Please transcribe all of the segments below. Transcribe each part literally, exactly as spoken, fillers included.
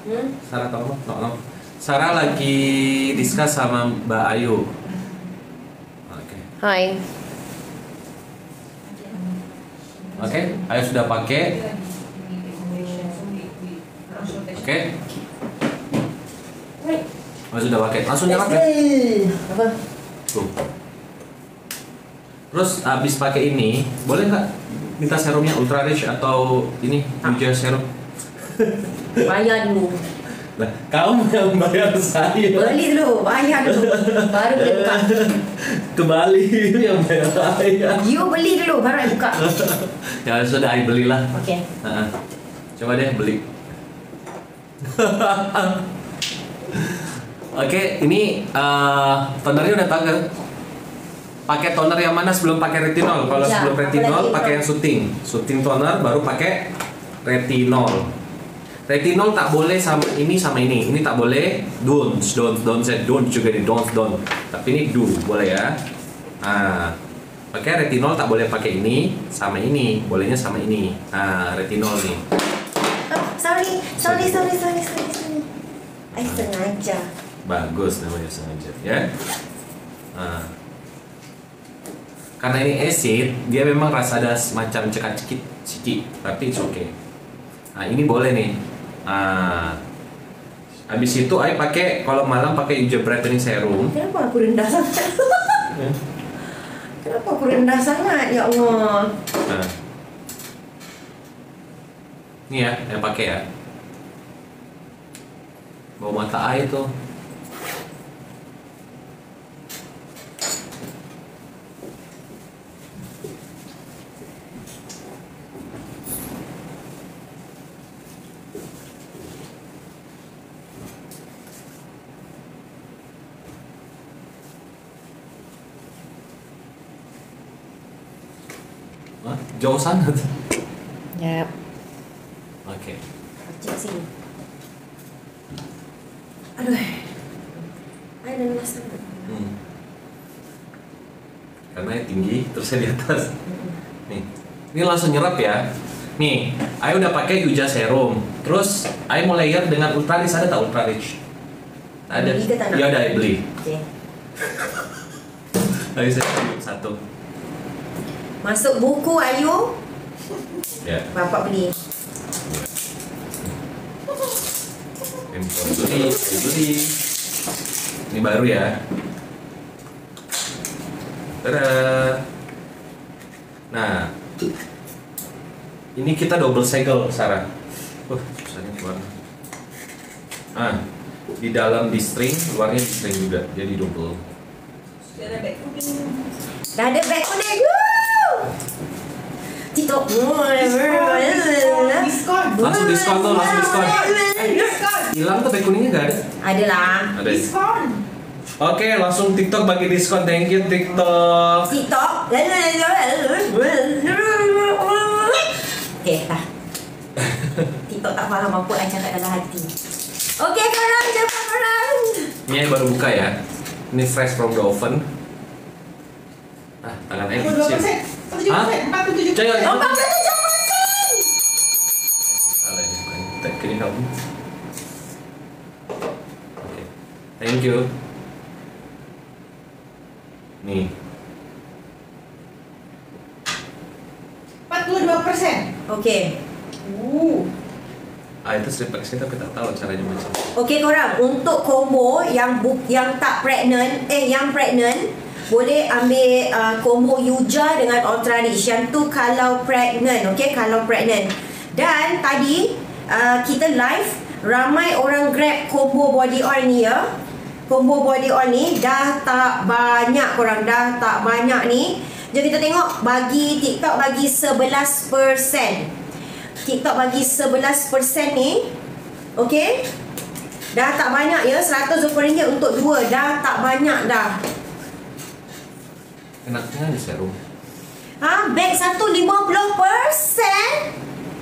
Hmm? Sarah tolong, tolong. Sarah lagi discuss sama Mbak Ayu. Oke. Hai. Oke, Ayu sudah pakai. Oke. Ayu sudah pakai. Langsung nyala kan? Apa? Tuh. Terus habis pakai ini, boleh nggak minta serumnya Ultra Rich atau ini Uja serum? Bayar dulu. Lah, kamu yang bayar saya. Beli dulu, bayar dulu. Baru boleh buka. Kembali yang bayar saya. You beli dulu, baru I buka. Ya sudah, I belilah. Oke. Nah, coba deh beli. Oke, ini uh, tonernya udah tahu kan? Pakai toner yang mana sebelum pakai retinol? Kalau Ya, sebelum retinol apalagi pakai itu? yang shooting, shooting toner baru pakai retinol. Retinol tak boleh sama ini sama ini. Ini tak boleh. Don't, don't, don't say don't juga nih, don't, don't. Tapi ini do, boleh ya. Nah, pakai retinol tak boleh pakai ini sama ini. Bolehnya sama ini. Nah, retinol nih. Oh, sorry, sorry, sorry, sorry, sorry, sorry. I sengaja. Bagus namanya sengaja, ya. Nah, karena ini acid, dia memang rasa ada semacam cekak-cekik, ciki, tapi it's okay. Nah, ini boleh nih. Nah, habis itu I pakai kalau malam pakai Uja Brightening Serum. Kenapa aku rendah sangat? Kenapa aku rendah sangat? Ya Allah. Nah, ini ya, yang pakai ya. Bau mata air tuh. Hah? Jauh sana tuh. Ya. Oke. Cek sini. Aduh. Ayo dan mas. Hmm. Karena yang tinggi, terus saya di atas. Nih, ini langsung nyerap ya. Nih, Ayo udah pakai Uja Serum. Terus Ayo mau layer dengan Ultra Rich, ada tak Ultra Rich? Ada. Beli ke tanah? Ya udah Ayo beli. Oke. Ayo saya beli satu. Masuk buku Ayu. Ya. Bapak beli. Impor beli, Ayo beli. Ini baru ya. Tada. Nah, ini kita double segel, Sarah. Uh, susahnya keluar. Ah, di dalam di string, luarnya di string juga, jadi double. Dah ada beg kuning. Woo! TikTok. Diskon. Langsung diskon tuh, langsung diskon. Diskon. Hilang tuh bag kuningnya nggak ada? Ada lah. Ada. Ya? Diskon. Oke, langsung TikTok bagi diskon. Thank you TikTok. TikTok. Okey, dah. TikTok tak faham apa yang cakap dalam hati. Okey, korang, cepat korang. Ini baru buka ya. Ini fresh from the oven. Ah, tangan Ayo dua kecil. persen. tujuh persen. empat puluh tujuh Jangan. persen. empat puluh tujuh persen. Salah ini bukan. Tak kini kamu. Oke. Thank you. Nih. empat puluh dua persen. Okey. Uh. Ah itu strip packaging tapi tak tahu caranya macam. Okey korang, untuk combo yang bu yang tak pregnant, eh yang pregnant, boleh ambil uh, combo Uja dengan Ultra Rich. Yang tu kalau pregnant, okey, kalau pregnant. Dan tadi uh, kita live, ramai orang grab combo body oil ni ya. Combo body oil ni dah tak banyak korang, dah tak banyak ni. Jom kita tengok, bagi TikTok bagi sebelas persen. TikTok bagi sebelas persen ni. Okey. Dah tak banyak ya, seratus dua puluh ringgit untuk dua. Dah tak banyak dah. Enaknya di serum. Ha, beg satu lima puluh persen.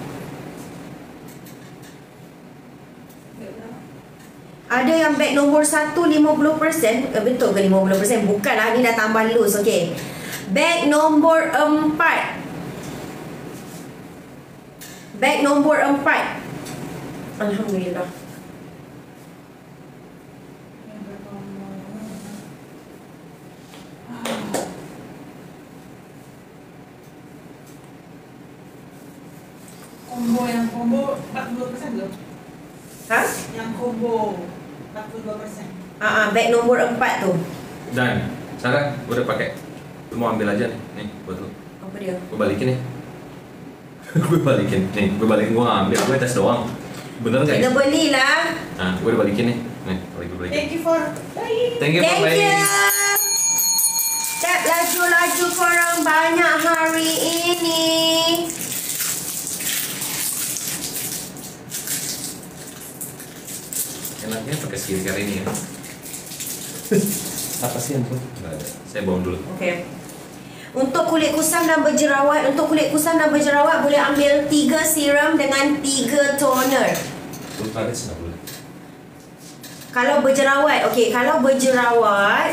Ada yang beg nombor satu lima puluh persen. Eh, betul ke lima puluh persen? Bukanlah, ni dah tambah loose. Okey. Beg nombor empat. Beg nombor empat. Alhamdulillah. Ha? Yang combo empat puluh dua persen. Ah, uh, bag nombor empat tu. Dan Sarah udah pakai. Lu mau ambil aja nih. Nih, buat lu. Apa dia? Gue balikin ya. Gue balikin. Nih, gue balikin, gue nggak ambil, gue tes doang. Bener nggak Kita ya? belilah. Nah, gue udah balikin nih. Nih, balik gue balikin. Thank you for buying. Thank you for Thank buying. you. Tap laju-laju korang banyak hari ini. Enaknya pakai skincare ini ya. Apa sih yang tuh? Nggak ada. Saya buang dulu. Okey. Untuk kulit kusam dan berjerawat, untuk kulit kusam dan berjerawat boleh ambil tiga serum dengan tiga toner. Kulit panas nggak boleh. Kalau berjerawat, okey, kalau berjerawat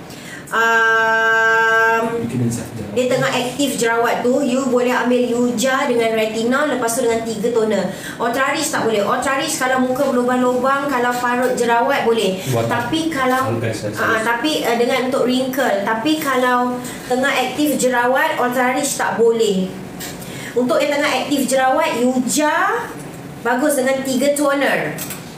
um, Bikin insect je. dia tengah aktif jerawat tu, you boleh ambil Yuja dengan retinol, lepas tu dengan tiga toner. Ultraris tak boleh. Ultraris kalau muka berlubang-lubang, kalau parut jerawat boleh. Buat tapi kalau Algas, algas. uh, tapi uh, dengan untuk wrinkle, tapi kalau tengah aktif jerawat, Ultraris tak boleh. Untuk yang tengah aktif jerawat, Yuja bagus dengan tiga toner.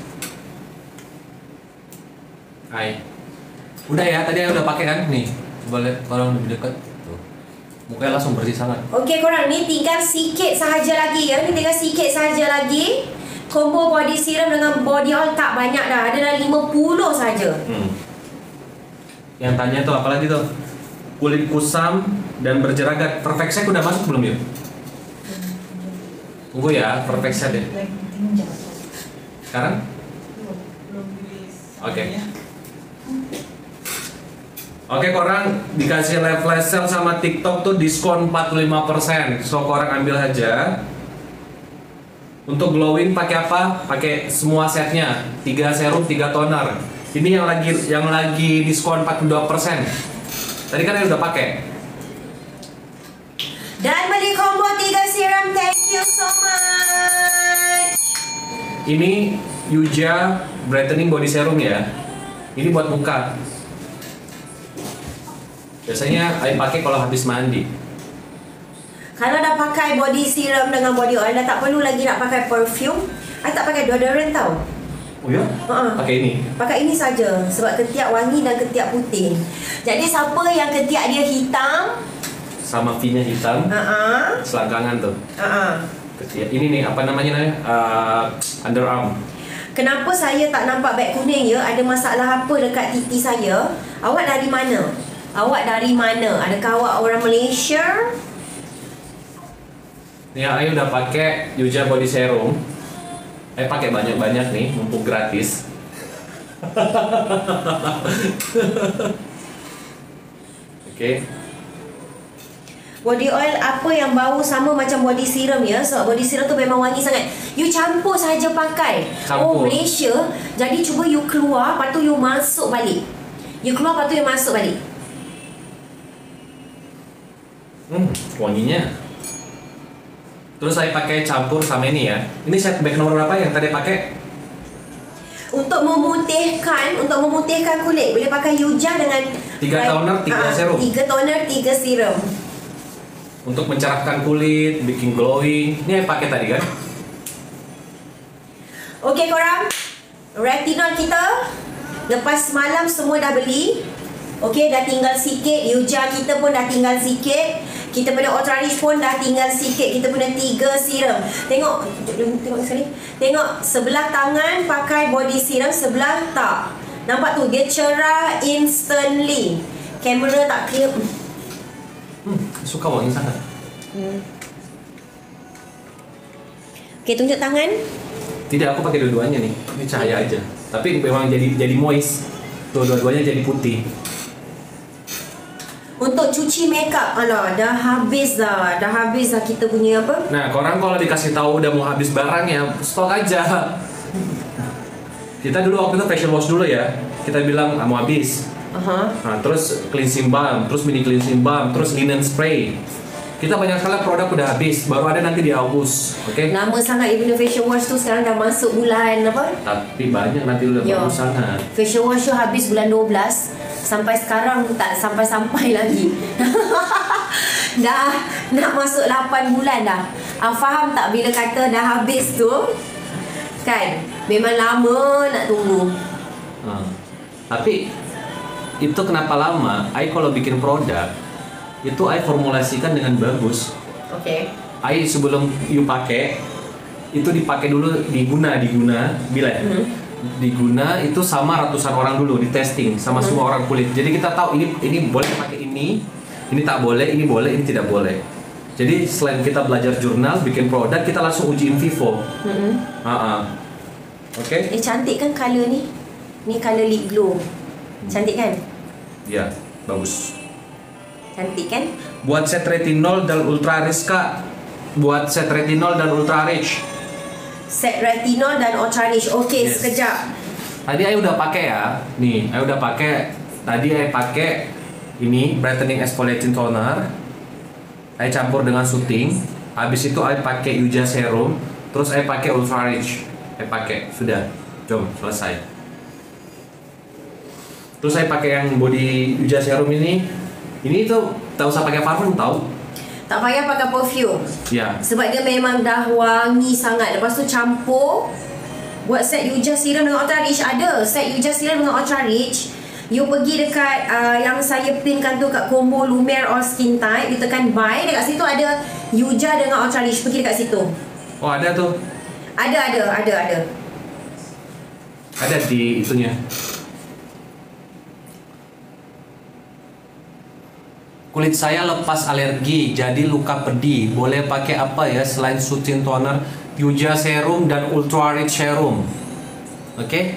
Hai. Udah ya, tadi aku udah pakai kan? Nih, coba lihat orang lebih dekat. Tuh. Mukanya langsung bersih sangat. Okey korang, ni tinggal sikit sahaja lagi ya. Ni tinggal sikit sahaja lagi. Combo body serum dengan body oil tak banyak dah. Ada dah lima puluh saja. Hmm. Yang tanya tuh apa lagi tuh? Kulit kusam dan berjeragat. Perfect Set udah masuk belum ya? Tunggu ya, Perfect Set deh. Lagi tinjau. Sekarang? Belum belum rilis. Oke. Oke korang, dikasih live flash sale sama TikTok tuh diskon empat puluh lima persen. So korang ambil aja. Untuk glowing pakai apa? Pakai semua setnya. tiga serum, tiga toner. Ini yang lagi yang lagi diskon empat puluh dua persen. Tadi kan yang udah pakai. Dan beli combo tiga serum. Thank you so much. Ini Yuja Brightening Body Serum ya. Ini buat muka. Biasanya saya pakai kalau habis mandi. Kalau dah pakai body serum dengan body oil, dah tak perlu lagi nak pakai perfume. I tak pakai deodorant tau. Oh ya? Uh-uh. Pakai ini. Pakai ini saja sebab ketiak wangi dan ketiak putih. Jadi siapa yang ketiak dia hitam, Sama V-nya hitam. uh-uh, Selangkangan tuh. uh-uh. Ketiak. Ini nih apa namanya namanya? Uh, underarm. Kenapa saya tak nampak beg kuning ya? Ada masalah apa dekat titi saya? Awak dari mana? Awak dari mana? Adakah awak orang Malaysia? Nih, saya udah pakai Yuja Body Serum. Saya pakai banyak-banyak nih, mumpung gratis. Oke. Body oil apa yang bau sama macam body serum ya? Sebab body serum tu memang wangi sangat. You campur saja pakai. Oh Campur. Malaysia. Jadi cuba you keluar, lepas tu you masuk balik. You keluar, lepas tu you masuk balik. Hmm, wanginya. Terus saya pakai campur sama ini ya. Ini set bag nomor berapa yang tadi pakai? Untuk memutihkan, untuk memutihkan kulit boleh pakai Yuja dengan Tiga toner, tiga Ah, serum. Tiga toner, tiga serum. Untuk mencerahkan kulit, bikin glowing. Ini yang pakai tadi kan? Okey korang, retinol kita lepas semalam semua dah beli. Okey, dah tinggal sikit. Yuja kita pun dah tinggal sikit. Kita punya Ultraris pun dah tinggal sikit. Kita punya tiga serum. Tengok, tengok sekali. Tengok sebelah tangan pakai body serum, sebelah tak. Nampak tu, dia cerah instantly. Kamera tak clear. Hmm, suka wangi sangat. Hmm. Okey, tunjuk tangan. Tidak, aku pakai dua-duanya nih. Ini cahaya aja. Tapi memang jadi jadi moist. Tuh, dua-duanya jadi putih. Untuk cuci makeup, alah dah habis dah. Dah habis dah kita punya apa? Nah, korang kalau dikasih tahu udah mau habis barang ya, stok aja. Kita dulu waktu itu facial wash dulu ya. Kita bilang ah, mau habis. Aha. Nah, terus cleansing balm, terus mini cleansing balm, terus linen spray. Kita banyak sekali produk udah habis, baru ada nanti di Agustus, oke? Okay? Lama sangat you punya facial wash tu, sekarang dah masuk bulan apa? Tapi banyak nanti udah Yo. bagus sangat. Facial wash tu habis bulan dua belas. Sampai sekarang tak sampai-sampai lagi. Dah nak masuk lapan bulan dah. Ah, faham tak bila kata dah habis tu? Kan? Memang lama nak tunggu. Hmm. Tapi itu kenapa lama? I kalau bikin produk itu I formulasikan dengan bagus. Okey. I sebelum you pakai itu dipakai dulu, diguna diguna bila ya? Hmm. Diguna itu sama ratusan orang dulu, di testing sama Hmm. semua orang kulit. Jadi kita tahu ini ini boleh pakai ini, ini tak boleh, ini boleh, ini tidak boleh. Jadi selain kita belajar jurnal, bikin produk, kita langsung uji in vivo. Hmm. Uh-uh. Oke? Eh cantik kan color ni? Ni color lip glow. Cantik kan? Ya, bagus. Cantik kan? Buat set retinol dan ultra rich kak. Buat set retinol dan ultra rich. Set retinol dan ultra rich. Okey, Yes. sekejap. Tadi I udah pakai ya. Nih, I udah pakai. Tadi I pakai ini brightening exfoliating toner. I campur dengan soothing. Habis itu I pakai Yuja serum. Terus I pakai ultra rich. I pakai, sudah. Jom, selesai. Terus saya pakai yang body Yuja serum ini. Ini tuh tak usah pakai parfum tahu. Tak payah pakai perfume. Ya. Sebab dia memang dah wangi sangat. Lepas tu campur buat set Yuja serum dengan ultra rich. Ada set Yuja serum dengan ultra rich. You pergi dekat uh, yang saya pinkan tu kat combo Lumiere All Skin Type. You tekan buy. Dekat situ ada Yuja dengan ultra rich. Pergi dekat situ. Oh ada tuh. Ada, ada, ada, ada. Ada di itunya. Kulit saya lepas alergi, jadi luka pedih. Boleh pakai apa ya selain soothing toner, Yuja serum dan ultra rich serum? Oke? Okay?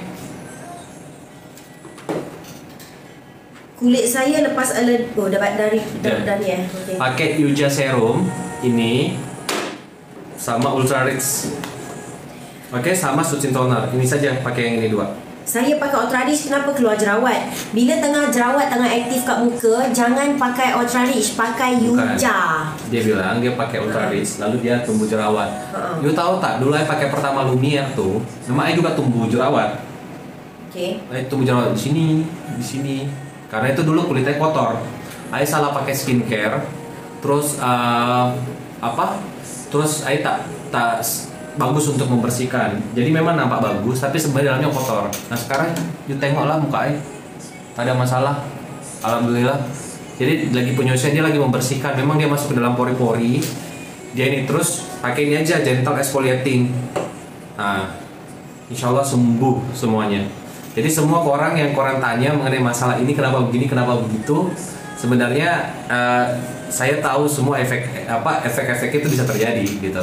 Kulit saya lepas alergi. Oh, dapat dari Ya. dari ya. Okey. Pakai Yuja serum ini sama ultra rich. Oke, okay, sama soothing toner. Ini saja pakai yang ini dua. Saya pakai ultra rich kenapa keluar jerawat? Bila tengah jerawat tengah aktif kat muka, jangan pakai ultra rich, pakai Bukan. Yuja. Dia bilang dia pakai ultra rich, lalu dia tumbuh jerawat. Ha. You tahu tak? Dulu saya pakai pertama Lumiere tuh, sama saya juga tumbuh jerawat. Okey. Saya tumbuh jerawat di sini, di sini. Karena itu dulu kulitnya kotor. Saya salah pakai skincare, terus uh, apa? Terus saya tak tak bagus untuk membersihkan. Jadi memang nampak bagus, tapi sebenarnya dalamnya kotor. Nah sekarang you tengoklah muka saya, tak ada masalah. Alhamdulillah. Jadi lagi penyucian, dia lagi membersihkan. Memang dia masuk ke dalam pori-pori. Dia ini terus pakai ini aja gentle exfoliating. Nah, insya Allah sembuh semuanya. Jadi semua orang yang korang tanya mengenai masalah ini kenapa begini, kenapa begitu, sebenarnya uh, saya tahu semua efek apa efek-efek itu bisa terjadi gitu.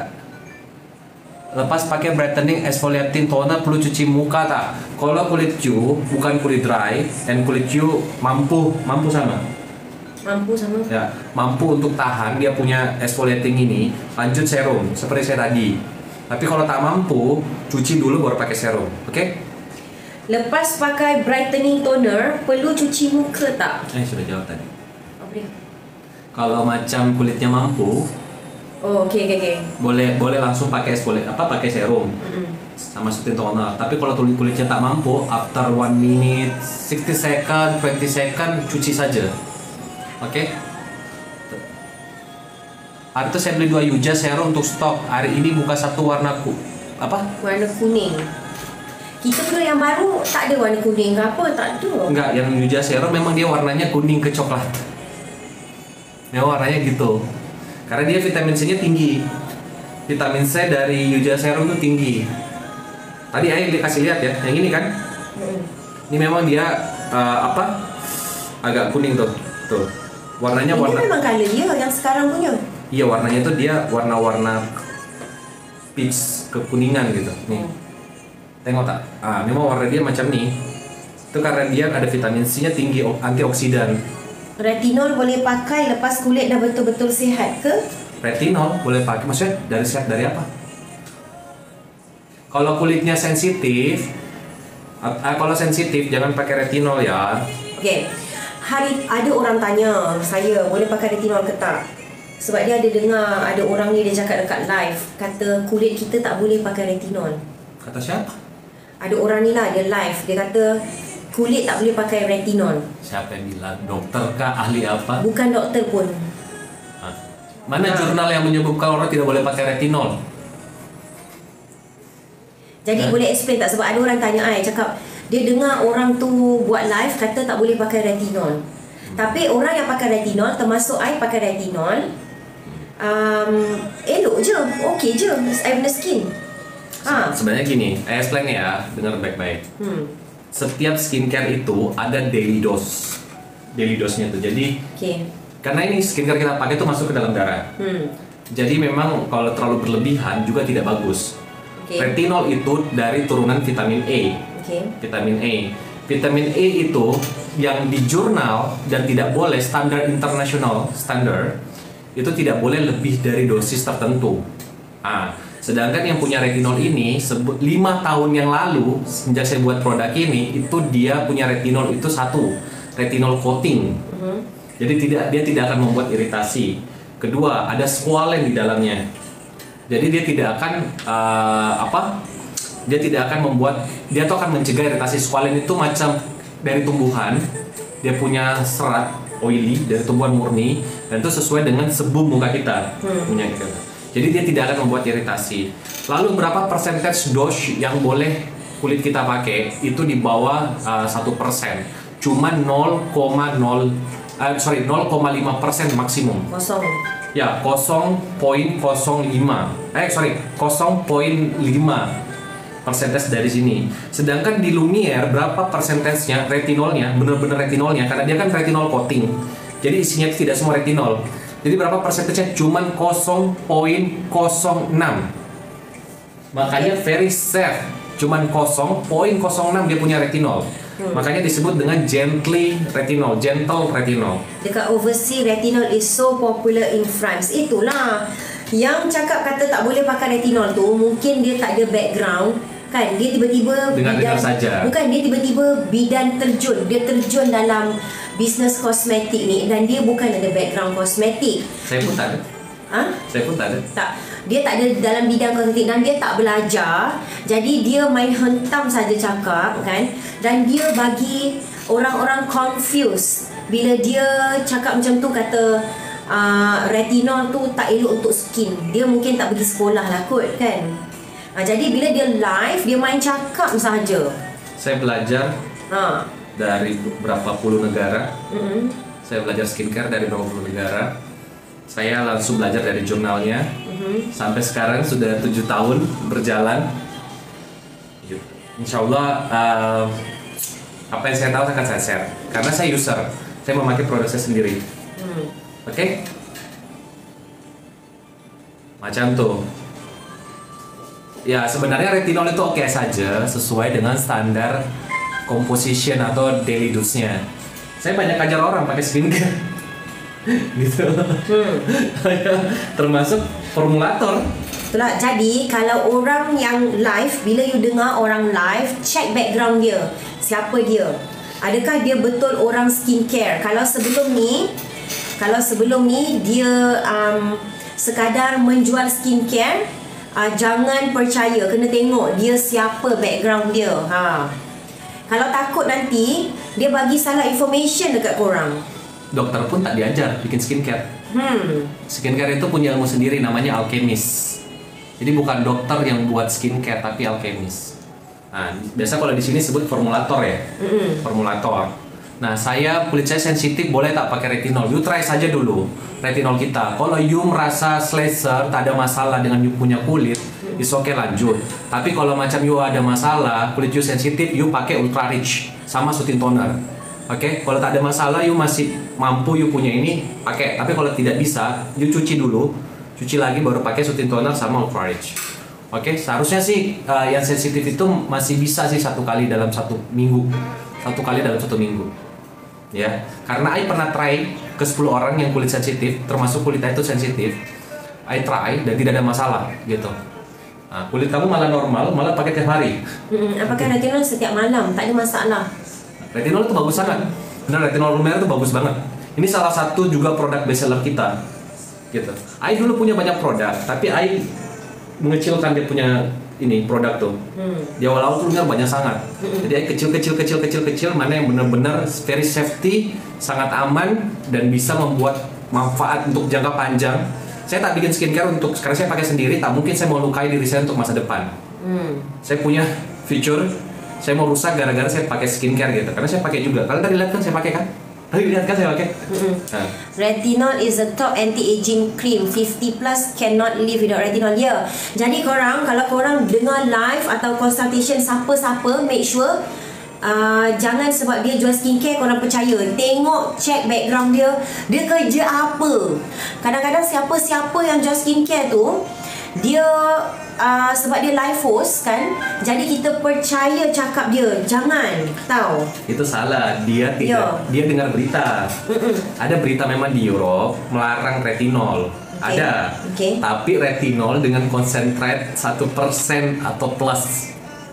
Lepas pakai brightening exfoliating toner perlu cuci muka tak? Kalau kulit you bukan kulit dry dan kulit you mampu mampu sama. Mampu sama. Ya, mampu untuk tahan dia punya exfoliating ini, lanjut serum seperti saya tadi. Tapi kalau tak mampu, cuci dulu baru pakai serum. Oke? Okay? Lepas pakai brightening toner, perlu cuci muka tak? Eh sudah jawab tadi. Apa dia? Kalau macam kulitnya mampu, Oh, okey okey okey. boleh boleh langsung pakai exfoliate apa pakai serum Mm-mm. sama soothing toner. Tapi kalau kulit kulitnya tak mampu, after one minute, sixty second, twenty second cuci saja. Oke? Okay? Hari itu saya beli dua Yuja serum untuk stok. Hari ini buka satu warna ku apa? Warna kuning. Kita punya yang baru tak ada warna kuning ke apa? Tak ada. Enggak, yang Yuja serum memang dia warnanya kuning ke coklat. Memang warnanya gitu. Karena dia vitamin C-nya tinggi. Vitamin C dari Yuja serum itu tinggi. Tadi Ayah dikasih lihat ya, yang ini kan? Mm. Ini memang dia uh, apa? Agak kuning tuh. Tuh. Warnanya Ini warna memang colour ya yang sekarang punya. Iya, warnanya tuh dia warna-warna peach kekuningan gitu. Nih. Tengok tak? Ah, memang warna dia macam nih. Itu karena dia ada vitamin C-nya tinggi, antioksidan. Retinol boleh pakai lepas kulit dah betul-betul sihat ke? Retinol boleh pakai, maksudnya dari sehat dari apa? Kalau kulitnya sensitif, ah, kalau sensitif jangan pakai retinol ya. Okey. Hari ada orang tanya saya boleh pakai retinol ke tak? Sebab dia ada dengar ada orang ni dia cakap dekat live kata kulit kita tak boleh pakai retinol. Kata siapa? Ada orang ni lah dia live dia kata kulit tak boleh pakai retinol. Siapa yang bilang? Dokter kah? Ahli apa? Bukan doktor pun. Hah? Mana jurnal yang menyebutkan orang tidak boleh pakai retinol? Jadi Ha? boleh explain tak? Sebab ada orang tanya I, cakap dia dengar orang tu buat live kata tak boleh pakai retinol. Tapi orang yang pakai retinol, termasuk I pakai retinol, um, elok je, okey je I punya skin. Ha. Sebenarnya gini, I explain ya, dengar baik-baik. Hmm. Setiap skincare itu ada daily dose. Daily dose-nya tuh. Jadi Okey. karena ini skincare kita pakai itu masuk ke dalam darah. Hmm. Jadi memang kalau terlalu berlebihan juga tidak bagus. Okey. Retinol itu dari turunan vitamin A. Okey. Vitamin A. Vitamin A itu yang di jurnal dan tidak boleh standar internasional standar itu tidak boleh lebih dari dosis tertentu. Ah, sedangkan yang punya retinol ini sebut lima tahun yang lalu sejak saya buat produk ini itu dia punya retinol itu satu retinol coating. Mhm. Jadi tidak dia tidak akan membuat iritasi. Kedua, ada squalene di dalamnya. Jadi dia tidak akan uh, apa? Dia tidak akan membuat, dia tuh akan mencegah iritasi. Squalene itu macam dari tumbuhan, dia punya serat oily dari tumbuhan murni dan itu sesuai dengan sebum muka kita Hmm. punya kita. Jadi dia tidak akan membuat iritasi. Lalu berapa percentage dose yang boleh kulit kita pakai? Itu di bawah satu persen, cuma nol koma nol uh, sorry nol koma lima persen maksimum. Kosong. Ya, nol koma nol lima. Eh, sorry, nol koma lima persentase dari sini. Sedangkan di Lumiere berapa persentasenya retinolnya, bener-bener retinolnya, karena dia kan retinol coating. Jadi isinya itu tidak semua retinol. Jadi berapa persentasenya? Cuman nol koma nol enam. Makanya very safe. Cuman nol koma nol enam dia punya retinol. Hmm. Makanya disebut dengan gently retinol, gentle retinol. Dekat overseas retinol is so popular in France. Itulah yang cakap kata tak boleh pakai retinol tu, mungkin dia tak ada background kan, dia tiba-tiba Dengar-dengar saja. bukan dia tiba-tiba bidan terjun, dia terjun dalam bisnes kosmetik ni dan dia bukan ada background kosmetik. Saya pun tak ada. Ha? Saya pun tak ada. Tak, dia tak ada dalam bidang kosmetik dan dia tak belajar. Jadi dia main hentam saja cakap kan, dan dia bagi orang-orang confused bila dia cakap macam tu, kata uh, retinol tu tak elok untuk skin. Dia mungkin tak pergi sekolah lah kot kan. Uh, jadi bila dia live, dia main cakap saja. Saya belajar Ha. dari berapa puluh negara. Mm-mm. Saya belajar skincare dari berapa puluh negara. Saya langsung belajar dari jurnalnya. Mhm. Sampai sekarang sudah tujuh tahun berjalan. Insya Allah uh, apa yang saya tahu akan saya share. Karena saya user, saya memakai produk saya sendiri. Hmm. Oke? Macam tuh. Ya sebenarnya retinol itu oke saja sesuai dengan standar composition atau daily dose-nya. Saya banyak ajar orang pakai skincare. Gitu. Hmm. Termasuk formulator. Itulah, jadi kalau orang yang live, bila you dengar orang live, check background dia. Siapa dia? Adakah dia betul orang skincare? Kalau sebelum ni, kalau sebelum ni dia um, sekadar menjual skincare, uh, jangan percaya, kena tengok dia siapa background dia. Ha. Kalau takut nanti dia bagi salah information dekat korang. Dokter pun tak diajar bikin skincare. Hmm. Skincare itu punya ilmu sendiri, namanya alkemis. Jadi bukan dokter yang buat skincare, tapi alkemis. Nah, biasa kalau di sini sebut formulator ya, Mm-mm. formulator. Nah, saya kulit saya sensitif, boleh tak pakai retinol? You try saja dulu retinol kita. Kalau you merasa sleser, tak ada masalah dengan you punya kulit, is oke lanjut. Tapi kalau macam you ada masalah, kulit you sensitif, you pakai ultra rich sama soothing toner. Oke, okay? Kalau tak ada masalah, you masih mampu you punya ini, pakai. Tapi kalau tidak bisa, you cuci dulu, cuci lagi baru pakai soothing toner sama ultra rich. Oke, okay? Seharusnya sih uh, yang sensitif itu masih bisa sih satu kali dalam satu minggu, satu kali dalam satu minggu, ya. Karena I pernah try ke sepuluh orang yang kulit sensitif, termasuk kulit I itu sensitif, I try dan tidak ada masalah, gitu. Nah, kulit kamu malah normal, malah pakai tiap hari. Mm-mm. Pakai retinol setiap malam, tak ada masalah. Retinol itu bagus sangat. Benar, retinol Lumiere itu bagus banget. Ini salah satu juga produk bestseller kita. Gitu. I dulu punya banyak produk, tapi I mengecilkan dia punya ini produk tuh. Hmm. Di awal-awal tuh Lumiere banyak sangat. Jadi I kecil kecil kecil kecil kecil mana yang benar-benar very safety, sangat aman dan bisa membuat manfaat untuk jangka panjang. Saya tak bikin skincare untuk sekarang saya pakai sendiri, tak mungkin saya mau lukai diri saya untuk masa depan. Hmm. Saya punya feature, saya mau rusak gara-gara saya pakai skincare gitu. Karena saya pakai juga. Kalian tadi lihat kan saya pakai kan? Tadi lihat kan saya pakai? Mm-mm. Nah. Retinol is the top anti-aging cream. fifty plus cannot live without retinol. Ya. Yeah. Jadi korang, kalau korang dengar live atau consultation siapa-siapa, make sure Uh, jangan sebab dia jual skincare korang percaya. Tengok, check background dia, dia kerja apa. Kadang-kadang siapa-siapa yang jual skincare tu, dia uh, sebab dia live host kan, jadi kita percaya cakap dia. Jangan, tahu. Itu salah. Dia tidak, Yo. dia dengar berita. Mm-mm. Ada berita memang di Europe melarang retinol. Okay. Ada. Okay. Tapi retinol dengan konsentrat satu persen atau plus.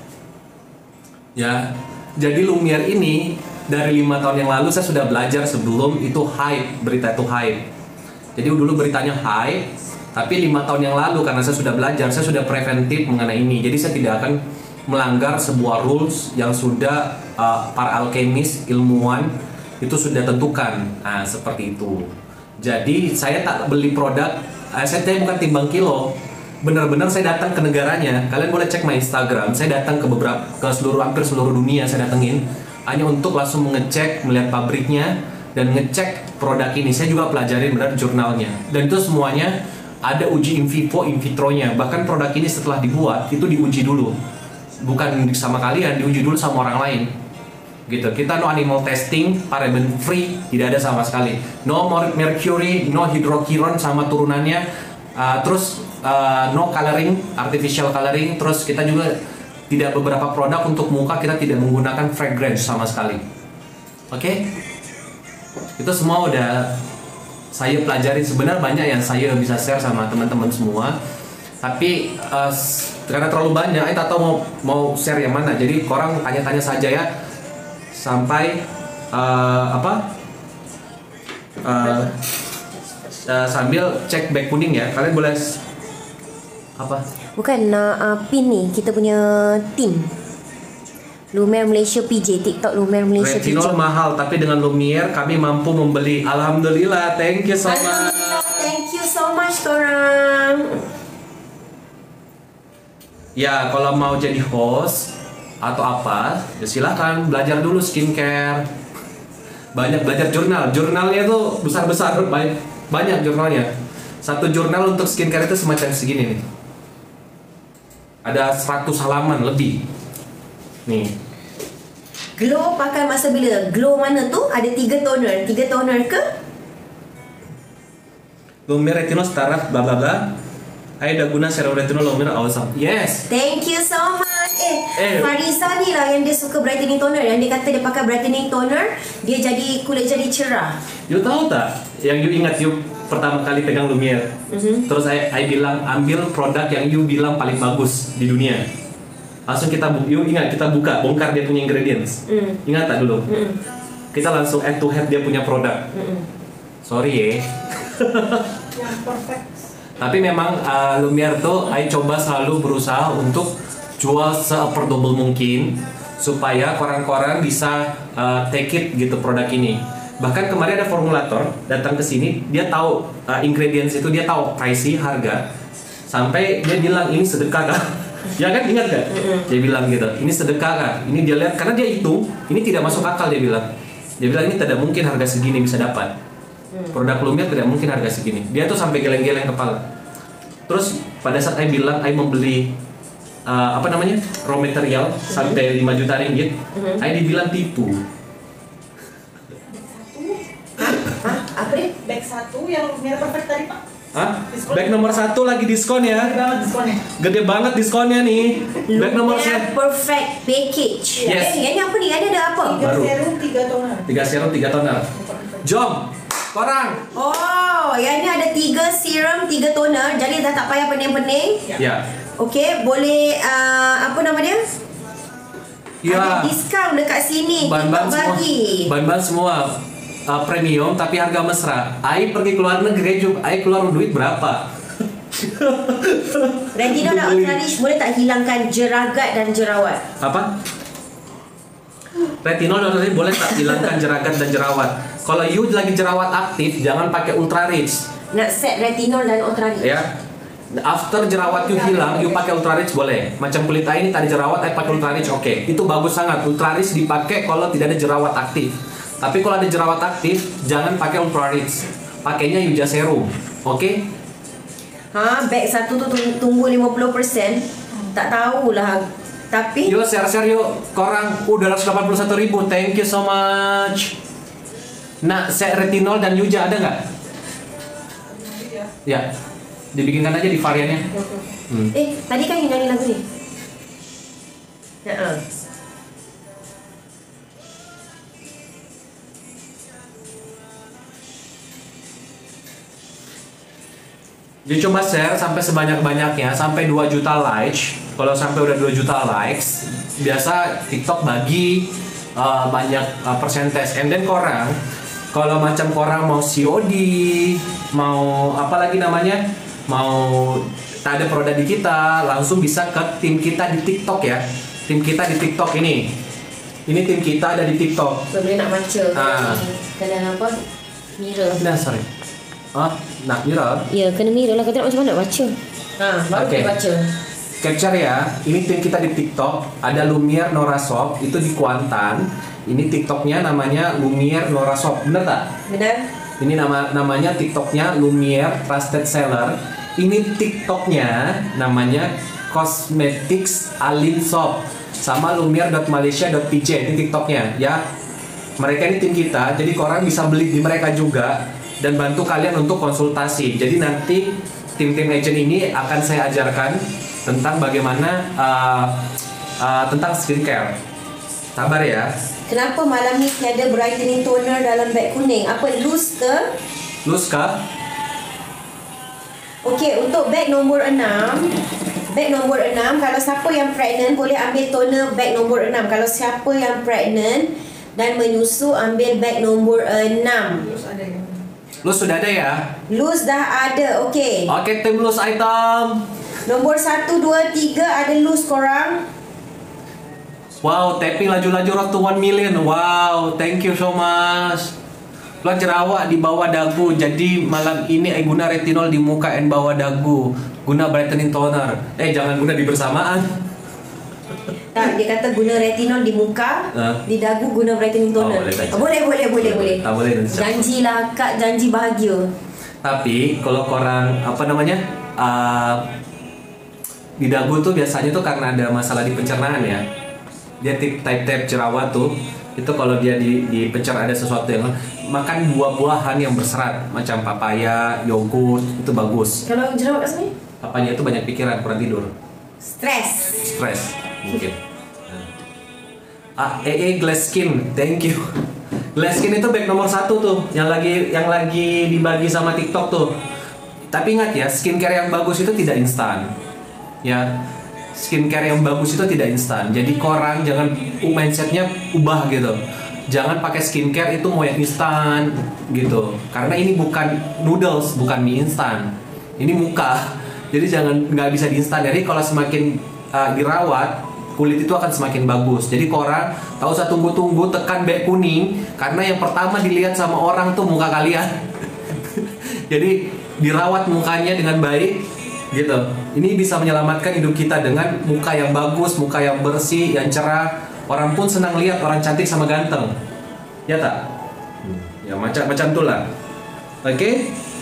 Ya. Jadi Lumiere ini dari lima tahun yang lalu saya sudah belajar sebelum itu hype, berita itu hype. Jadi dulu beritanya hype, tapi lima tahun yang lalu karena saya sudah belajar, saya sudah preventif mengenai ini. Jadi saya tidak akan melanggar sebuah rules yang sudah uh, para alkemis, ilmuwan itu sudah tentukan. Nah, seperti itu. Jadi saya tak beli produk, uh, saya bukan timbang kilo. Benar-benar saya datang ke negaranya. Kalian boleh cek my Instagram. Saya datang ke beberapa, ke seluruh hampir seluruh dunia saya datengin hanya untuk langsung mengecek, melihat pabriknya dan ngecek produk ini. Saya juga pelajarin benar jurnalnya. Dan itu semuanya ada uji in vivo, in vitronya. Bahkan produk ini setelah dibuat itu diuji dulu. Bukan sama kalian, diuji dulu sama orang lain. Gitu. Kita no animal testing, paraben free, tidak ada sama sekali. No mercury, no hydroquinone sama turunannya. Uh, terus uh, no coloring, artificial coloring. Terus kita juga tidak beberapa produk untuk muka kita tidak menggunakan fragrance sama sekali. Oke? Okay? Itu semua udah saya pelajari. Sebenarnya banyak yang saya bisa share sama teman-teman semua. Tapi uh, karena terlalu banyak, saya tak tahu mau mau share yang mana. Jadi korang tanya-tanya saja ya sampai uh, apa? Uh, Uh, sambil cek back kuning ya. Kalian boleh apa? Bukan nak uh, pin ni kita punya team Lumiere Malaysia P J, TikTok Lumiere Malaysia P J. Retinol mahal tapi dengan Lumiere kami mampu membeli. Alhamdulillah, thank you so much. Alhamdulillah, thank you so much korang. Ya, kalau mau jadi host atau apa, ya silakan belajar dulu skincare. Banyak belajar jurnal. Jurnalnya tuh besar-besar, banyak banyak jurnalnya. Satu jurnal untuk skincare itu semacam segini nih. Ada seratus halaman lebih. Nih. Glow pakai masa bila? Glow mana tu? Ada tiga toner. Tiga toner ke? Lumiere retinol setara bla bla bla. Ayo dah guna serum retinol Lumiere awesome. Yes. Thank you so much. Eh, Eh. Fariza ni lah yang dia suka brightening toner. Yang dia kata dia pakai brightening toner, dia jadi kulit jadi cerah. You tahu tak? Yang you ingat you pertama kali pegang Lumiere. Mm-hmm. Terus saya, saya bilang ambil produk yang you bilang paling bagus di dunia. Langsung kita bu- you ingat kita buka, bongkar dia punya ingredients. Mm. Ingat tak dulu? Mm-mm. Kita langsung head to head dia punya produk. Mm-mm. Sorry ya. Yang perfect. Tapi memang uh, Lumiere tuh saya coba selalu berusaha untuk jual se-affordable mungkin supaya koran-koran bisa uh, take it gitu produk ini. Bahkan kemarin ada formulator datang ke sini, dia tahu uh, ingredients itu, dia tahu pricey, harga. Sampai dia bilang ini sedekah kah? Ya kan, ingat gak? Dia bilang gitu, ini sedekah kah? Ini dia lihat, karena dia hitung, ini tidak masuk akal dia bilang. Dia bilang ini tidak mungkin harga segini bisa dapat. Produk Lumiere tidak mungkin harga segini. Dia tuh sampai geleng-geleng kepala. Terus pada saat saya bilang saya membeli uh, apa namanya raw material mm-hmm. sampai lima juta ringgit, mm-hmm. saya dibilang tipu. Hah? Apa dia? Bag satu yang Lumiere perfect tadi Pak. Hah? Bag nomor satu lagi diskon ya. Gede banget diskonnya. Gede banget diskonnya nih. Bag nomor Lumiere satu. perfect package. Yes. Eh, ini apa nih? Ada ada apa? Tiga Baru. serum, tiga toner. Tiga serum, tiga toner. Jom, korang. Oh, yang ni ada tiga serum, tiga toner. Jadi dah tak payah pening-pening. Ya. Okey, boleh uh, apa nama dia? Ya. Ada diskaun dekat sini. Bahan-bahan TikTok semua. bagi. Bahan-bahan semua. Uh, premium tapi harga mesra. Ai pergi keluar negeri, ai keluar duit berapa? Retinol dan Ultralish boleh tak hilangkan jeragat dan jerawat? Apa? Retinol dan Ultralish boleh tak hilangkan jeragat dan jerawat? Kalau you lagi jerawat aktif, jangan pakai Ultralish. Nak set retinol dan Ultralish. Ya. After jerawat you hilang, you pakai Ultra Rich boleh. Macam kulit I ini tadi jerawat, I pakai Ultra Rich, oke. Okay. Itu bagus sangat. Ultra Rich dipakai kalau tidak ada jerawat aktif. Tapi kalau ada jerawat aktif, jangan pakai Ultra Rich. Pakainya Yuja Serum, oke? Okay? Ha, bag satu tu tunggu lima puluh persen. Tak tahulah. Tapi yuk share-share yuk. Korang udah seratus delapan puluh satu ribu. Thank you so much. Nah, set retinol dan Yuja ada nggak? Ya. Dibikinkan aja di variannya. Hmm. Eh, tadi kan yang nyanyi lagu ni. Ya. Dia coba share sampai sebanyak-banyaknya, sampai dua juta likes. Kalau sampai udah dua juta likes, biasa TikTok bagi uh, banyak uh, persentase. And then korang, kalau macam korang mau C O D, mau apa lagi namanya? Mau tak ada produk di kita, langsung bisa ke tim kita di TikTok ya. Tim kita di TikTok ini. Ini tim kita ada di TikTok. Boleh nak baca. Ah. Kena apa? Mirror. Nah, sorry. Ah, nak mirror? Ya, kena mirror lah. Kau tak macam mana nak baca. Ha, baru Okay. boleh baca. Capture ya. Ini tim kita di TikTok. Ada Lumiere Norasop, itu di Kuantan. Ini TikToknya namanya Lumiere Norasop. Bener tak? Benar? Ini nama namanya TikToknya Lumiere Trusted Seller. Ini TikToknya namanya Cosmetics Alin Shop sama lumiere dot malaysia dot p j. Ini TikToknya ya. Mereka ini tim kita, jadi korang bisa beli di mereka juga dan bantu kalian untuk konsultasi. Jadi nanti tim-tim agent ini akan saya ajarkan tentang bagaimana uh, uh, tentang skincare. Sabar ya. Kenapa malam ni tiada brightening toner dalam beg kuning? Apa loose ke? Loose kah? Okey, untuk beg nombor enam, beg nombor enam, kalau siapa yang pregnant boleh ambil toner beg nombor enam. Kalau siapa yang pregnant dan menyusu, ambil beg nombor enam. Terus ada yang Loose sudah ada ya? Loose dah ada, okey. Oke, tim loose item. Nombor satu, dua, tiga ada loose korang. Wow, tapping laju-laju road to one million. Wow, thank you so much. Keluar jerawat di bawah dagu. Jadi malam ini I guna retinol di muka dan bawah dagu. Guna brightening toner. Eh, jangan guna di bersamaan. Tak, dia kata guna retinol di muka, Uh. di dagu guna brightening toner. Oh, boleh saja. Oh, boleh, boleh, boleh, boleh. Tak boleh nanti. Janjilah Kak, janji bahagia. Tapi kalau korang apa namanya? Uh, di dagu tuh biasanya tuh karena ada masalah di pencernaan ya. Dia type-type jerawat tuh, itu kalau dia di, di pencerna ada sesuatu yang makan buah-buahan yang berserat macam papaya, yogurt, itu bagus. Kalau jerawat kat sini? Papanya itu banyak pikiran, kurang tidur, Stres. stres mungkin. Ah, E E Glass Skin, thank you. Glass Skin itu bag nomor satu tuh, yang lagi yang lagi dibagi sama TikTok tuh. Tapi ingat ya, skincare yang bagus itu tidak instan, ya. Skincare yang bagus itu tidak instan. Jadi korang jangan mindsetnya ubah gitu. Jangan pakai skincare itu mau yang instan gitu. Karena ini bukan noodles, bukan mie instan. Ini muka. Jadi jangan nggak bisa diinstan. Jadi kalau semakin uh, dirawat, kulit itu akan semakin bagus. Jadi korang tak usah tunggu-tunggu tekan beg kuning, karena yang pertama dilihat sama orang tuh muka kalian. Jadi dirawat mukanya dengan baik gitu. Ini bisa menyelamatkan hidup kita dengan muka yang bagus, muka yang bersih, yang cerah. Orang pun senang lihat orang cantik sama ganteng. Ya tak? Ya macam macam itulah. Oke? Okay?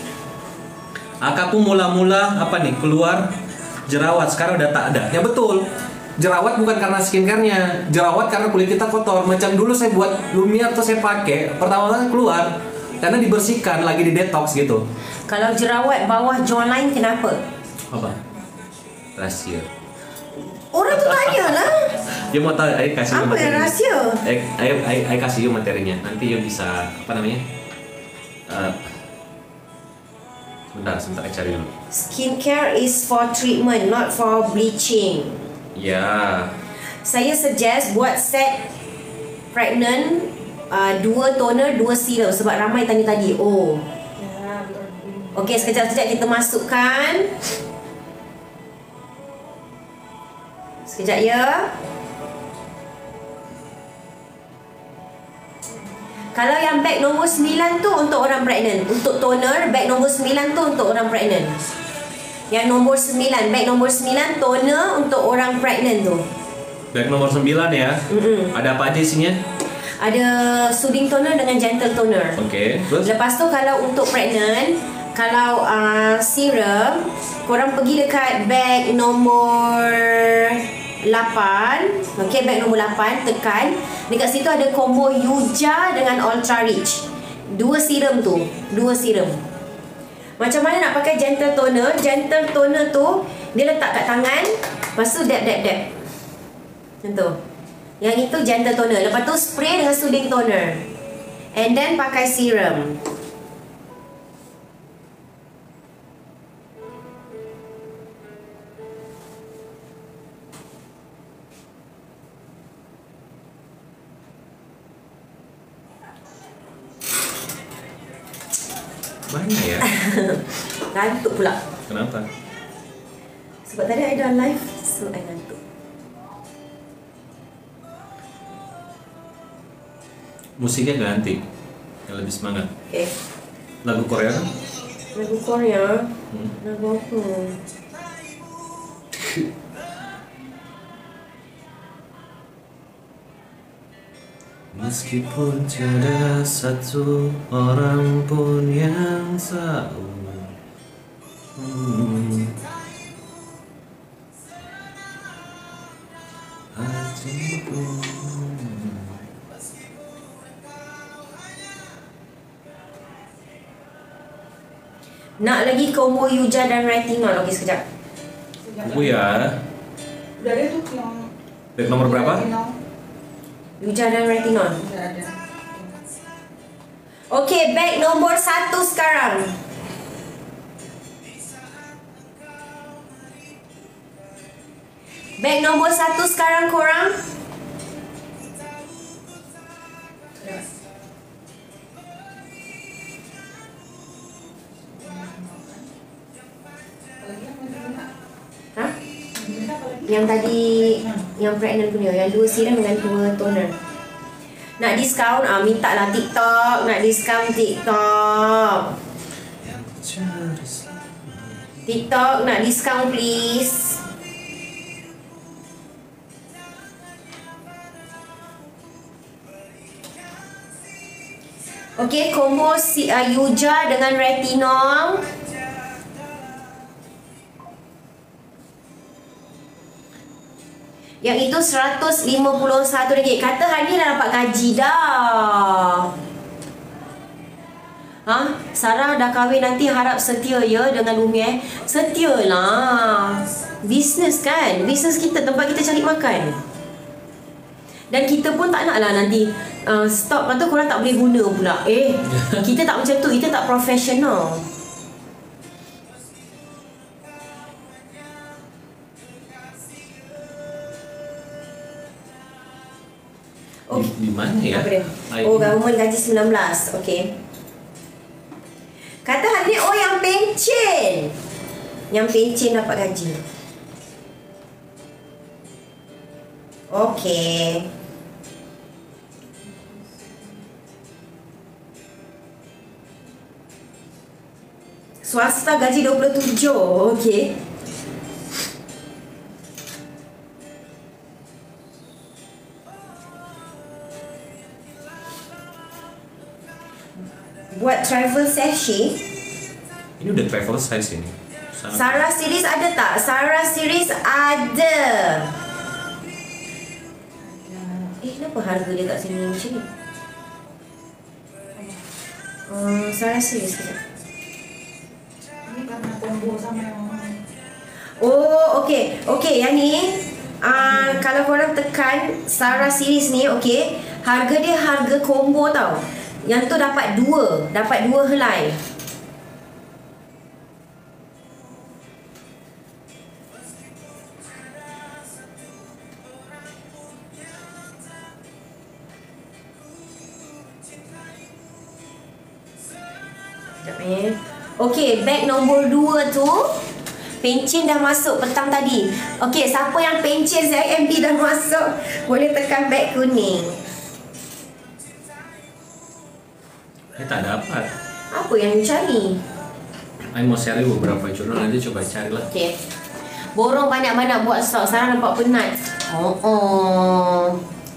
Akapu mula-mula apa nih? Keluar jerawat, sekarang udah tak ada. Ya betul. Jerawat bukan karena skincare-nya, jerawat karena kulit kita kotor. Macam dulu saya buat Lumiere tuh saya pakai, pertama kali keluar karena dibersihkan, lagi di detox gitu. Kalau jerawat bawah jawline kenapa? Apa? Rahasia. Orang tu tanya lah. Dia mau tahu, ayo kasih Apa yang rahsia? Ayo, ayo, ayo, ayo kasih you materinya. Nanti you bisa apa namanya? Uh, sebentar, sebentar saya cari dulu. Skincare is for treatment, not for bleaching. Ya. Saya suggest buat set pregnant uh, dua toner, dua serum sebab ramai tanya tadi. Oh. ya, Okey, sekejap-sekejap kita masukkan. Sekejap ya. Kalau yang bag nombor sembilan tu untuk orang pregnant. Untuk toner, bag nombor sembilan tu untuk orang pregnant. Yang nombor sembilan, bag nombor sembilan, toner untuk orang pregnant tu. Bag nomor sembilan ya. Mm-mm. Ada apa aja isinya? Ada soothing toner dengan gentle toner. Okey, terus? Lepas tu kalau untuk pregnant, kalau uh, serum, korang pergi dekat bag nombor lapan. Okey, bag nombor lapan, tekan. Dekat situ ada combo Yuja dengan Ultra Rich. Dua serum tu, dua serum. Macam mana nak pakai gentle toner? Gentle toner tu dia letak kat tangan, lepas tu dab dab dab. Macam tu. Yang itu gentle toner. Lepas tu spray dengan soothing toner. And then pakai serum. Banyak ya? Ngantuk pula. Kenapa? Sebab tadi I dah live, so I ngantuk. Musiknya ganti, yang lebih semangat. Okay. Lagu Korea kan? Lagu Korea. Hmm. Lagu apa? Meskipun tiada satu orang pun yang tahu. Hmm. Hatiku. Nak lagi combo Yuja dan retinol. Okey, sekejap. Oh ya. Udah ada tuh yang Bag nomor berapa? Yuja dan retinol. Udah ada. Okey, bag nombor satu sekarang. Bag nombor satu sekarang korang. Ha? Yang tadi, yang pregnant punya, yang dua serum dengan dua toner. Nak diskaun, ah minta lah TikTok. Nak diskaun TikTok. TikTok nak diskaun please. Okey, combo si, uh, Yuja dengan retinol. Yang itu seratus lima puluh satu ringgit. Kata hari ni dah dapat gaji dah. Ha? Sarah dah kahwin nanti harap setia ya dengan Umi eh. Setialah. Bisnes kan. Bisnes kita, tempat kita cari makan. Dan kita pun tak nak lah nanti uh, stok kata korang tak boleh guna pula. Eh, kita tak macam tu. Kita tak profesional. Oh, di, di mana ya? Apa dia? I- Oh, government gaji sembilan belas. Okey. Kata hari ni, oh yang pencen. Yang pencen dapat gaji. Okey. Swasta gaji dua puluh tujuh. Okey. Buat travel sachet. Ini udah travel size ini. Sangat- Sarah series ada tak? Sarah series ada. Eh, kenapa harga dia kat sini macam ni? Uh, Sarah series kejap. Ini karena combo sama yang Oh, okey. Okey, yang ni uh, kalau korang tekan Sarah series ni, okey, harga dia harga combo tau. Yang tu dapat dua, dapat dua helai. Sekejap eh. Okey, bag nombor dua tu pencen dah masuk petang tadi. Okey, siapa yang pencen Z M B dah masuk, boleh tekan bag kuning. Eh, tak dapat. Apa yang you cari? I mau share beberapa jurnal, nanti coba carilah. Okay. Borong banyak-banyak buat stok. Sarah nampak penat. Oh, oh.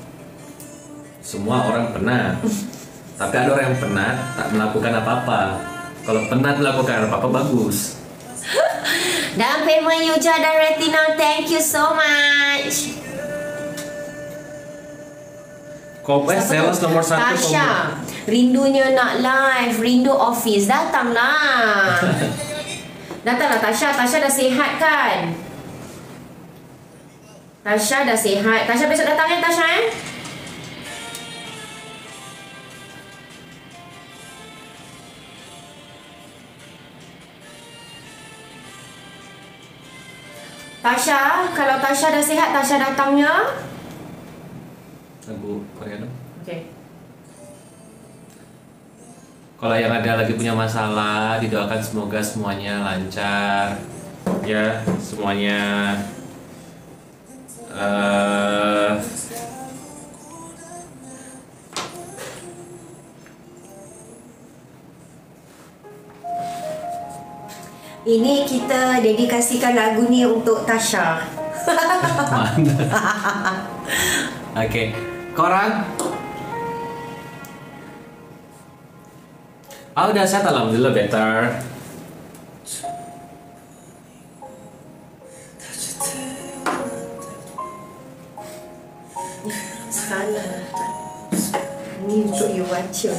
Semua orang penat. Tapi ada orang yang penat tak melakukan apa-apa. Kalau penat melakukan apa-apa bagus. Dan payment Yuja dan Retinol, thank you so much. Kompas sales nomor satu. Tasha, rindunya nak live, rindu office, datanglah. Datanglah Tasha, Tasha dah sihat kan? Tasha dah sihat. Tasha besok datang ya Tasha eh? Tasha, kalau Tasha dah sihat, Tasha datangnya. Lagu Korea dong. Okay. Kalau yang ada lagi punya masalah, didoakan semoga semuanya lancar, ya semuanya. Uh, Ini kita dedikasikan lagu ni untuk Tasha. Mana? Oke, okay. Korang? Ah udah sehat, alhamdulillah better. Salah. Ni untuk you baca.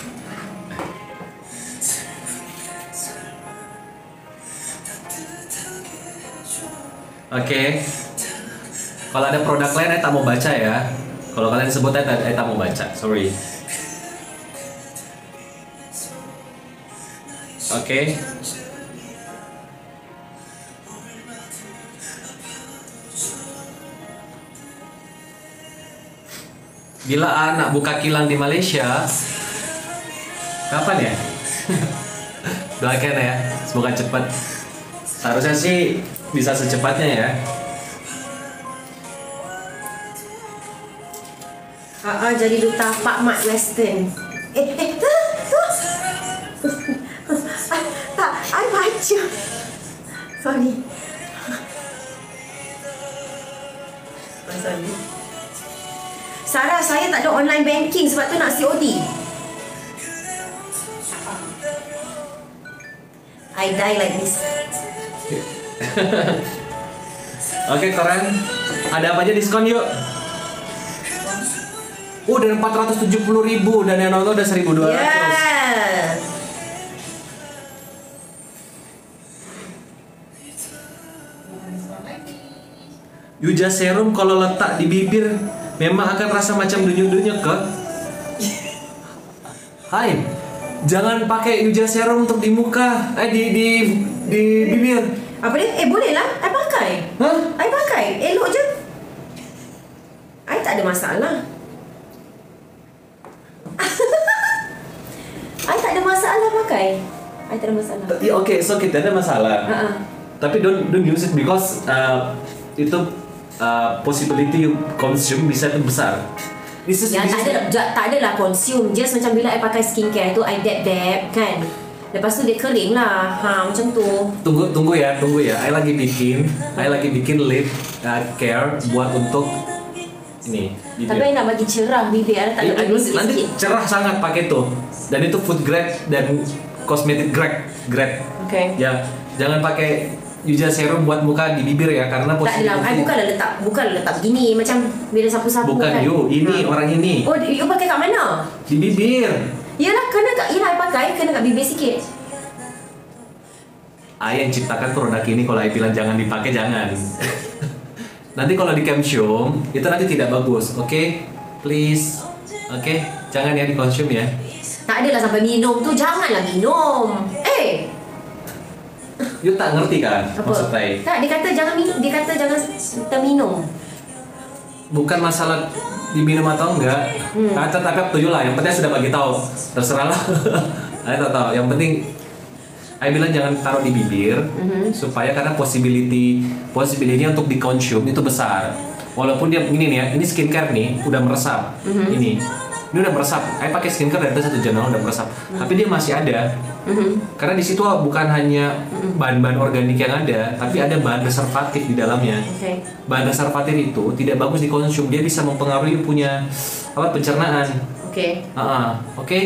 Oke. Okay. Kalau ada produk lain, saya tak mau baca ya. Kalau kalian sebut, saya tak, saya tak mau baca. Sorry. Oke. Okay. Bila anak buka kilang di Malaysia, kapan ya? Doakan ya, semoga cepat. Seharusnya sih bisa secepatnya ya. Ah, jadi duta Pak Mat Western. Eh, eh, tak, I baca. Sorry. Sorry. Sarah, saya tak ada online banking sebab tu nak C O D. I die like this. Oke, korang ada apa aja diskon yuk? Oh, dari empat ratus tujuh puluh ribu dan yang nonton udah seribu dua ratus. Yeah. Yuja serum kalau letak di bibir memang akan rasa macam denyut-denyut ke? Hai, jangan pakai Yuja serum untuk di muka, eh di di di bibir. Apa dia? Eh boleh lah, I pakai. Hah? I pakai, elok je. I tak ada masalah. I tak ada masalah pakai. I tak ada masalah. Ya oke, okay, so kita ada masalah. Uh-uh. Tapi don't don't use it because uh, itu uh, possibility you consume bisa itu besar. This is, Ya this tak is- ada, tak ada lah consume. Just macam bila I pakai skincare tu, I dab-dab kan. Lepas tu dia kering lah. Ha, macam tu. Tunggu tunggu ya, tunggu ya. I lagi bikin, I lagi bikin lip uh, care buat untuk ini. bibir. Tapi I nak bagi cerah bibir. I tak Eh, nak nanti, bagi nanti sikit-sikit. cerah sangat pakai tuh. Dan itu food grade dan cosmetic grade. grade. Okay. Ya, jangan pakai Yuja serum buat muka di bibir ya, karena Tak adalah, I positivity- bukanlah letak Bukanlah letak begini. Macam bila sapu-sapu Bukan kan. you, ini Ha. orang ini Oh, you pakai kat mana? di bibir. Yalah, kena kat, yalah I pakai, kena kat bibir sikit. I yang ciptakan produk ini, kalau I bilang jangan dipakai, jangan. Nanti kalau di Camsium itu nanti tidak bagus, oke? Okay? Please, oke? Okay? Jangan ya dikonsum ya. Tak adalah sampai minum tu, janganlah minum. Eh, You tak ngerti kan apa? maksudnya? Tak, dia kata jangan minum, dia kata jangan terminum. Bukan masalah diminum atau enggak. Hmm. Nah, tapi aku tujuh lah. Yang penting sudah bagi tahu. Terserah lah. I tak tahu. Yang penting, I bilang jangan taruh di bibir Mhm. supaya karena possibility possibility untuk dikonsum itu besar. Walaupun dia ini nih ya, ini skincare nih udah meresap. Mhm. Ini ini udah meresap. Saya pakai skincare dari satu channel udah meresap, hmm. tapi dia masih ada. Mm-hmm. Karena di situ bukan hanya mm-hmm. bahan-bahan organik yang ada, tapi ada bahan preservatif di dalamnya. Okay. Bahan preservatif itu tidak bagus dikonsum, dia bisa mempengaruhi punya apa pencernaan. Oke. Okay. Uh-uh. Oke. Okay?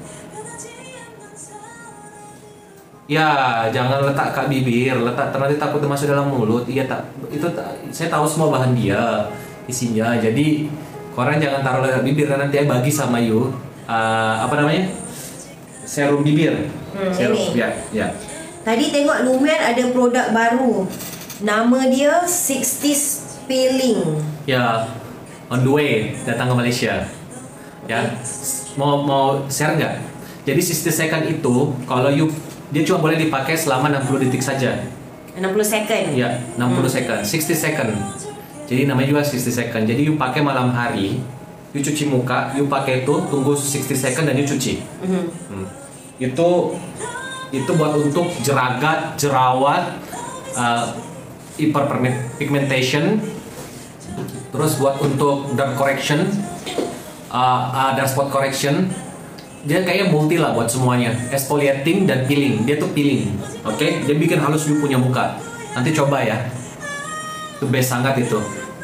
Ya, jangan letak kat bibir, letak nanti takut masuk dalam mulut. Iya tak, itu saya tahu semua bahan dia isinya. Jadi korang jangan taruh letak bibir karena nanti saya bagi sama you. Uh, apa namanya? Serum bibir. Hmm, serum, ini. ya, ya. Tadi tengok Lumiere ada produk baru. Nama dia sixties Peeling. Ya, on the way datang ke Malaysia. Ya, mau mau share nggak? Jadi sixty second itu kalau you dia cuma boleh dipakai selama enam puluh detik saja. enam puluh second. Ya, enam puluh hmm. second, sixty second. Jadi namanya juga sixty second. Jadi you pakai malam hari, you cuci muka, you pakai itu, tunggu sixty second dan you cuci. Mm-hmm. Hmm. Itu itu buat untuk jeragat, jerawat, uh, hyperpigmentation, terus buat untuk dark correction, uh, uh, dark spot correction. Dia kayaknya multi lah buat semuanya, exfoliating dan peeling. Dia tuh peeling, oke? Okay? Dia bikin halus you punya muka. Nanti coba ya, itu best sangat itu.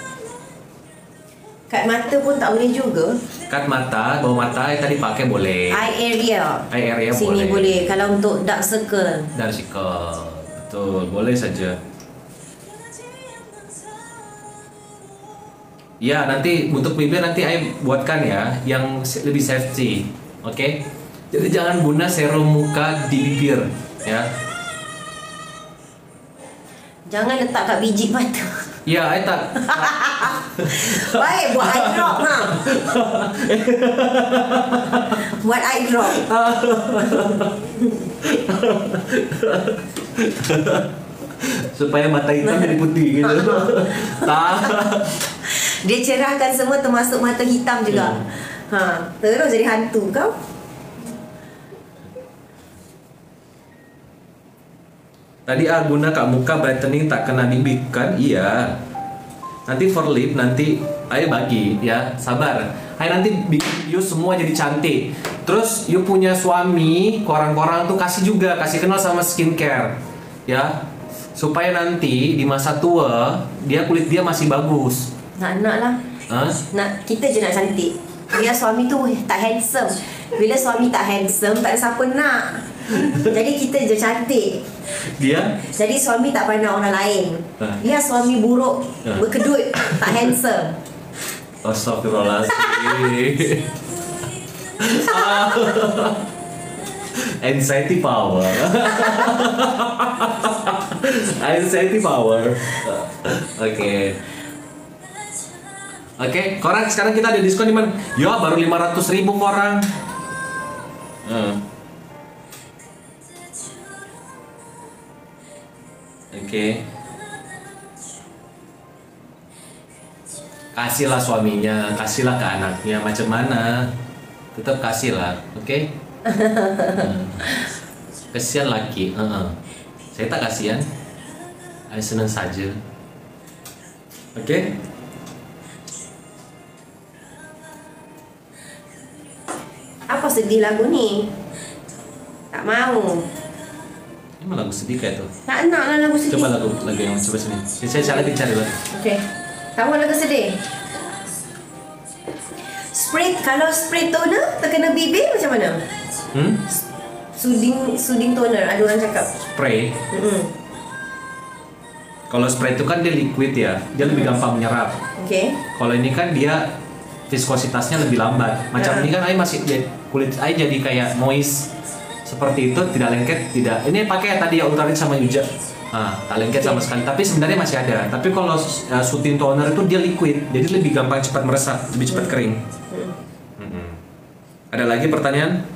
Kat mata pun tak boleh juga. Kat mata, bawah mata yang tadi pakai boleh. Eye area. Eye area sini boleh. boleh. Kalau untuk dark circle. Dark circle, betul, boleh saja. Ya, nanti untuk bibir nanti saya buatkan ya, yang lebih safety, oke? Okay? Jadi jangan guna serum muka di bibir, ya. Jangan letak kat biji mata. Ya, saya tak. Baik, buat eye drop ha. Buat eye drop. Supaya mata hitam jadi putih gitu. Tak. Dia cerahkan semua termasuk mata hitam juga. Hmm. Ha, terus jadi hantu kau. Tadi ah guna kat muka brightening tak kena bibir kan? Iya. Nanti for lip nanti ayo bagi ya, sabar. Ayo nanti bikin you semua jadi cantik. Terus you punya suami, korang-korang tuh kasih juga, kasih kenal sama skincare. Ya. Supaya nanti di masa tua dia kulit dia masih bagus. Nak-nak lah. Huh? Nak kita je nak cantik. Dia suami tu tak handsome. Bila suami tak handsome, tak ada siapa nak. Jadi kita je cantik. Dia? Jadi suami tak pandang orang lain. Ha. Dia suami buruk, ha. Berkedut, tak handsome. Astagfirullahaladzim. Anxiety power. Anxiety power. Oke. Okay. Oke, okay, korang sekarang kita ada diskon di mana? Ya, baru lima ratus ribu korang. Hmm. Oke. Okay. Kasihlah suaminya, kasihlah ke anaknya, macam mana? Tetap kasihlah, oke? Okay? Hmm. Kasihan laki, uh-uh. Saya tak kasihan. Saya senang saja. Oke? Okay? Apa sedih lagu ni? Tak mau. Ini lagu sedih kayak tuh. Tak nak lah lagu sedih. Coba lagu lagu yang coba sini. Saya saya lagi cari lagu. Okey. Kamu lagu sedih. Spray, kalau spray toner terkena bibir macam mana? Hmm? Soothing soothing toner ada orang cakap. Spray. Mm-hmm. Kalau spray itu kan dia liquid ya, dia lebih gampang menyerap. Okey. Kalau ini kan dia viskositasnya lebih lambat. Macam uh. ini kan air masih kulit air jadi kayak moist seperti itu, tidak lengket, tidak. Ini pakai tadi ya Ultrarit sama Yuja. Ah, tak lengket okay. sama sekali. Tapi sebenarnya masih ada. Tapi kalau uh, soothing toner itu dia liquid, jadi lebih gampang cepat meresap, lebih cepat kering. Hmm. Hmm. Ada lagi pertanyaan?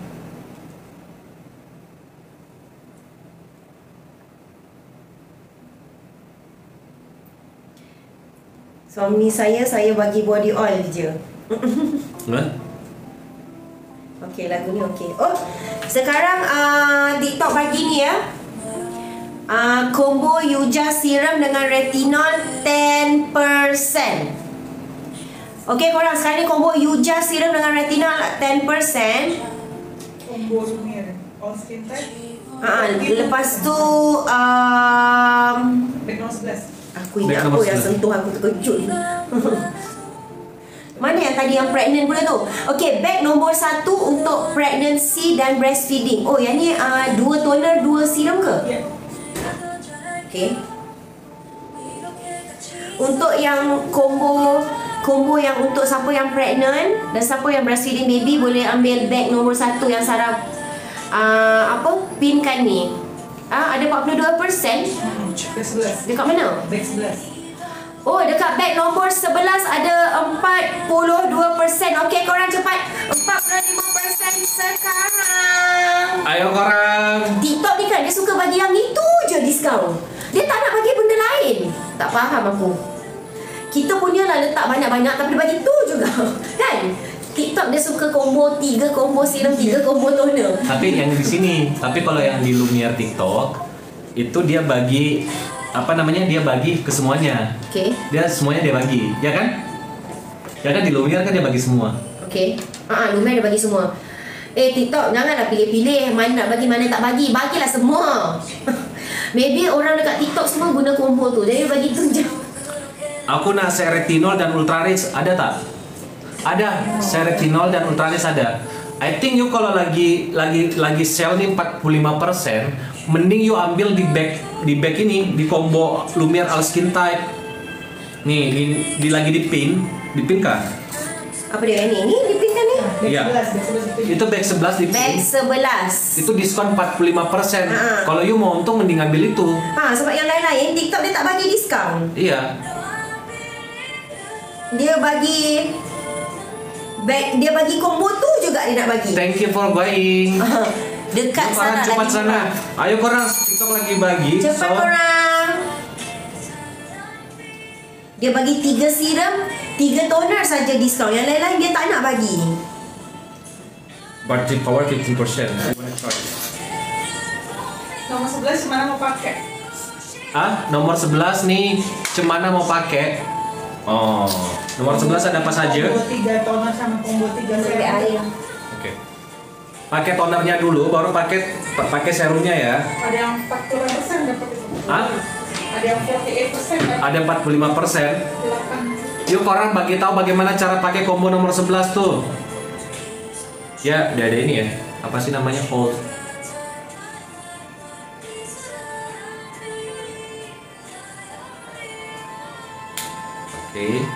Suami saya, saya bagi body oil je. Nah? Okey, lagu ni okey. Oh, sekarang uh, TikTok pagi ni ya. Uh, combo Yuja serum dengan retinol ten percent. Okey korang, sekarang ni combo Yuja serum dengan retinol ten persen. Combo Lumiere all skin type. Ah, lepas tu um, Back nomor sebelas. aku Back ingat nombor aku yang sebelas. sentuh aku terkejut. Mana yang tadi yang pregnant pula tu? Okey, bag nombor satu untuk pregnancy dan breastfeeding. Oh, yang ni uh, dua toner, dua serum ke? Ya. Okey. Untuk yang combo combo yang untuk siapa yang pregnant dan siapa yang breastfeeding baby boleh ambil bag nombor satu yang Sarah uh, apa pinkan ni. Ah, ada empat puluh dua peratus. Back sebelas. Dekat mana? Back sebelas. Oh, dekat bag nombor sebelas ada empat puluh dua peratus. Okey, korang cepat. empat puluh lima peratus sekarang. Ayo korang. TikTok ni kan dia suka bagi yang itu je diskaun. Dia tak nak bagi benda lain. Tak faham aku. Kita punya lah letak banyak-banyak tapi dia bagi tu juga. Kan? TikTok dia suka combo tiga combo serum, tiga combo toner. Tapi yang di sini, tapi kalau yang di Lumiere TikTok itu dia bagi apa namanya? Dia bagi ke semuanya. Okey. Dia semuanya dia bagi, ya kan? Ya kan di Lumiere kan dia bagi semua. Okey. Ah, uh-huh, Lumiere dia bagi semua. Eh, TikTok janganlah pilih-pilih mana nak bagi, mana tak bagi. Bagilah semua. Maybe orang dekat TikTok semua guna combo tu. Jadi bagi tu je. Aku nak seretinol dan ultraris, ada tak? Ada, seretinol dan ultraris ada. I think you kalau lagi lagi lagi sell nih empat puluh lima persen, mending you ambil di bag di bag ini di combo Lumiere all skin type. Nih, di, di lagi di pin, di pin kah? Apa dia ni? Ni dipinkan ni. Back Iya. sebelas. Back sebelas itu. Itu bag sebelas di Bag pin. sebelas. Itu diskon empat puluh lima persen. Ha. Kalau you mau untung mending ambil itu. Ha, sebab yang lain-lain TikTok dia tak bagi diskaun. Iya. Dia bagi bag, dia bagi combo tu juga dia nak bagi. Thank you for going. Dekat Yuk, korang sana cepat lagi sana. murah. Ayo korang, TikTok lagi bagi. Cepat So, korang. Dia bagi tiga serum, tiga toner saja diskaun. Yang lain-lain dia tak nak bagi. Battery power fifteen percent. Nomor sebelas mana mau pakai? Ah, nomor sebelas nih, cemana mau pakai? Oh, nomor sebelas ada apa saja? Combo tiga toner sama combo tiga Pakai serum. air. Oke. Pakai tonernya dulu, baru pakai pa- pakai serumnya ya. Ada yang empat puluh persen dapat itu. Ah, Ada yang empat puluh delapan persen dapat ada empat puluh lima persen. delapan. Yuk korang bagi tahu bagaimana cara pakai combo nomor sebelas tuh. Ya, udah ada ini ya. Apa sih namanya? Hold. Oke.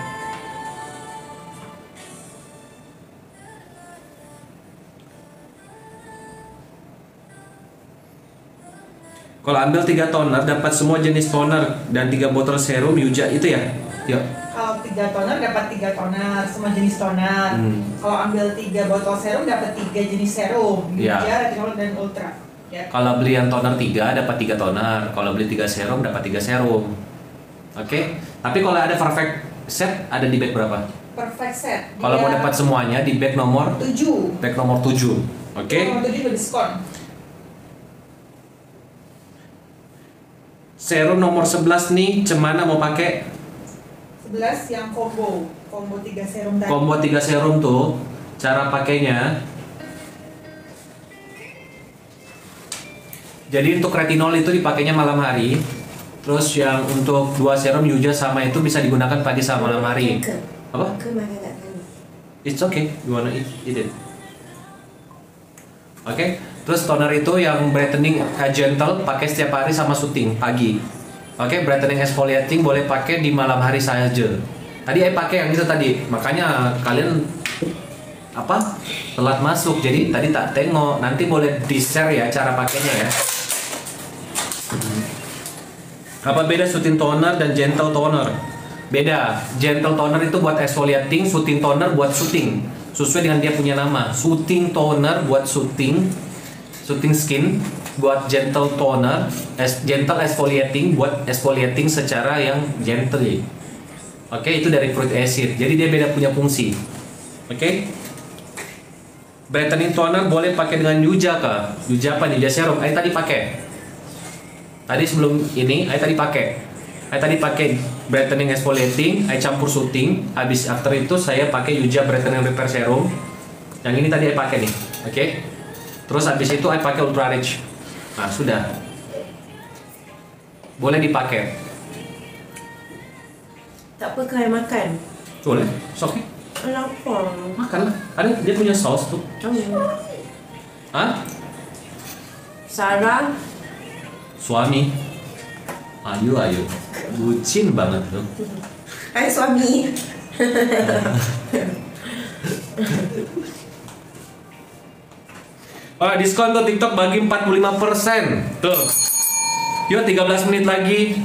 Kalau ambil tiga toner dapat semua jenis toner dan tiga botol serum Yuja itu ya? Yuk. Kalau tiga toner dapat tiga toner, semua jenis toner. Hmm. Kalau ambil tiga botol serum dapat tiga jenis serum, Ya. Yuja, retinol dan ultra. Ya. Kalau beli yang toner tiga dapat tiga toner, kalau beli tiga serum dapat tiga serum. Oke. Tapi kalau ada perfect set ada di bag berapa? Perfect set. Kalau mau dapat semuanya di bag nomor tujuh. bag nomor tujuh. Oke. Nomor tujuh udah diskon. Serum nomor sebelas nih, cemana mau pakai? sebelas yang combo, combo tiga serum tadi. Combo tiga serum tuh, cara pakainya. Jadi untuk retinol itu dipakainya malam hari. Terus yang untuk dua serum Yuja sama itu bisa digunakan pagi sama malam hari. Ke? Apa? Ke mana tak tahu. It's okay. You wanna eat, eat it. Oke. Terus toner itu yang brightening uh, gentle pakai setiap hari sama soothing pagi. Oke, brightening exfoliating boleh pakai di malam hari saja. Tadi saya pakai yang itu tadi. Makanya kalian apa? Telat masuk. Jadi tadi tak tengok. Nanti boleh di-share ya cara pakainya ya. Apa beda soothing toner dan gentle toner? Beda. Gentle toner itu buat exfoliating, soothing toner buat soothing. Sesuai dengan dia punya nama. Soothing toner buat soothing, soothing skin, buat gentle toner, es, gentle exfoliating buat exfoliating secara yang gentle. Oke, itu dari fruit acid. Jadi dia beda punya fungsi. Oke. Brightening toner boleh pakai dengan Yuja kah? Yuja apa? Yuja serum. Saya tadi pakai. Tadi sebelum ini, saya tadi pakai. Saya tadi pakai brightening exfoliating, I campur soothing. Habis after itu saya pakai Yuja brightening repair serum. Yang ini tadi I pakai nih, oke? Okay? Terus habis itu I pakai Ultra Rich. Nah sudah, boleh dipakai. Tak apa kau makan. Boleh, sok. Lapar. Makan lah. Ada dia punya saus tuh. Oh. Hah? Sarah. Suami. Ayo ayo. Bucin banget tuh. Hai suami. Oh, diskon tuh TikTok bagi empat puluh lima persen. Tuh. Yuk tiga belas menit lagi.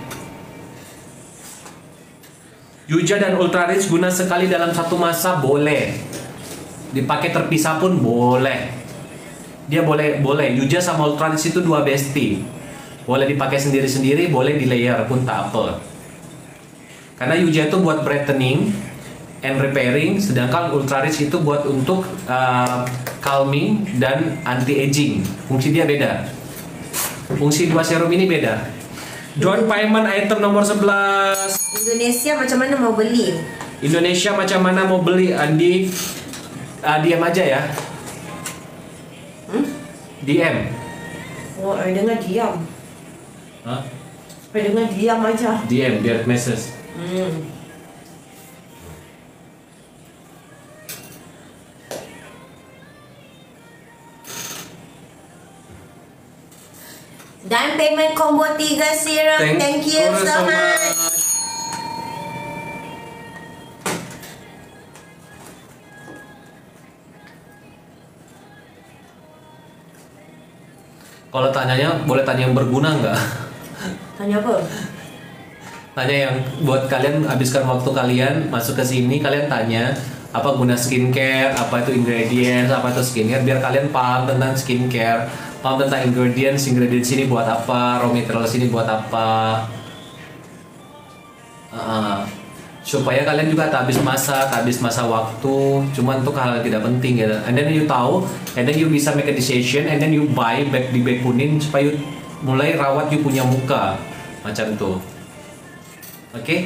Yuja dan Ultra Rich guna sekali dalam satu masa boleh. Dipakai terpisah pun boleh. Dia boleh boleh. Yuja sama Ultra Rich itu dua bestie. Boleh dipakai sendiri-sendiri, boleh di layer pun tak apa. Karena Yuja itu buat brightening and repairing, sedangkan Ultra Rich itu buat untuk uh, calming dan anti aging. Fungsi dia beda. Fungsi dua serum ini beda. John Payment item nomor sebelas. Indonesia macam mana mau beli? Indonesia macam mana mau beli? Andi uh, diam aja ya. Hmm? D M. Oh, I dengar diam. Hah? I dengar diam aja. D M biar message. Hmm. Dan payment combo tiga serum. Thank, Thank you so, so much. much. Kalau tanyanya boleh tanya yang berguna nggak? Tanya apa? Tanya yang buat kalian habiskan waktu kalian masuk ke sini, kalian tanya apa guna skincare, apa itu ingredients, apa itu skincare, biar kalian paham tentang skincare, paham tentang ingredients, ingredients ini buat apa, raw materials ini buat apa, uh, supaya kalian juga tak habis masa, tak habis masa waktu, cuma untuk hal yang tidak penting gitu. And then you tahu, and then you bisa make a decision, and then you buy back di bag kuning supaya you mulai rawat you punya muka macam tuh. Oke? Okay?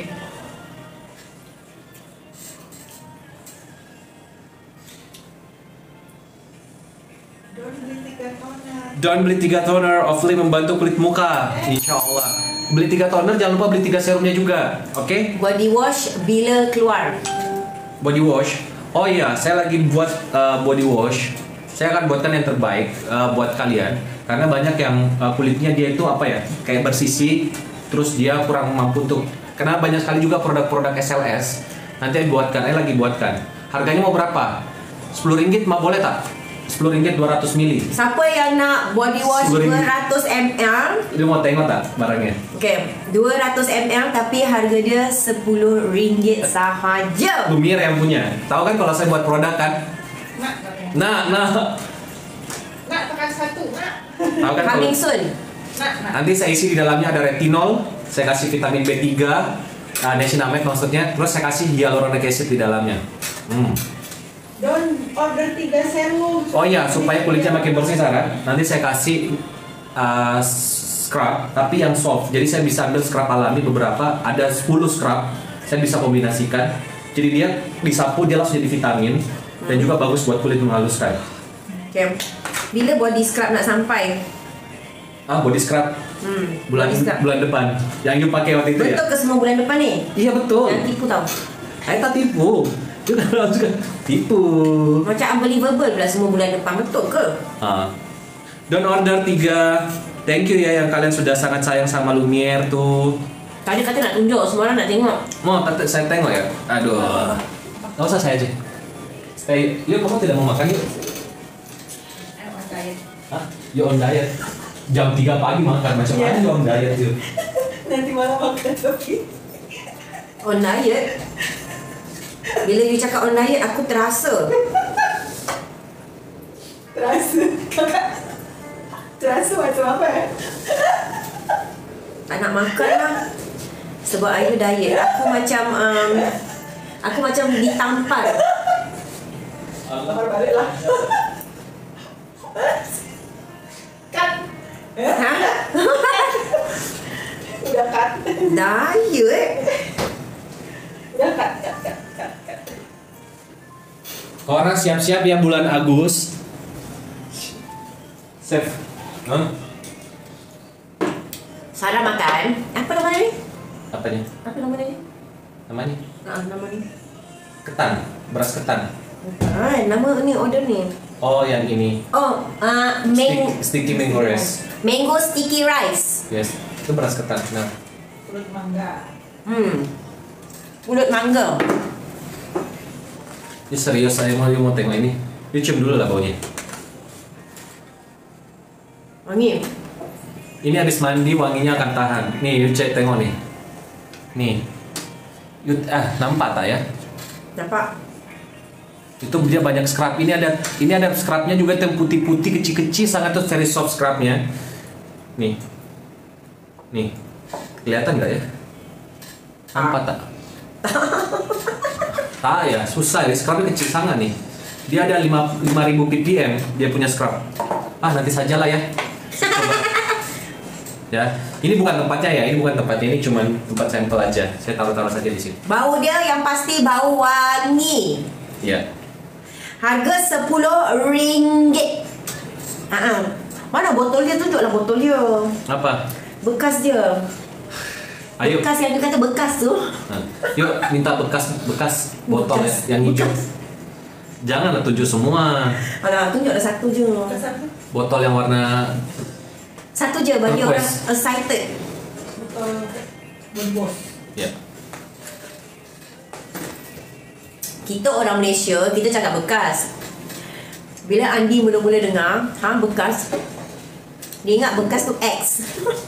Don't beli tiga toner, Ovely membantu kulit muka, insya Allah. Beli tiga toner, jangan lupa beli tiga serumnya juga, oke? Okay? Body wash bila keluar. Body wash, oh iya, saya lagi buat uh, body wash. Saya akan buatkan yang terbaik uh, buat kalian, karena banyak yang uh, kulitnya dia itu apa ya, kayak bersisi, terus dia kurang mampu tuh. Karena banyak sekali juga produk-produk S L S. Nanti saya buatkan, saya lagi buatkan. Harganya mau berapa? sepuluh ringgit mah boleh tak? sepuluh ringgit dua ratus mili. Siapa yang nak body wash dua ratus mililiter? Lu mau tengok tak barangnya? Okay, dua ratus mililiter tapi harga dia sepuluh ringgit sahaja. Lumiere yang punya. Tahu kan kalau saya buat produk kan? Nak, Nah, nah. nak tekan satu, nak. Tahu kan Coming kalau soon. Nak, nak. nanti saya isi di dalamnya ada retinol, saya kasih vitamin B tiga, uh, niacinamide maksudnya, terus saya kasih hyaluronic acid di dalamnya. Hmm. Don't order tiga serum. Oh iya, supaya kulitnya makin bersih Sarah, nanti saya kasih uh, scrub, tapi yang soft. Jadi saya bisa ambil scrub alami beberapa, ada sepuluh scrub, saya bisa kombinasikan. Jadi dia disapu, dia langsung jadi vitamin, dan juga bagus buat kulit menghaluskan. Okay. Bila body scrub nak sampai? Ah, body scrub Hmm, bulan body scrub. bulan depan. Yang you pakai waktu itu ya? Betul ke semua bulan depan ni? Iya betul. Jangan tipu tau. Saya tak tipu. Kita juga tipu. Macam unbelievable pula semua bulan depan. Betul ke? Ah. Don't order tiga. Thank you ya yang kalian sudah sangat sayang sama Lumiere tuh. Tadi kata nak tunjuk, semua orang nak tengok. Mau kata saya tengok ya? Aduh. Gak usah saya aja. Stay. Yuk kamu tidak mau makan yuk? I'm on diet. Hah? You on diet? Jam tiga pagi makan macam mana Yeah. you on diet yuk? Nanti malam makan tapi. On diet. Bila you cakap on diet, aku terasa. Terasa. Kakak. Terasa macam apa eh? Tak nak makan lah. Sebab Ayu diet. Aku macam um, Aku macam ditampar. Kamar balik lah. Kan? Ha? Udah cut. cut. Daya eh. Udah cut, cut, cut, cut, cut. Orang siap-siap ya bulan Agustus. Save. Huh? Sarah makan. Apa nama ni? Apanya? Apa nama ni? Namanya? Ah, nama ni. Ketan. Beras ketan. Ah, nama ni order ni. Oh, yang ini. Oh, uh, mang Stick, sticky mango rice. mango sticky rice. Yes. Itu beras ketan. Nah. Pulut mangga. Hmm. Pulut mangga. Ini serius saya mau mau tengok ini. You cium dulu lah baunya. Wangi. Ini habis mandi wanginya akan tahan. Nih, you cek tengok nih. Nih. You, ah, nampak tak ya? Nampak? Itu dia banyak scrub. Ini ada ini ada scrubnya juga yang putih-putih kecil-kecil, sangat tuh very soft scrubnya. Nih. Nih. Kelihatan nggak ya? Nampak tak? Tak ya, susah ya. Scrubnya kecil sangat nih. Dia ada lima ribu ppm dia punya scrub. Ah, nanti sajalah ya. Coba. Ya, ini bukan tempatnya ya, ini bukan tempatnya, ini cuma tempat sampel aja. Saya taruh-taruh saja di sini. Bau dia yang pasti bau wangi. Ya. Harga sepuluh ringgit. Ha. Mana botol dia? Tunjuklah botol dia. Apa? Bekas dia. Ayo. Bekas yang dia kata bekas tu. Nah, yuk minta bekas bekas botol Bekas. ya, yang hijau. Bekas. Janganlah tunjuk semua. Alah, tunjuklah satu je. Satu. Botol yang warna Satu je bagi Turquoise. orang excited. Betul. Bos. ya. Kita orang Malaysia, kita cakap bekas. Bila Andi mula-mula dengar, ha, bekas, dia ingat bekas tu X.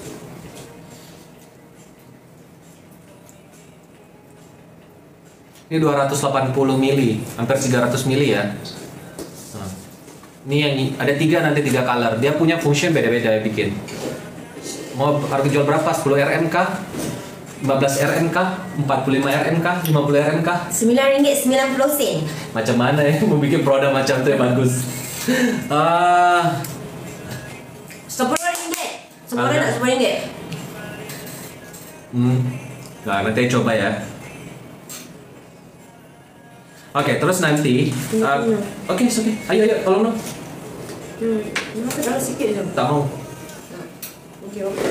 Ini dua ratus delapan puluh mili, hampir tiga ratus mili ya. Nah, ini yang ada tiga nanti tiga color. Dia punya function beda-beda ya bikin. Mau harga jual berapa? sepuluh ribu kah? lima belas ribu kah? empat puluh lima ribu kah? lima puluh ribu kah? sembilan ringgit sembilan puluh sen. Macam mana ya mau bikin produk macam tu yang bagus? Ah, sepuluh ringgit. Semua Ada. nak sepuluh ringgit. hmm. Nah, nanti coba ya. Oke, terus nanti uh, oke, okay, oke. Ayo, ayo, tolong dong. Hmm, kenapa kalau sikit je? Tak mau. Okey, okey.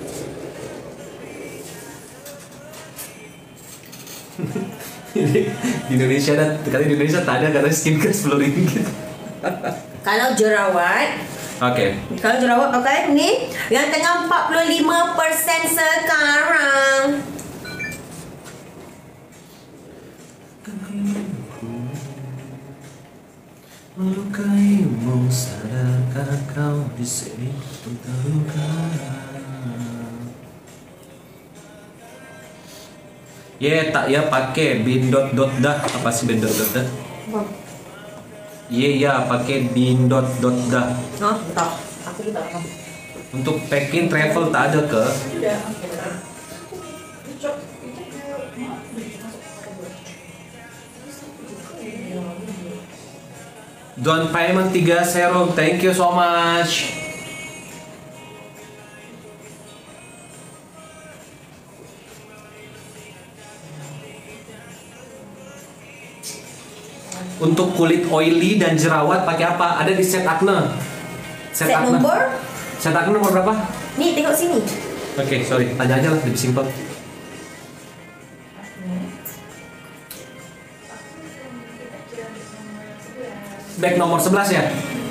Di Indonesia ada, kali di Indonesia tak ada kata skincare sepuluh ringgit. Kalau jerawat, Oke. kalau jerawat pakai ni yang tengah empat puluh lima persen sekarang. Melukaimu, sadarkah kau di sini pun terluka? Ye, tak ya pakai bin dot dot dah. Apa sih bin dot dot dah? Ye ya pakai bin dot dot dah. Oh, tak. Aku juga tak faham. Untuk packing travel tak ada ke? Tidak. Cok. Itu kayak Down payment tiga serum. Thank you so much. Untuk kulit oily dan jerawat pakai apa? Ada di set acne. Set nombor? Set acne nomor berapa? Ni tengok sini. Oke, sorry. Tanya aja lah, lebih simpel. Bag nomor sebelas ya?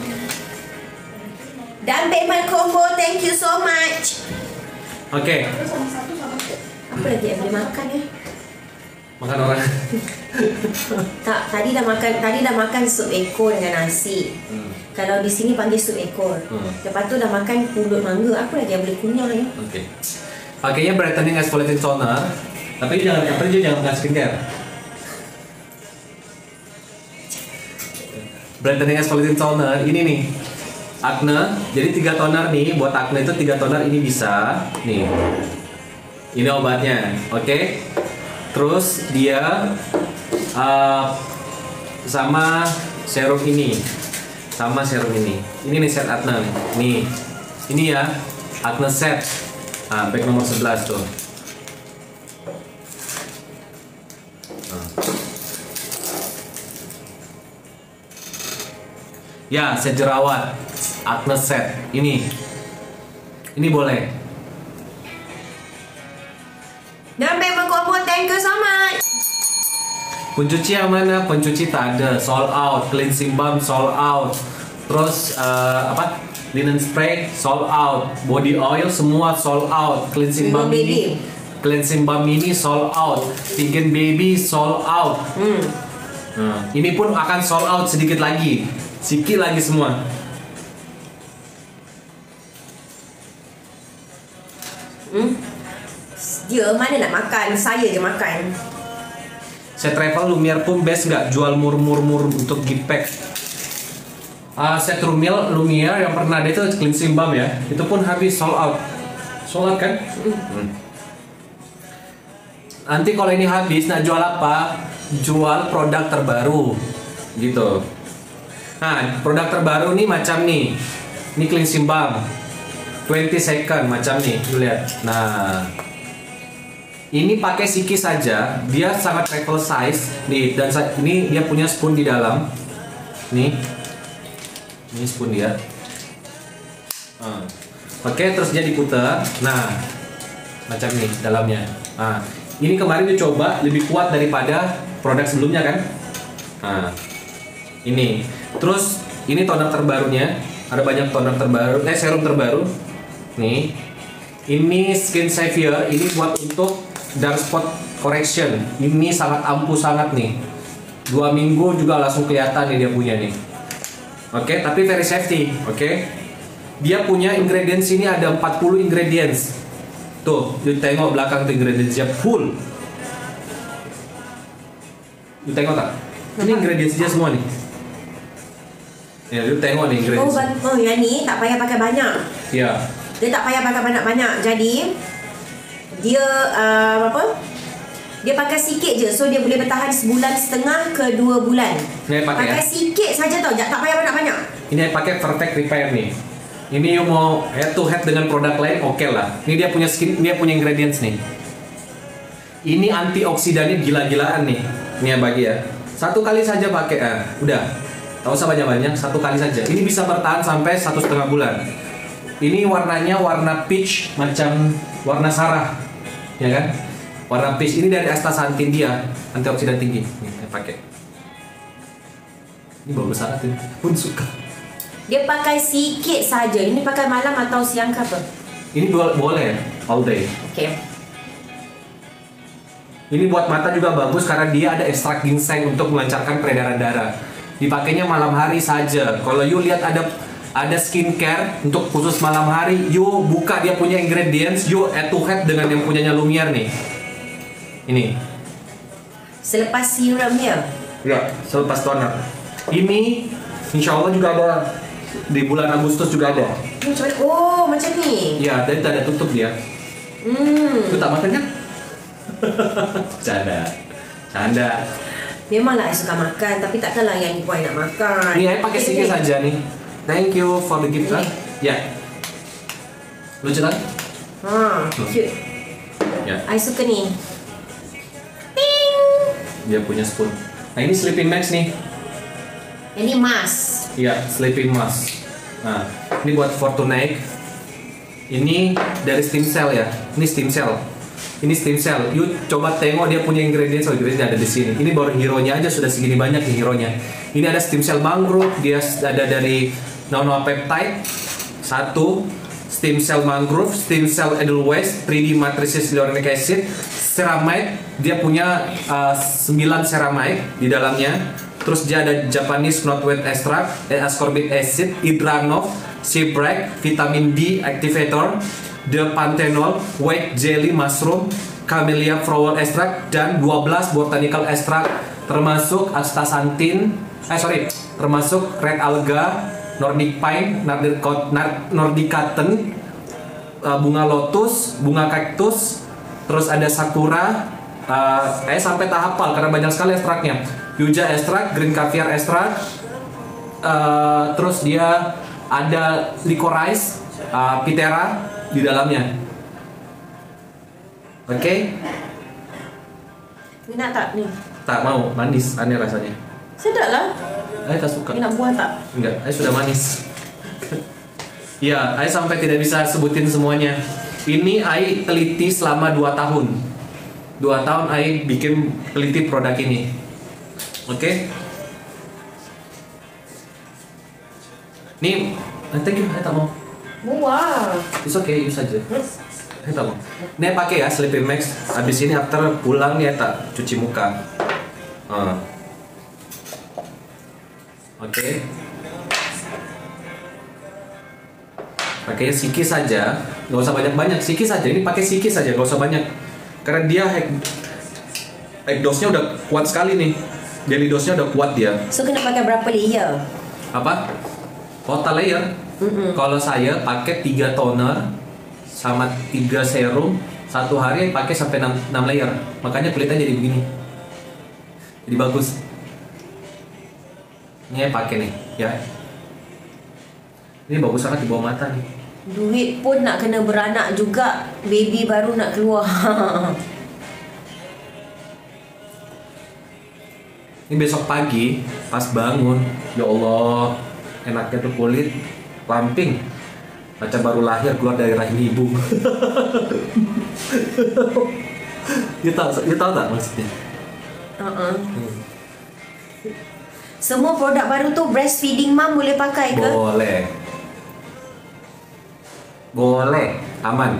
Dan payment combo, thank you so much. Oke. sama satu sama satu. Apa lagi yang boleh makan ya? Makan orang. Tak, tadi dah makan, tadi dah makan sup ekor dengan nasi. Hmm. Kalau di sini panggil sup ekor. Hmm. Lepas tu dah makan pulut mangga. Apa lagi yang boleh kunyah ya? Oke. Pakainya brightening exfoliating toner. Tapi jangan, tapi dia jangan pakai skincare. Brightening exfoliating toner ini nih. Acne. Jadi tiga toner nih. Buat acne itu tiga toner ini bisa. Nih. Ini obatnya. Oke. Terus dia uh, sama serum ini. Sama serum ini. Ini nih set acne nih. Nih. Ini ya. Acne set. Nah, bag nomor sebelas tuh. Ya, set jerawat. Acne set. Ini. Ini boleh. Dan memang combo, thank you so much. Pencuci yang mana? Pencuci tak ada, sold out. Cleansing balm sold out. Terus uh, apa? Linen spray sold out. Body oil semua sold out. Cleansing balm Baby. ini, cleansing balm ini sold out. Vegan baby sold out. Hmm. Nah, ini pun akan sold out sedikit lagi, sedikit lagi semua. Hmm. Dia mana nak makan? Saya je makan. Set travel Lumiere pun best nggak? Jual mur-mur-mur untuk gift pack. Uh, set Lumiere, Lumiere yang pernah ada itu cleansing balm ya, itu pun habis sold out. Sold out kan? Hmm. Nanti kalau ini habis, nak jual apa? Jual produk terbaru, gitu. Nah, produk terbaru nih macam nih. Ini cleansing balm, dua puluh second macam nih, lu lihat. Nah, ini pakai siki saja, dia sangat travel size nih, dan ini dia punya spoon di dalam. Nih, ini spoon dia. Nah, oke, terus dia diputar. Nah, macam nih dalamnya. Nah, ini kemarin dicoba lebih kuat daripada produk sebelumnya kan? Nah, ini. Terus ini toner terbarunya. Ada banyak toner terbaru, eh serum terbaru. Nih. Ini Skin Savior, ini buat untuk dark spot correction. Ini sangat ampuh sangat nih. Dua minggu juga langsung kelihatan nih dia punya nih. Oke, tapi very safety, oke. Dia punya ingredients ini ada empat puluh ingredients. Tuh, lu tengok belakang tuh ingredientsnya full. Lu tengok tak? Ini ingredientsnya semua nih. Ya, lu tengok nih Oh, ingredients. ban- oh yang ni tak payah pakai banyak. Ya. Dia tak payah pakai banyak-banyak. Jadi dia uh, apa? Dia pakai sikit je, so dia boleh bertahan sebulan setengah ke dua bulan. Ni pakai, Pakai ya? sikit saja tau, tak payah banyak-banyak. Ini pakai perfect repair nih. Ini you mau head to head dengan produk lain, oke okay lah. Ini dia punya skin, dia punya ingredients nih. Ini antioksidannya gila-gilaan nih. Ini yang bagi ya. Satu kali saja pakai, ah, udah. Tak usah banyak-banyak, satu kali saja. Ini bisa bertahan sampai satu setengah bulan. Ini warnanya warna peach macam warna Sarah, ya kan? Warna peach ini dari astaxanthin dia, antioksidan tinggi. Nih, saya pakai. Ini bagus banget ini, pun suka. Dia pakai sikit saja. Ini pakai malam atau siang ke apa? Ini bo- boleh all day. Okey. Ini buat mata juga bagus karena dia ada ekstrak ginseng untuk melancarkan peredaran darah. Dipakainya malam hari saja. Kalau you lihat ada ada skincare untuk khusus malam hari, you buka dia punya ingredients, you head to head dengan yang punyanya Lumiere nih. Ini. Selepas serum dia. Ya, selepas toner. Ini insya Allah juga ada di bulan Agustus juga ada. Ni macam mana? Oh, macam ni. Ya, dan tak ada tutup dia. Hmm. Itu tak makan kan? Canda. Canda. Memanglah saya suka makan, tapi takkanlah yang ibu nak makan. Ini saya pakai Okey, sedikit okey. saja nih. Thank you for the gift. Ini. Lah. Ya. Lucu kan? Ha, cute. Ya. I suka ni. Dia punya spoon. Nah ini sleeping mask nih. Yang ni mask. Iya, sleeping mask. Nah, ini buat Fortunate. Ini dari stem cell ya. Ini stem cell. Ini stem cell. Yuk coba tengok dia punya ingredients. Oh, ingredients ada di sini. Ini baru hero-nya aja sudah segini banyak nih hero-nya. Ini ada stem cell mangrove. Dia ada dari nanopeptide. Satu. Stem cell mangrove, stem cell edelweiss, tiga D matrices hyaluronic acid, ceramide. Dia punya uh, sembilan ceramide di dalamnya. Terus dia ada Japanese knotweed extract, eh, ascorbic acid, hydranol, shipwreck, vitamin D activator, the panthenol, white jelly mushroom, camellia flower extract, dan dua belas botanical extract termasuk astaxanthin, eh sorry, termasuk red alga, Nordic pine, Nordic, Nordic cotton, uh, bunga lotus, bunga kaktus, terus ada sakura. Uh, eh sampai tak hafal karena banyak sekali ekstraknya. Yuja ekstrak, green caviar ekstrak, uh, terus dia ada licorice, uh, pitera di dalamnya. Oke? Okay? Ni nak tak ni? Tak mau, manis, aneh rasanya. Sedap lah. Saya tak suka. Ini nak buah tak? Enggak, saya sudah manis. Ya, saya sampai tidak bisa sebutin semuanya. Ini saya teliti selama dua tahun. Dua tahun saya bikin teliti produk ini. Oke? Okay? Nih, thank you, saya tak mau. Buah. It's okay, use saja. Saya tak mau. Ini pakai ya Sleeping Max. Habis ini after pulang ya tak cuci muka. Uh. Oke. Okay. Pakai sikit saja, nggak usah banyak-banyak, sikit saja. Ini pakai sikit saja, nggak usah banyak. Karena dia egg, egg dose-nya udah kuat sekali nih. Jelly dose-nya udah kuat dia. So kena pakai berapa layer? Apa? Total layer. Mm-mm. Kalau saya pakai tiga toner sama tiga serum, satu hari pakai sampai enam layer. Makanya kulitnya jadi begini. Jadi bagus. Ini pakai nih, ya. Ini bagus sangat di bawah mata nih. Duit pun nak kena beranak juga. Baby baru nak keluar. Ini besok pagi pas bangun, ya Allah, enaknya tuh kulit lamping, macam baru lahir keluar dari rahim ibu. You tahu, you tahu tak maksudnya? Uh-uh. Hmm. Semua produk baru tu breastfeeding mom boleh pakai ke? Boleh, boleh, aman.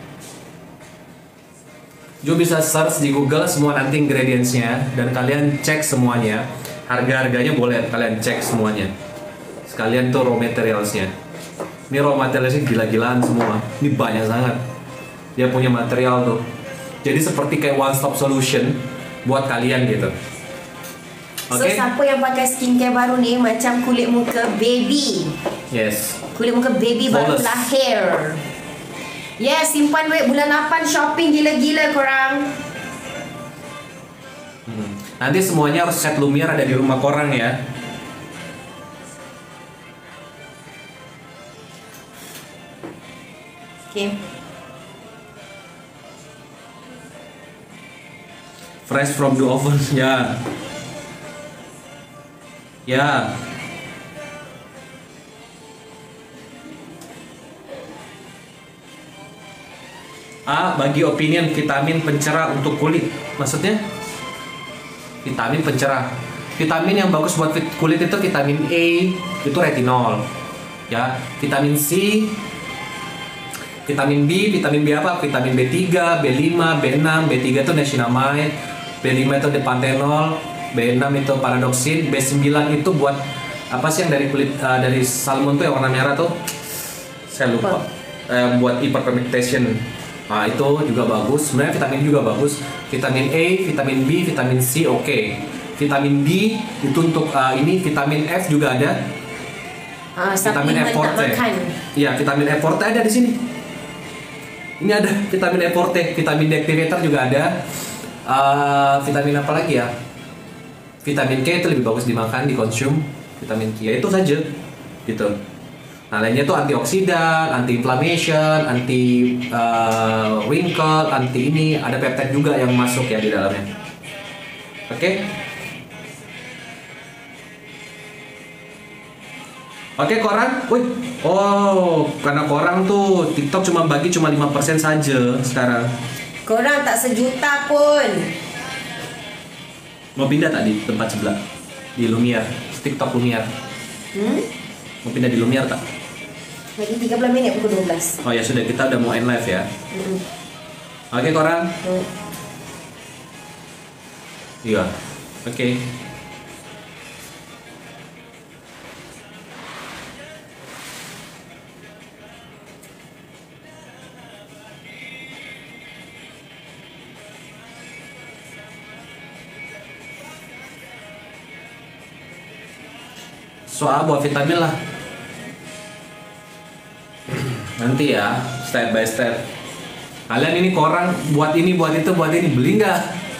You bisa search di Google semua nanti ingredientsnya dan kalian cek semuanya. Harga-harganya boleh kalian cek semuanya. Sekalian tuh raw materialsnya. Ini raw materialsnya gila-gilaan semua. Ini banyak sangat. Dia punya material tuh. Jadi seperti kayak one stop solution buat kalian gitu. Oke. So siapa yang pakai skincare baru ni macam kulit muka baby. Yes. Kulit muka baby baru Flawless. lahir. Yes, simpan duit bulan lapan shopping gila-gila korang. Hmm. Nanti semuanya harus set Lumiere ada di rumah korang ya. Okay. Fresh from the oven ya. Ya. A. Bagi opinion vitamin pencerah untuk kulit. Maksudnya? Vitamin pencerah. Vitamin yang bagus buat fit- kulit itu vitamin A, itu retinol. Ya, vitamin C, vitamin B, vitamin B apa? Vitamin B tiga, B lima, B enam, B tiga itu niacinamide, B lima itu depantenol, B enam itu paradoxin, B sembilan itu buat apa sih yang dari kulit uh, dari salmon tuh yang warna merah tuh? Saya lupa. Eh, buat hyperpigmentation. Nah, itu juga bagus. Sebenarnya vitamin juga bagus. Vitamin A, vitamin B, vitamin C oke. Okay. Vitamin B itu untuk uh, ini, vitamin F juga ada. Uh, Vitamin F forte. Iya, vitamin F forte ada di sini. Ini ada vitamin F forte, vitamin D activator juga ada. Uh, vitamin apa lagi ya? Vitamin K itu lebih bagus dimakan, dikonsum. Vitamin K ya itu saja. Gitu. Nah, lainnya tuh antioksidan, anti inflammation, anti uh, wrinkle, anti ini, ada peptide juga yang masuk ya di dalamnya. Oke? Okay? Oke, okay, korang. Wih. Oh, karena korang tuh TikTok cuma bagi cuma lima persen saja sekarang. Korang tak sejuta pun. Mau pindah tak di tempat sebelah? Di Lumiere, TikTok Lumiere. Hmm? Mau pindah di Lumiere tak? Lagi tiga belas minit pukul dua belas. Oh ya sudah, kita udah mau end live ya. Hmm. Oke, korang. Hmm. Iya. Oke. Soal buah vitamin lah. Nanti ya, step by step. Kalian ini korang buat ini, buat itu, buat ini, beli nggak?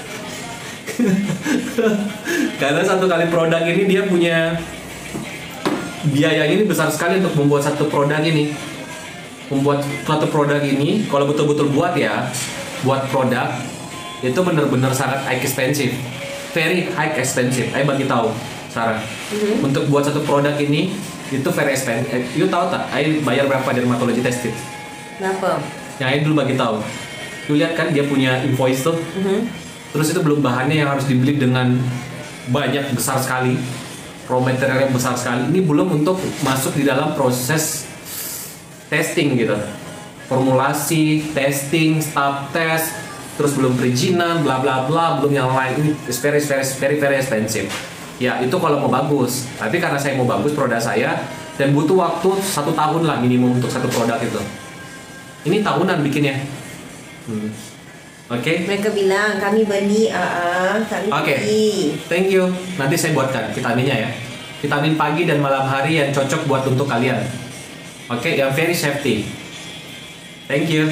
Karena satu kali produk ini dia punya biaya ini besar sekali untuk membuat satu produk ini. Membuat satu produk ini, kalau betul-betul buat ya, buat produk itu benar-benar sangat high expensive, very high expensive. Saya bagi tahu, Sarah. Mhm. Untuk buat satu produk ini itu very expensive. Eh, you tahu tak? I bayar berapa dermatology tested? Kenapa? Yang I dulu bagi tahu. You lihat kan dia punya invoice tuh. Mhm. Terus itu belum bahannya yang harus dibeli dengan banyak besar sekali, raw material yang besar sekali. Ini belum untuk masuk di dalam proses testing gitu, formulasi, testing, stop test, terus belum perizinan, bla bla bla, belum yang lain. Ini is very very very very expensive. Ya itu kalau mau bagus. Tapi karena saya mau bagus produk saya dan butuh waktu satu tahun lah minimum untuk satu produk itu. Ini tahunan bikinnya. Hmm. Oke. Okay. Mereka bilang kami beli, ah, kami Oke. Okay. beli. Thank you. Nanti saya buatkan vitaminnya ya. Vitamin pagi dan malam hari yang cocok buat untuk kalian. Oke, okay? Yang very safety. Thank you.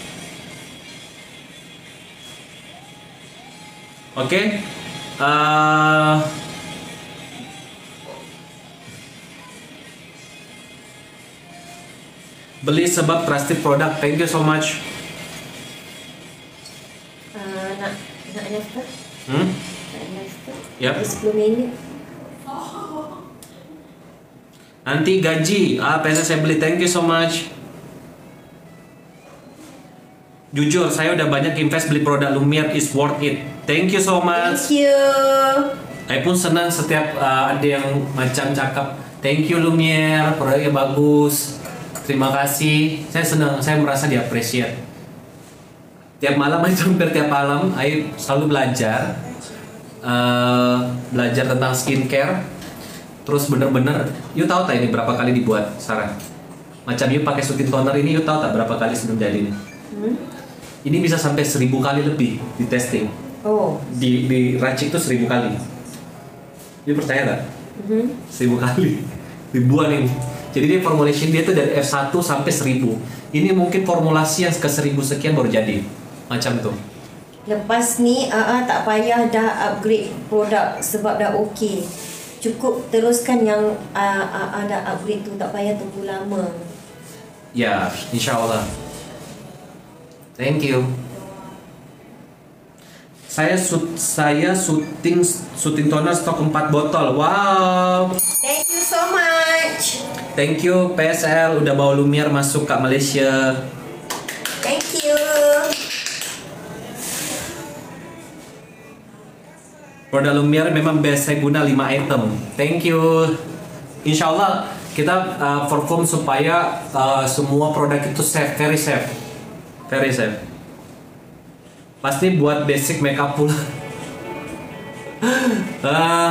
Oke. Okay. Uh, beli sebab trusted product. Thank you so much. Uh, nak nak nafkah? Hmm? Nak nafkah? Yep. sepuluh minit. Nanti gaji. Ah, P S saya beli. Thank you so much. Jujur, saya udah banyak invest beli produk Lumiere, is worth it. Thank you so much. Thank you. Saya pun senang setiap uh, ada yang macam cakap, thank you Lumiere, produknya bagus. Terima kasih. Saya senang, saya merasa di-appreciate. Tiap malam, itu hampir tiap malam, saya selalu belajar. Uh, belajar tentang skincare. Terus bener-bener, you tahu tak ini berapa kali dibuat, Sarah? Macam you pakai soothing toner ini, you tahu tak berapa kali sebelum jadi ini? Hmm? Ini bisa sampai seribu kali lebih di testing. Oh. Di, di racik itu seribu kali. You percaya tak? Mhm. Seribu kali. Ribuan ini. Jadi dia formulation dia tuh dari F satu sampai seribu. Ini mungkin formulasi yang ke seribu sekian baru jadi. Macam tuh. Lepas ni, ah, tak payah dah upgrade produk sebab dah okey. Cukup teruskan yang uh, uh, ada upgrade tu, tak payah tunggu lama. Ya, insya Allah. Thank you. Saya shoot, saya syuting syuting toner stok empat botol. Wow. Thank you so much. Thank you P S L udah bawa Lumiere masuk ke Malaysia. Thank you. Produk Lumiere memang best, saya guna lima item. Thank you. Insya Allah kita uh, perform supaya uh, semua produk itu safe, very safe, very safe. Pasti buat basic makeup pula. uh,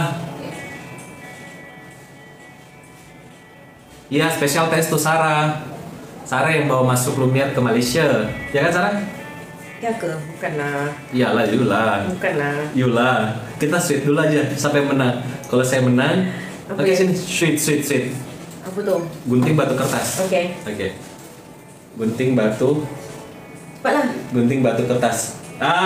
ya special thanks to Sarah. Sarah yang bawa masuk Lumiere ke Malaysia, ya kan Sarah? Ya ke? Bukanlah. Iyalah, yulah. Bukanlah. Yulah, kita sweet dulu aja sampai menang. Kalau saya menang, oke okay, sini sweet sweet sweet. Apa tu? Gunting batu kertas. Oke. Okay. Oke. Okay. Gunting batu. Cepatlah. Gunting batu kertas.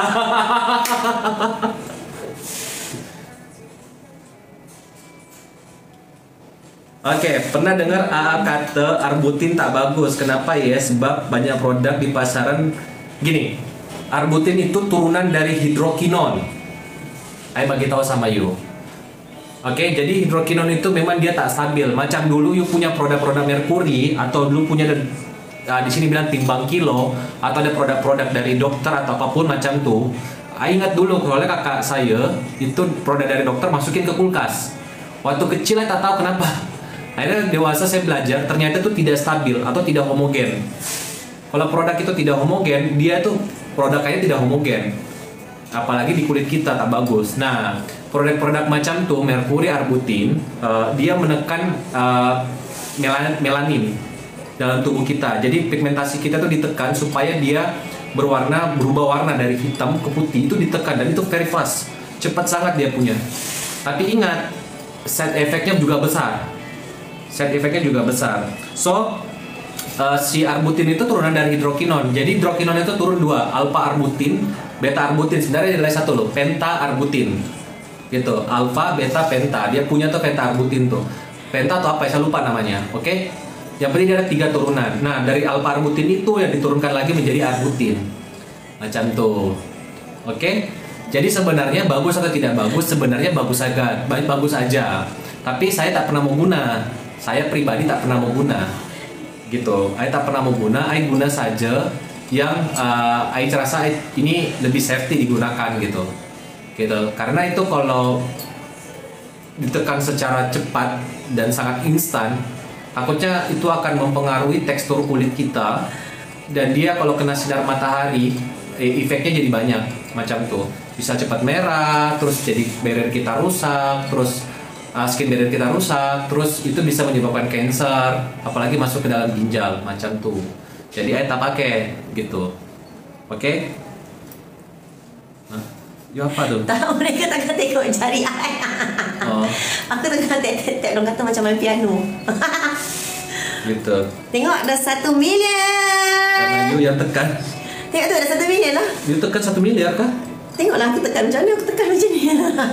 Oke, okay, pernah dengar A A kata Arbutin tak bagus? Kenapa ya? Sebab banyak produk di pasaran gini. Arbutin itu turunan dari hidrokinon. Saya bagi tahu sama you. Oke, okay, jadi hidrokinon itu memang dia tak stabil. Macam dulu you punya produk-produk merkuri atau dulu punya uh, di sini bilang timbang kilo atau ada produk-produk dari dokter atau apapun macam tuh. Saya ingat dulu kalau kakak saya itu produk dari dokter masukin ke kulkas. Waktu kecil saya tak tahu kenapa. Akhirnya dewasa saya belajar ternyata itu tidak stabil atau tidak homogen. Kalau produk itu tidak homogen, dia tuh produknya tidak homogen. Apalagi di kulit kita tak bagus. Nah, produk-produk macam tuh merkuri arbutin, uh, dia menekan uh, melan melanin dalam tubuh kita. Jadi pigmentasi kita tuh ditekan supaya dia berwarna, berubah warna dari hitam ke putih, itu ditekan dan itu very fast. Cepat sangat dia punya. Tapi ingat, side effect-nya juga besar. Side effect-nya juga besar. So, Uh, si arbutin itu turunan dari hidrokinon. Jadi hidrokinon itu turun dua, alpha arbutin, beta arbutin. Sebenarnya ada satu loh, penta arbutin. Gitu, alpha, beta, penta. Dia punya tuh penta arbutin tuh. Penta atau apa? Saya lupa namanya. Oke? Okay? Yang penting dia ada tiga turunan. Nah, dari alpha arbutin itu yang diturunkan lagi menjadi arbutin. Macam tuh. Oke? Okay? Jadi sebenarnya bagus atau tidak bagus? Sebenarnya bagus aja. Bagus aja. Tapi saya tak pernah mau guna. Saya pribadi tak pernah mau guna. Gitu. Saya tak pernah mau guna. Saya guna saja yang uh, saya rasa ini lebih safety digunakan gitu. Gitu. Karena itu kalau ditekan secara cepat dan sangat instan, takutnya itu akan mempengaruhi tekstur kulit kita, dan dia kalau kena sinar matahari efeknya jadi banyak macam tuh. Bisa cepat merah, terus jadi barrier kita rusak, terus uh, skin barrier kita rusak, terus itu bisa menyebabkan cancer, apalagi masuk ke dalam ginjal macam tuh. Jadi saya tak pakai gitu. Oke? Okay? Nah, you apa tuh? Tahu mereka tengah tengok jari I. Oh. Aku tengah tek-tek, orang kata macam main piano. Gitu. Tengok dah satu miliar. Karena you yang tekan. Tengok tu dah satu miliar lah. You tekan satu miliar kah? Tengoklah aku tekan macam mana, aku tekan macam ni.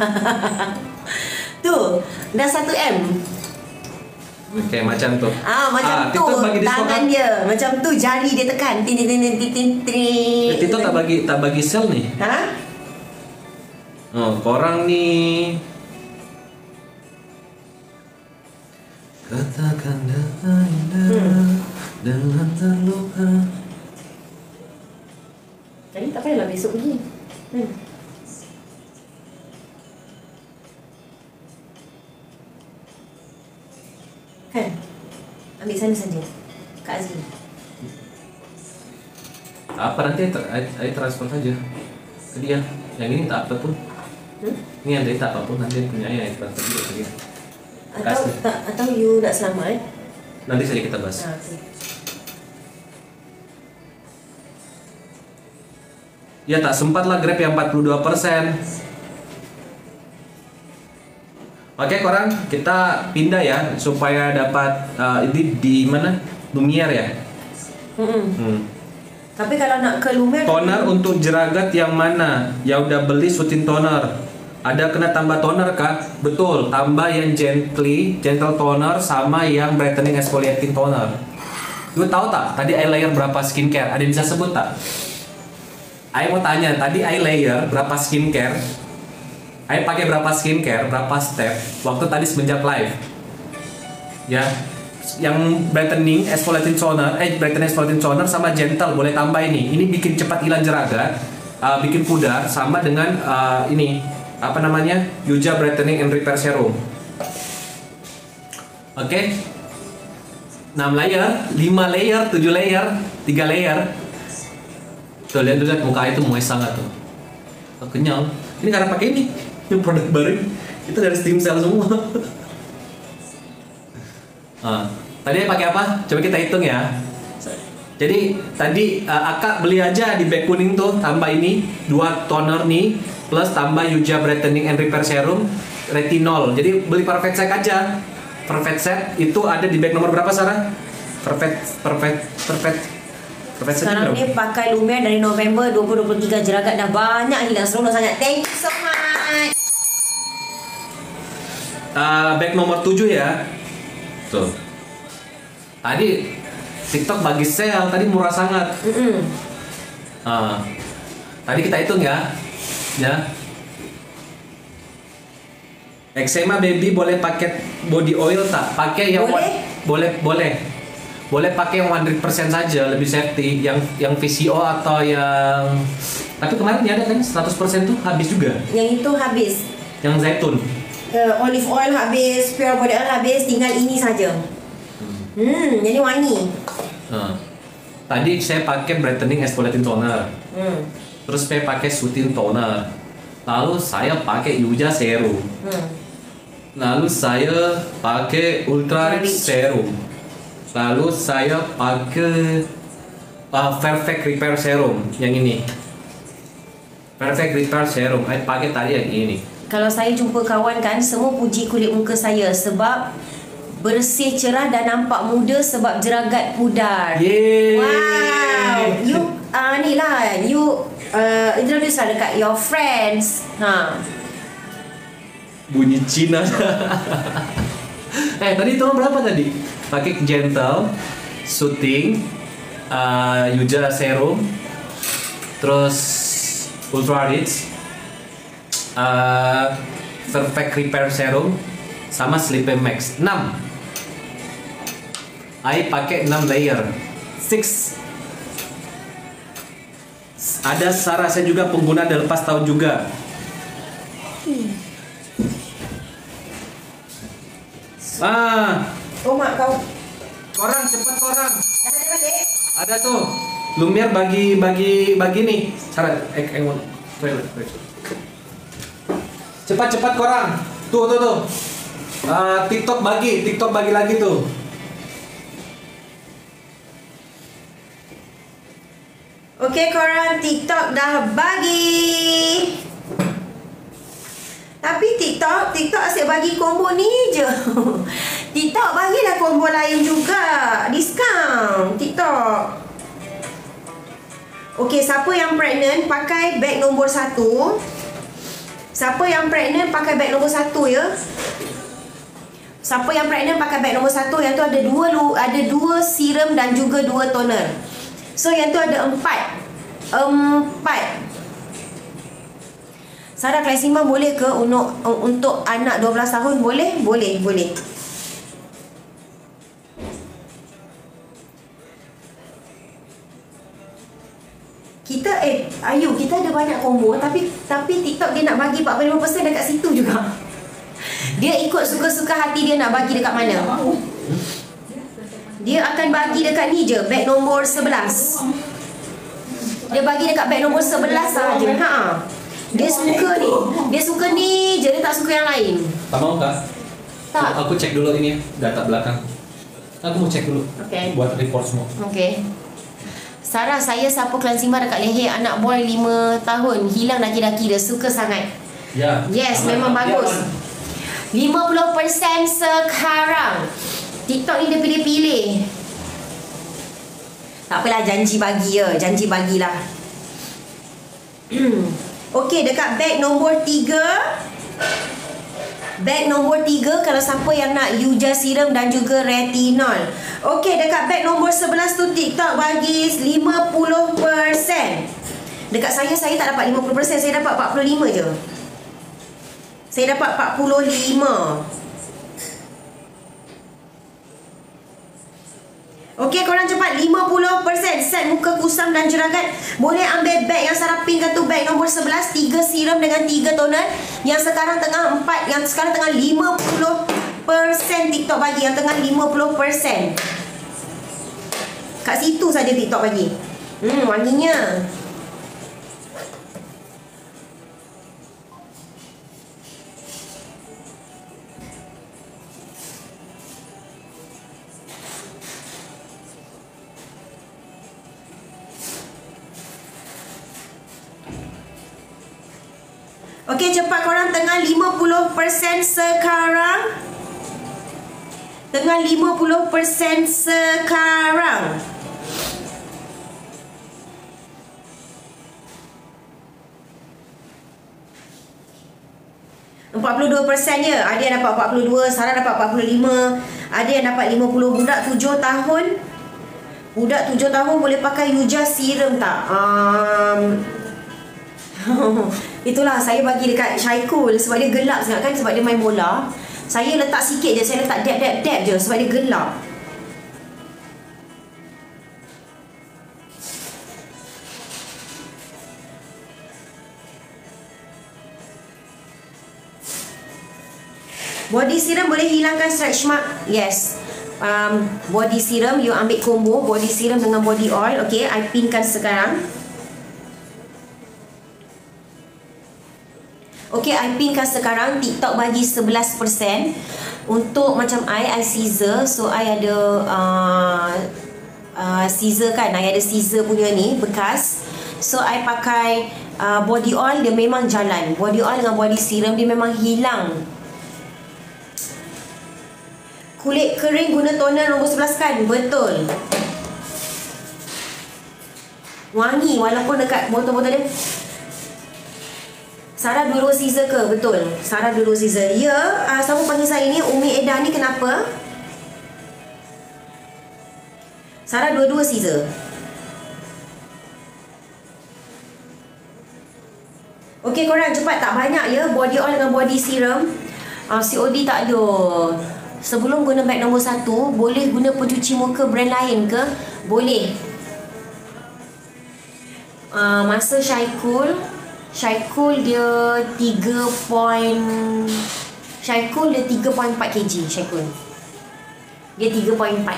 Tu, dah satu M. Oke, okay, macam tuh. Ah, macam ah, tu tangan dia. Macam tu jari dia tekan. Tin tin tin tin tin tin. Eh, Tito tak bagi tak bagi sel nih. Ha? Oh, korang nih. Katakan hmm. dengan terluka. Jadi tak payahlah besok pergi. Hmm. Kan? Ambil sana saja. Kak Azli. Apa nanti saya transfer saja ke dia. Yang ini tak apa pun. Hmm? Ini yang dari tak apa pun, nanti punya saya transfer juga ke dia. Atau tak, atau you nak selamat? Nanti saja kita bahas. Ha, okay. Ya tak sempatlah Grab yang empat puluh dua persen. Oke korang, kita pindah ya supaya dapat uh, ini di mana? Lumiere ya. Mm-mm. Hmm. Tapi kalau nak ke Lumiere, Toner untuk jeragat yang mana? Yang udah beli Soothing toner. Ada kena tambah toner kah? Betul, tambah yang gently, gentle toner sama yang brightening exfoliating toner. Lu tahu tak? Tadi eye layer berapa skincare? Ada yang bisa sebut tak? Ayo mau tanya, tadi eye layer berapa skincare? Ayo pakai berapa skincare, berapa step waktu tadi semenjak live? Ya, yang brightening exfoliating toner, eh brightening exfoliating toner sama gentle boleh tambah ini. Ini bikin cepat hilang jeragat, uh, bikin pudar sama dengan uh, ini apa namanya? Yuja brightening and repair serum. Oke. Okay? enam layer, lima layer, tujuh layer, tiga layer. Tuh lihat tuh lihat muka itu moist sangat tuh. Oh, kenyal. Ini karena pakai ini. Ini produk baru. Itu dari stem cell semua. Nah, tadi pakai apa? Coba kita hitung ya. Jadi tadi uh, Aka beli aja di bag kuning tuh, tambah ini dua toner nih plus tambah Yuja brightening and repair serum, retinol. Jadi beli perfect set aja. Perfect set itu ada di bag nomor berapa Sarah? Perfect perfect perfect perfect set. sekarang ni pakai Lumiere dari November dua ribu dua puluh tiga, jeragat dah banyak hilang, seronok sangat. Thank you so much. Uh, bag nomor tujuh ya. Tuh. Tadi TikTok bagi sale, tadi murah sangat. Mm-mm. Uh, tadi kita hitung ya. Ya. Eczema baby boleh pakai body oil tak? Pakai yang Boleh. boleh boleh. Boleh pakai yang seratus persen saja, lebih safety. Yang yang V C O atau yang tapi kemarin ya ada kan seratus persen tuh habis juga. Yang itu habis. Yang zaitun. Uh, olive oil habis, pure body oil habis, tinggal ini saja. Hmm. Hmm, jadi wangi. Nah, tadi saya pakai brightening exfoliating toner. Hmm. Terus saya pakai Soothing toner. Lalu saya pakai Yuja serum. Hmm. Lalu saya pakai Ultra Rich serum. Lalu saya pakai uh, Perfect Repair serum yang ini. Perfect Repair serum. Saya pakai tadi yang ini. Kalau saya jumpa kawan kan, semua puji kulit muka saya sebab bersih, cerah dan nampak muda sebab jeragat pudar. Yeay. Wow. You uh, ni lah, you uh, introduce lah dekat your friends. Ha. Bunyi Cina. Eh tadi turun berapa tadi? Pakai gentle, Soothing, uh, Yuja serum, terus Ultra Rich, uh, Perfect Repair serum, sama Sleepy Max. enam. I pakai enam layer. enam. Ada Sarah, saya juga pengguna dari lepas tahun juga. Ah, Oh mak kau. korang cepat korang. Dah ada balik? Ada tuh. Lumiere bagi bagi bagi nih. Sarah, eh, eh, toilet, toilet. Cepat cepat korang. Tuh tuh tuh. Ah, TikTok bagi, TikTok bagi lagi tuh. Okey korang, TikTok dah bagi. Tapi TikTok, TikTok asyik bagi combo ni je. TikTok bagilah combo lain juga. Diskaun TikTok. Okey, siapa yang pregnant pakai beg nombor satu. Siapa yang pregnant pakai beg nombor satu ya. Siapa yang pregnant pakai beg nombor satu. Yang tu ada dua ada dua serum dan juga dua toner. So yang tu ada empat. Empat. Sarah Klasima boleh ke untuk untuk anak dua belas tahun? Boleh? Boleh, boleh. Kita eh Ayu, kita ada banyak combo tapi tapi TikTok dia nak bagi empat puluh lima peratus dekat situ juga. Dia ikut suka-suka hati dia nak bagi dekat mana. Dia akan bagi dekat ni je, beg nombor sebelas. Dia bagi dekat beg nombor sebelas sahaja. Ha. Dia suka ni. Dia suka ni je, dia tak suka yang lain. Tak mau kak? Tak. Aku cek dulu ini ya, data belakang. Aku mau cek dulu. Okey. Buat report semua. Okey. Sarah, saya sapu Klansima dekat leher anak boy lima tahun. Hilang daki-daki dia, suka sangat. Ya. Yes, Aman. memang bagus. Ya, lima puluh peratus sekarang. TikTok ni dia pilih-pilih. Tak apalah, janji bagi ya, janji bagilah. Okey, dekat beg nombor tiga. Beg nombor tiga kalau siapa yang nak Yuja serum dan juga retinol. Okey, dekat beg nombor sebelas tu TikTok bagi lima puluh peratus. Dekat saya, saya tak dapat lima puluh peratus, saya dapat empat puluh lima je. Saya dapat empat puluh lima. Okey, korang cepat lima puluh peratus set muka kusam dan jeragat. Boleh ambil beg yang Sarah pinkan tu, beg nombor sebelas, tiga serum dengan tiga toner. Yang sekarang tengah empat, yang sekarang tengah lima puluh peratus TikTok bagi, yang tengah lima puluh peratus. Kat situ saja TikTok bagi. Hmm, wanginya. Okey, cepat korang, tengah lima puluh peratus sekarang. Tengah lima puluh peratus sekarang. empat puluh dua peratus ya. Ada yang dapat empat puluh dua, Sarah dapat empat puluh lima. Ada yang dapat lima puluh. Budak tujuh tahun. Budak tujuh tahun boleh pakai Yuja serum tak? Um, Itulah saya bagi dekat Syaikul sebab dia gelap sangat kan, sebab dia main bola. Saya letak sikit je, saya letak dab dab dab je sebab dia gelap. Body serum boleh hilangkan stretch mark. Yes. Um, body serum you ambil combo body serum dengan body oil. Okay, I pinkan sekarang. Okay, I pinkan sekarang. TikTok bagi sebelas peratus. Untuk macam I, I scissor. So, I ada uh, uh, scissor kan. I ada scissor punya ni, bekas. So, I pakai uh, body oil, dia memang jalan. Body oil dengan body serum, dia memang hilang. Kulit kering guna toner nombor sebelas kan? Betul. Wangi walaupun dekat botol-botol dia. Sarah dua-dua scissor ke? Betul. Sarah dua-dua scissor. Ya, uh, siapa panggil saya ni? Umi Eda ni kenapa? Sarah dua-dua scissor. Okey korang cepat, tak banyak ya body oil dengan body serum. uh, C O D tak ada. Sebelum guna beg nombor satu, boleh guna pencuci muka brand lain ke? Boleh. uh, Masa Syaikul Syaikul dia tiga. Syaikul dia tiga perpuluhan empat kilogram. Syaikul dia tiga perpuluhan empat.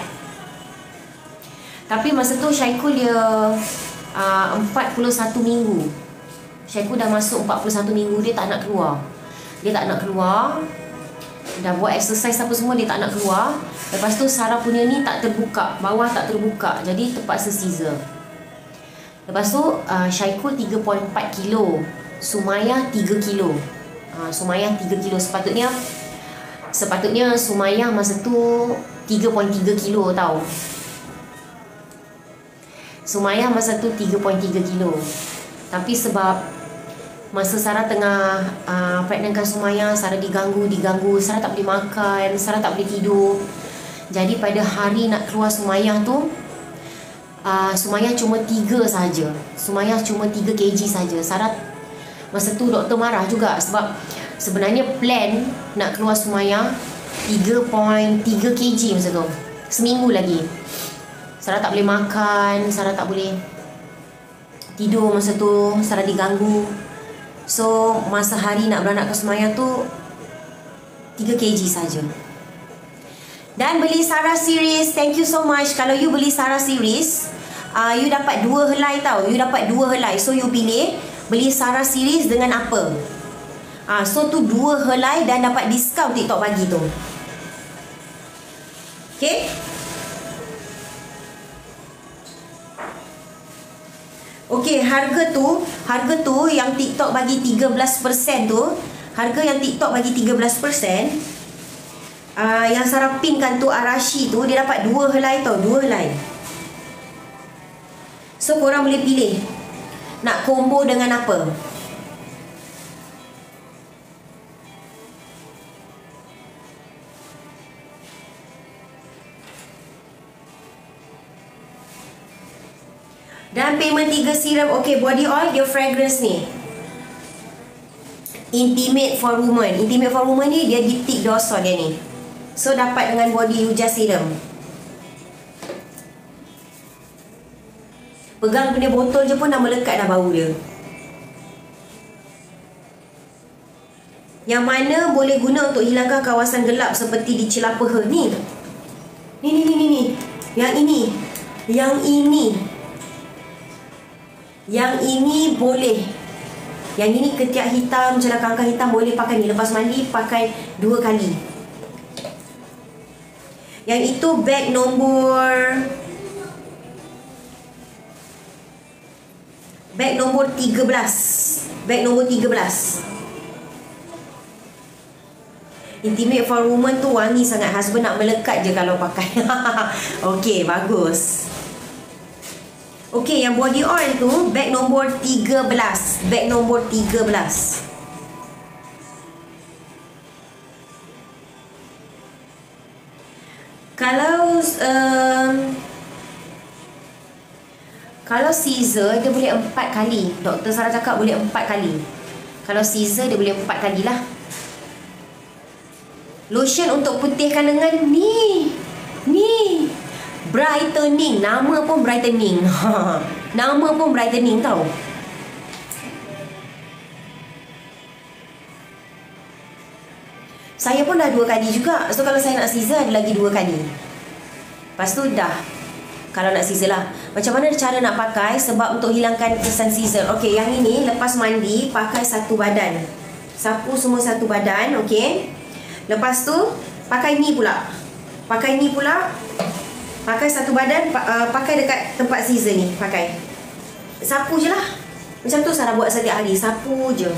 Tapi masa tu Syaikul dia uh, empat puluh satu minggu. Syaikul dah masuk empat puluh satu minggu. Dia tak nak keluar. Dia tak nak keluar. Dah buat exercise apa semua, dia tak nak keluar. Lepas tu Sarah punya ni tak terbuka, bawah tak terbuka, jadi terpaksa scissor. Lepas tu uh, Syaikul tiga perpuluhan empat kilo, Sumayyah tiga kilo. uh, Sumayyah tiga kilo. Sepatutnya Sepatutnya Sumayyah masa tu tiga perpuluhan tiga kilo tau. Sumayyah masa tu tiga perpuluhan tiga kilo. Tapi sebab masa Sarah tengah uh, pregnantkan Sumayyah, Sarah diganggu, diganggu Sarah tak boleh makan, Sarah tak boleh tidur. Jadi pada hari nak keluar Sumayyah tu, uh, Sumayyah cuma tiga saja. Sumayyah cuma tiga kilogram saja. Sarah masa tu doktor marah juga sebab sebenarnya plan nak keluar Sumayyah tiga perpuluhan tiga kilogram masa tu. Seminggu lagi. Sarah tak boleh makan, Sarah tak boleh tidur masa tu, Sarah diganggu. So masa hari nak beranak ke Sumayyah tu tiga kilogram saja. Dan beli Sarah series, thank you so much. Kalau you beli Sarah series, uh, you dapat dua helai tau. You dapat dua helai. So you pilih beli Sarah series dengan apa. uh, So tu dua helai dan dapat diskaun TikTok bagi tu. Okay. Okey, harga tu, harga tu yang TikTok bagi tiga belas peratus tu, harga yang TikTok bagi tiga belas peratus, uh, yang Sarah pinkan tu Arashi tu, dia dapat dua helai tau, dua helai. So korang boleh pilih nak combo dengan apa. Dan payment tiga serum. Okay, body oil dia fragrance ni, Intimate for Women. Intimate for Women ni dia diptyque dorsal dia ni. So dapat dengan body Yuja serum. Pegang punya botol je pun dah melekat dah bau dia. Yang mana boleh guna untuk hilangkan kawasan gelap seperti di celah peha ni. Ni ni ni ni ni. Yang ini. Yang ini. Yang ini boleh. Yang ini ketiak hitam, celah kangkang hitam boleh pakai ni. Lepas mandi pakai dua kali. Yang itu bag nombor Bag nombor tiga belas. Bag nombor tiga belas. Intimate for Women tu wangi sangat. Husband nak melekat je kalau pakai. Okey, bagus. Okey, yang body oil tu bag nombor tiga belas. Bag nombor tiga belas. Kalau um, Kalau scissor dia boleh empat kali. Doktor Sarah cakap boleh empat kali. Kalau scissor dia boleh empat kali lah. Lotion untuk putihkan lengan ni. Ni brightening. Nama pun brightening. Nama pun brightening tau. Saya pun dah dua kali juga. So kalau saya nak scissor ada lagi dua kali. Lepas tu dah. Kalau nak scissor lah. Macam mana cara nak pakai? Sebab untuk hilangkan kesan scissor. Okey, yang ini lepas mandi pakai satu badan. Sapu semua satu badan. Okey. Lepas tu pakai ni pula. Pakai ni pula. Pakai satu badan, uh, pakai dekat tempat scissor ni, pakai. Sapu je lah. Macam tu Sarah buat setiap hari, sapu je.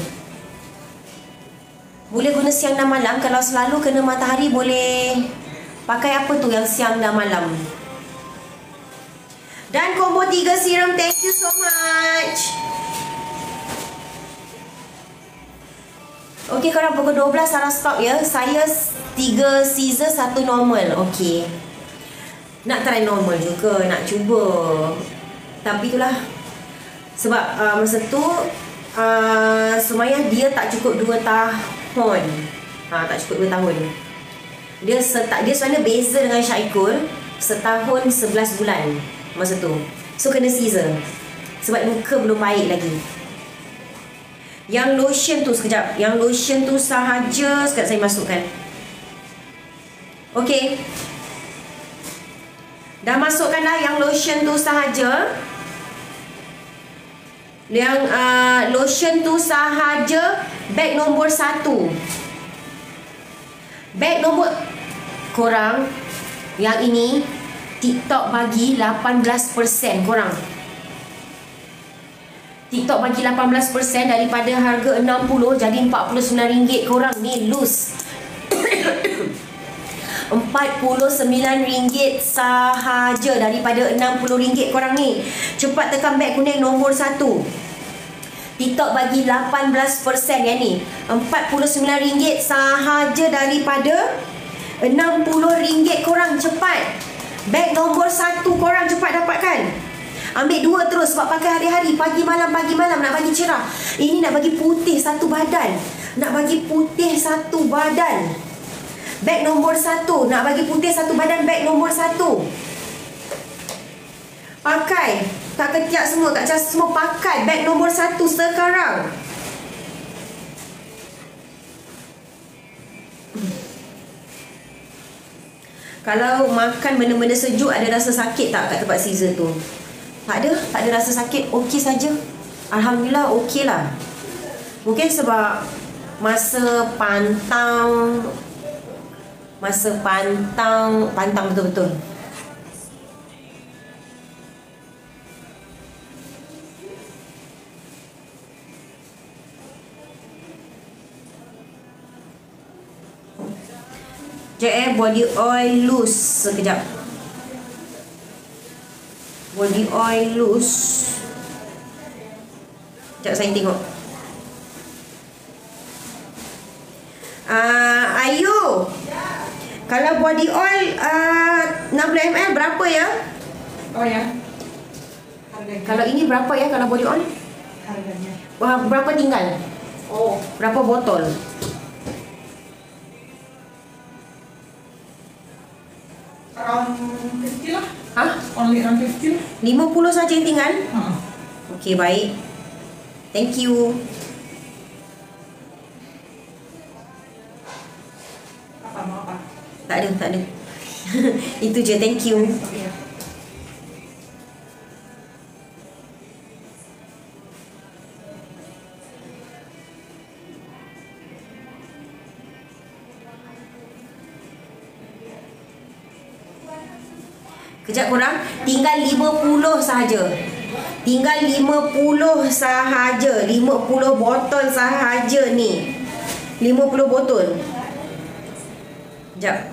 Boleh guna siang dan malam. Kalau selalu kena matahari boleh pakai apa tu yang siang dan malam. Dan combo tiga serum, thank you so much. Okey, korang pukul dua belas Sarah stop ya. Saya tiga scissor, satu normal. Okey. Nak try normal juga, nak cuba. Tapi itulah. Sebab uh, masa tu uh, Sumayyah dia tak cukup dua tahun. Ha, tak cukup dua tahun. Dia seta, dia sebenarnya beza dengan Syaikul setahun sebelas bulan masa tu. So kena Caesar sebab muka belum baik lagi. Yang lotion tu sekejap. Yang lotion tu sahaja sekejap saya masukkan. Okey. Dah masukkan dah yang lotion tu sahaja. Yang uh, lotion tu sahaja. Beg nombor satu. Beg nombor korang yang ini TikTok bagi lapan belas peratus korang. TikTok bagi lapan belas peratus daripada harga enam puluh jadi empat puluh sembilan ringgit. Korang ni lose. empat puluh sembilan ringgit sahaja daripada enam puluh ringgit korang ni. Cepat tekan beg kuning nombor satu. TikTok bagi lapan belas peratus yang ni. empat puluh sembilan ringgit sahaja daripada enam puluh ringgit korang. Cepat. Beg nombor satu korang cepat dapatkan. Ambil dua terus sebab pakai hari-hari. Pagi malam, pagi malam nak bagi cerah. Ini nak bagi putih satu badan. Nak bagi putih satu badan. Beg nombor satu. Nak bagi putih satu badan. Beg nombor satu. Pakai. Kak ketiak semua, Kak Cas semua pakai beg nombor satu sekarang. Kalau makan benda-benda sejuk, ada rasa sakit tak kat tempat Caesar tu? Tak ada, tak ada rasa sakit. Okey saja. Alhamdulillah okey lah. Mungkin sebab masa pantang, masa pantang, pantang betul-betul. Sekejap eh, body oil loose. Sekejap. Body oil loose. Sekejap saya tengok. uh, Ayu, kalau body oil uh, enam puluh mililiter berapa ya? Oh ya. Harganya. Kalau ini berapa ya kalau body oil? Harganya. Wah, berapa tinggal? Oh. Berapa botol? Around fifty lah. Hah? Only around fifty lah. lima puluh saja yang tinggal? Uh-huh. Okey, baik. Thank you. Apa mau apa? Tak ada, tak ada. Itu je, thank you. Iya. Kejap korang, tinggal lima puluh sahaja. Tinggal lima puluh sahaja. lima puluh botol sahaja ni. lima puluh botol. Kejap.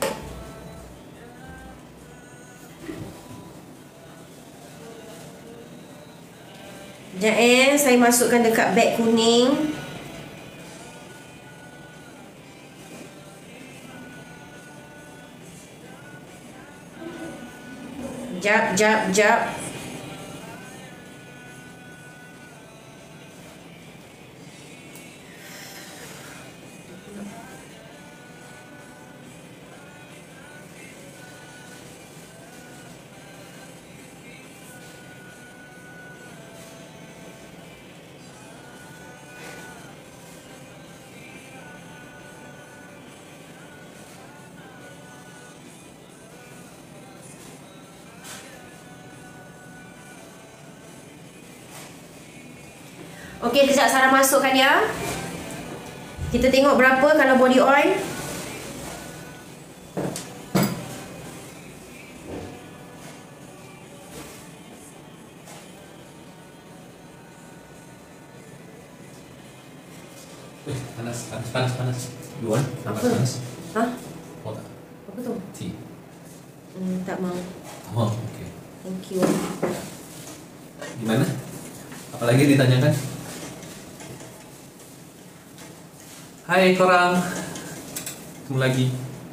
Kejap eh, saya masukkan dekat beg kuning. Jap, jap, jap. Okey, kejap Sarah masukkan ya. Kita tengok berapa kalau body oil. Eh, panas, panas, panas, panas. You want? Panas, Apa? panas. Hah? Mau tak? Apa tu? Tea. Hmm, tak mau. Oh, okay. Thank you. Gimana? Apalagi ditanyakan? Hai korang. Ketemu lagi.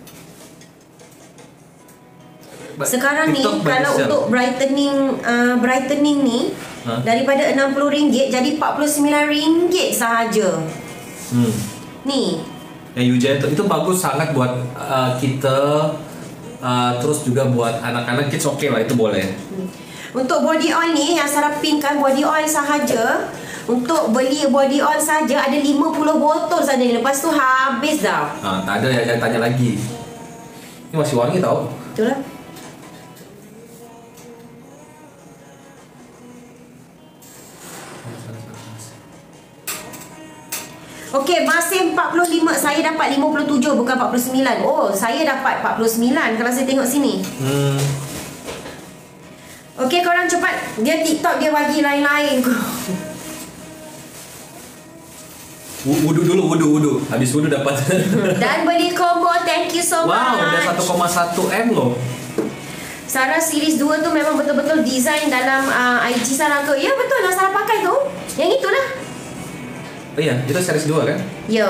Ba- Sekarang ni TikTok kalau bagus untuk brightening uh, brightening ni Ha? daripada enam puluh ringgit jadi empat puluh sembilan ringgit sahaja. Hmm. Ni Yang Yuja itu itu bagus sangat buat uh, kita, uh, terus juga buat anak-anak kids oke lah, itu boleh. Untuk body oil ni yang Sarah pinkan body oil sahaja. Untuk beli body oil saja ada lima puluh botol saja. Lepas tu habis dah. Ha, tak ada yang jangan tanya lagi. Ini masih wangi tau. Betul lah. Okey, masih empat puluh lima. Saya dapat lima puluh tujuh bukan empat puluh sembilan. Oh, saya dapat empat puluh sembilan kalau saya tengok sini. Hmm. Okey, korang cepat. Dia TikTok dia bagi lain-lain. Wudu dulu, wudu, wudu. Habis wudu dapat. Dan beli combo, thank you so Wow, much. udah satu koma satu M loh. Sarah series dua tu memang betul-betul design dalam uh, I G Sarah ke? Ya betul lah, Sarah pakai tu. Yang itulah. Oh iya, itu series dua kan? Ya.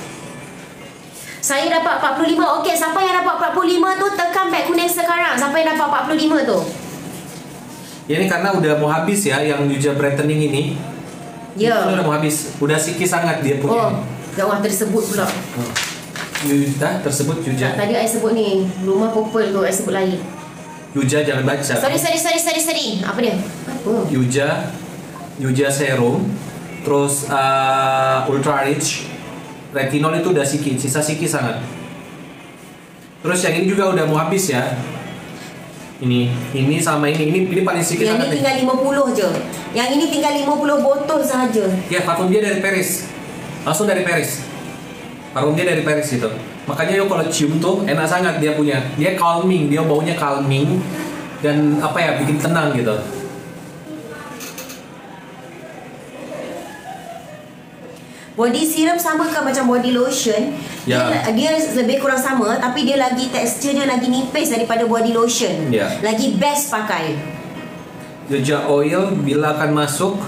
Saya dapat empat puluh lima. Okey, siapa yang dapat empat puluh lima tu tekan back kuning sekarang. Siapa yang dapat empat puluh lima tu? Ya ini karena udah mau habis ya yang Yuja Brightening ini. Ya. Itu udah mau habis. Udah sikit sangat dia punya. Oh, jangan tersebut pula. Oh. Yuja tersebut Yuja. Tak, tadi saya sebut ni. Rumah purple tu saya sebut lain. Yuja jangan baca. Sorry, sorry, sorry, sorry, sorry. Apa dia? Apa? Yuja, Yuja Serum, terus uh, Ultra Rich, Retinol itu udah sikit, sisa sikit sangat. Terus yang ini juga udah mau habis ya. Ini, ini sama ini, ini, ini paling sikit Yang sangat. ini tinggal lima puluh je. Yang ini tinggal lima puluh botol sahaja. Ya, parfum dia dari Paris. Langsung dari Paris. Parfum dia dari Paris gitu. Makanya yo kalau cium tuh enak sangat dia punya. Dia calming, dia baunya calming dan apa ya, bikin tenang gitu. Body serum sama ke macam body lotion? Ya. Dia, dia lebih kurang sama, tapi dia lagi teksturnya lagi nipis daripada body lotion. Ya. Lagi best pakai. Yuja oil bila akan masuk.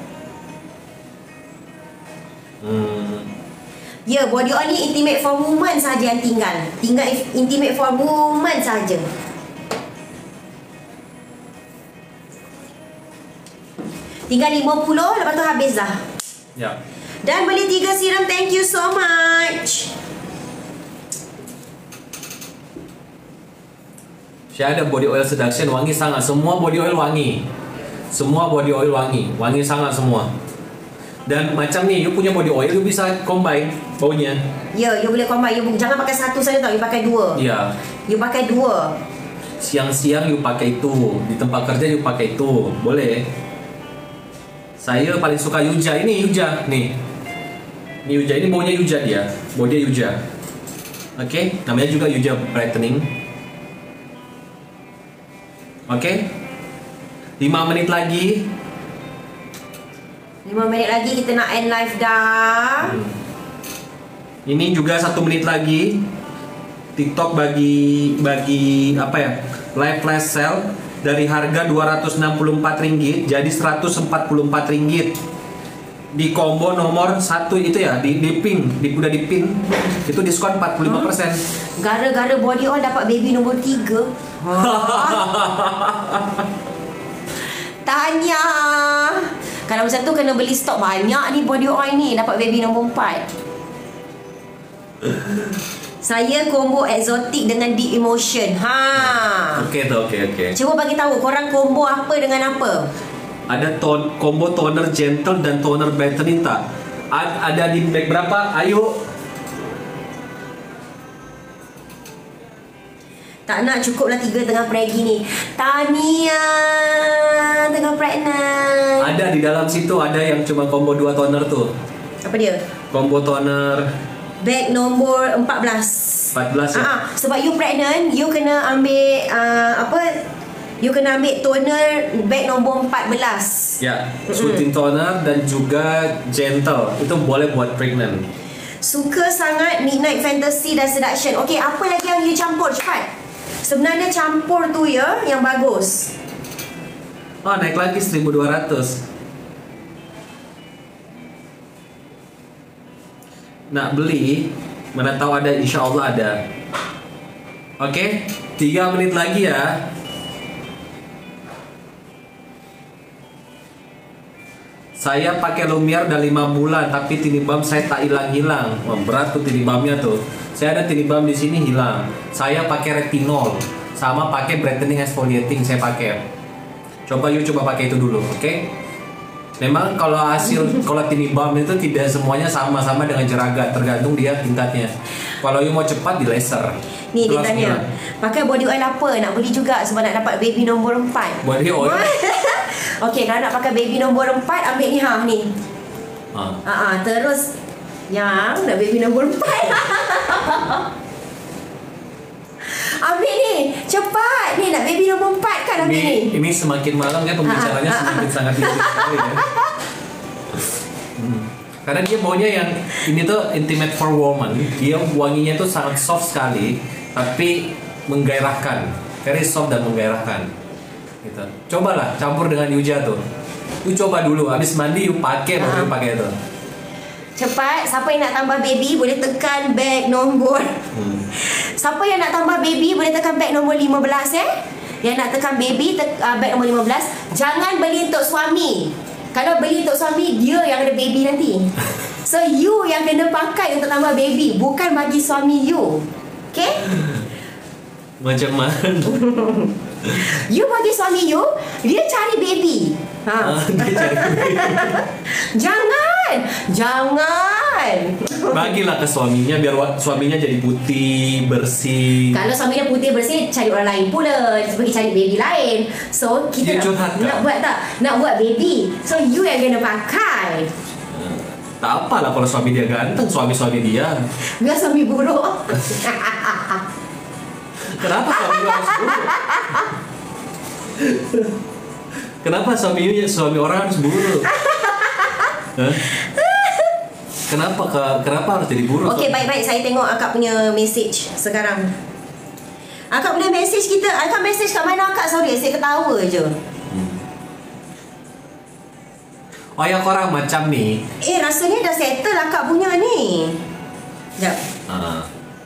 Hmm. Ya, body oil ni intimate for woman saja yang tinggal. Tinggal intimate for woman saja. Tinggal lima puluh, lepas tu habis dah. Ya. Dan beli tiga serum, thank you so much. Saya ada body oil seduction wangi sangat. Semua body oil wangi. Semua body oil wangi. Wangi sangat semua. Dan macam ni, you punya body oil, you bisa combine baunya. Ya, you boleh combine. You jangan pakai satu saja tau, you pakai dua. Ya. You pakai dua. Siang-siang you pakai itu, di tempat kerja you pakai itu, boleh. Saya paling suka Yuja. Ini Yuja, nih. Ini Yuja, ini baunya Yuja dia. Bau dia Yuja. Oke, okay? Namanya juga Yuja Brightening. Oke. Okay? lima menit lagi. lima minit lagi kita nak end live dah. Hmm. Ini juga satu menit lagi. TikTok bagi bagi apa ya? Live flash sale dari harga dua ratus enam puluh empat ringgit jadi seratus empat puluh empat ringgit. Di combo nomor satu itu ya, di, di pin, di, udah di pin. Itu diskon empat puluh lima persen. Hmm. Gara-gara body oil dapat baby nombor tiga. Tanya. Kalau macam tu kena beli stok banyak ni body oil ni, dapat baby nombor empat. Saya combo exotic dengan deep emotion. Ha. Oke tuh, oke oke. Cuba bagi tahu korang combo apa dengan apa? Ada ton combo toner gentle dan toner brightening tak? A ada di bag berapa? Ayo. Tak nak, cukuplah tiga tengah pregi ni. Tania tengah pregnant. Ada di dalam situ, ada yang cuma combo dua toner tuh. Apa dia? Combo toner Bag nombor empat belas. empat belas ya. Ah, sebab you pregnant, you kena ambil uh, apa? You kena ambil toner bag nombor empat belas. Ya, soothing toner dan juga gentle. Itu boleh buat pregnant. Suka sangat Midnight Fantasy dan Seduction. Okey, apa lagi yang you campur? Cepat. Sebenarnya campur tu ya yang bagus. Oh, naik lagi seribu dua ratus. Nak beli, mana tahu ada, insya Allah ada. Oke, tiga menit lagi ya. Saya pakai Lumiere udah lima bulan, tapi tinibam saya tak hilang-hilang. Wah, berat tuh tinibamnya tuh. Saya ada tinibam di sini hilang. Saya pakai retinol, sama pakai brightening exfoliating saya pakai. Coba yuk coba pakai itu dulu, oke? Okay? Memang kalau hasil kalau tinibam itu tidak semuanya sama-sama dengan jeragat, tergantung dia tingkatnya. Kalau you mau cepat di laser. Ni dia tanya, pakai body oil apa? Nak beli juga sebab nak dapat baby nombor empat. Body oil. Okey, kalau nak pakai baby nombor empat, ambil ni ha ni. Ha. Ha ah, terus yang nak baby nombor empat. Ambil ni, cepat. Ni nak baby nombor empat kan, ambil Ini, ni. ini semakin malam kan pembicaranya Ha, ha, ha, semakin sangat tinggi sekali ya. Hmm. Karena dia maunya yang ini tuh intimate for woman. Dia wanginya tuh sangat soft sekali, tapi menggairahkan, very soft dan menggairahkan. Gitu. Cobalah campur dengan Yuja tuh. Lu coba dulu, habis mandi you pakai, baru you pakai itu. Cepat, siapa yang nak tambah baby boleh tekan bag nombor. Hmm. Siapa yang nak tambah baby boleh tekan bag nombor lima belas eh. Yang nak tekan baby tek, uh, bag nombor lima belas. Jangan beli untuk suami. Kalau beli untuk suami, dia yang ada baby nanti. So you yang kena pakai untuk tambah baby, bukan bagi suami you. Okay? Macam mana? You bagi suami you, dia cari baby. Ha. Ah, dia cari baby. Jangan. Jangan. Bagilah ke suaminya biar wa- suaminya jadi putih, bersih. Kalau suaminya putih bersih, cari orang lain pula, pergi cari baby lain. So kita Dia nak, curhat nak tak? buat tak? Nak buat baby. So you yang kena pakai. Tak apalah kalau suami dia ganteng, suami-suami dia. Biar suami buruk. Kenapa suami lu harus buruk? Kenapa suami suami orang harus buruk? Hah? Kenapa ke, kenapa harus jadi buruk? Okey, baik-baik, saya tengok akak punya message sekarang. Akak punya message kita, akak message kat mana akak? Sorry, saya ketawa je. Oh ya korang macam nih. Eh, rasanya dah settle akak punya ni. Sekejap. Uh,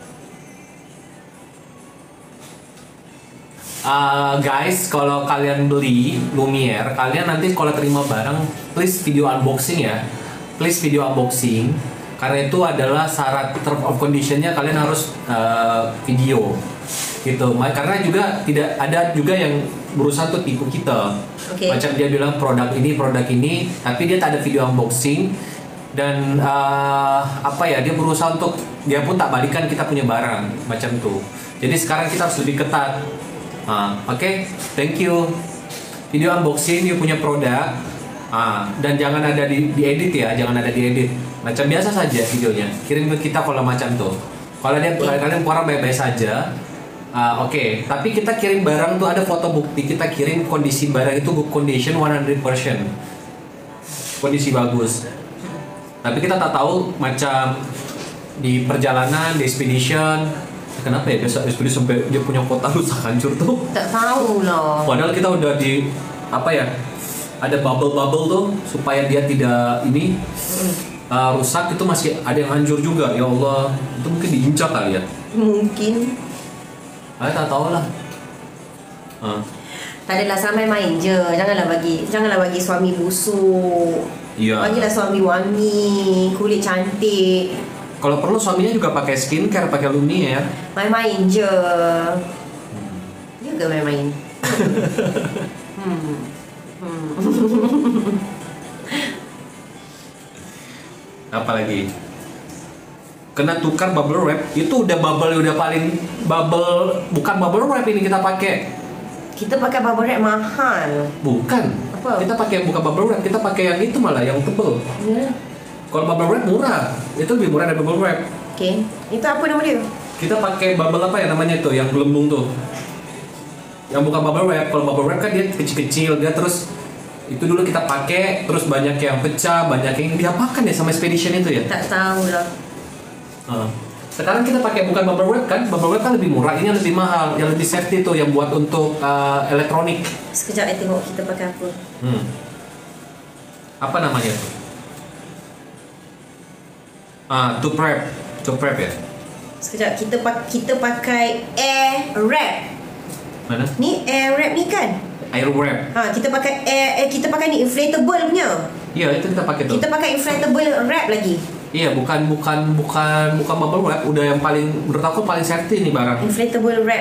uh, guys, kalau kalian beli Lumiere, kalian nanti kalau terima barang, please video unboxing ya. Please video unboxing. Karena itu adalah syarat term of conditionnya, kalian harus uh, video gitu. Karena juga tidak ada juga yang berusaha untuk tipu kita. Okay. Macam dia bilang produk ini, produk ini, tapi dia tak ada video unboxing. Dan uh, apa ya, dia berusaha untuk, dia pun tak balikan kita punya barang macam tuh. Jadi sekarang kita harus lebih ketat. uh, Oke, okay? Thank you. Video unboxing dia punya produk. uh, Dan jangan ada di, di edit ya, jangan ada di edit. Macam biasa saja videonya, kirim ke kita kalau macam tuh. Kalau dia Okay. kalian orang baik-baik saja. Uh, Oke, okay. Tapi kita kirim barang tuh ada foto bukti, kita kirim kondisi barang itu good condition seratus persen, kondisi bagus. Tapi kita tak tahu macam di perjalanan, di expedition, kenapa ya biasa expedition sampai dia punya kota rusak hancur tuh? Tak tahu lah. Padahal kita udah di apa ya? Ada bubble-bubble tuh supaya dia tidak ini uh, rusak, itu masih ada yang hancur juga. Ya Allah, itu mungkin diinjak kali ya. Mungkin. Saya tak tahu lah. Uh. Tak adalah, sampai main je. Janganlah bagi Janganlah bagi suami busuk. Iya. Bagilah suami wangi, kulit cantik. Kalau perlu suaminya juga pakai skincare, pakai Lumiere. Main-main je. Juga main-main. hmm. Hmm. Apa lagi? Kena tukar bubble wrap. Itu udah bubble udah paling bubble, bukan bubble wrap ini kita pakai. Kita pakai bubble wrap mahal. Bukan. Apa? Kita pakai bukan bubble wrap, kita pakai yang itu malah yang tebel. Ya. Kalau bubble wrap murah. Itu lebih murah dari bubble wrap. Okey. Itu apa nama dia? Kita pakai bubble apa ya namanya itu, yang gelembung tuh. Yang bukan bubble wrap. Kalau bubble wrap kan dia kecil-kecil, dia terus itu dulu kita pakai, terus banyak yang pecah, banyak yang diapakan ya sama expedition itu ya. Tak tahu lah. Uh. Sekarang kita pakai bukan bubble wrap kan, bubble wrap kan lebih murah, ini yang lebih mahal, yang lebih safety tuh, yang buat untuk uh, elektronik. Sekejap saya tengok kita pakai apa. Hmm. Apa namanya tuh? Ah, to prep, to prep ya. Sekejap, kita pak kita pakai air wrap. Mana? Ni air wrap ni kan? Air wrap. Ha, kita pakai air, eh, kita pakai ni inflatable punya. Iya, itu kita pakai tuh. Kita pakai inflatable wrap lagi. Iya, bukan bukan bukan bukan bubble wrap, udah yang paling menurut aku paling safety nih barang. Inflatable wrap.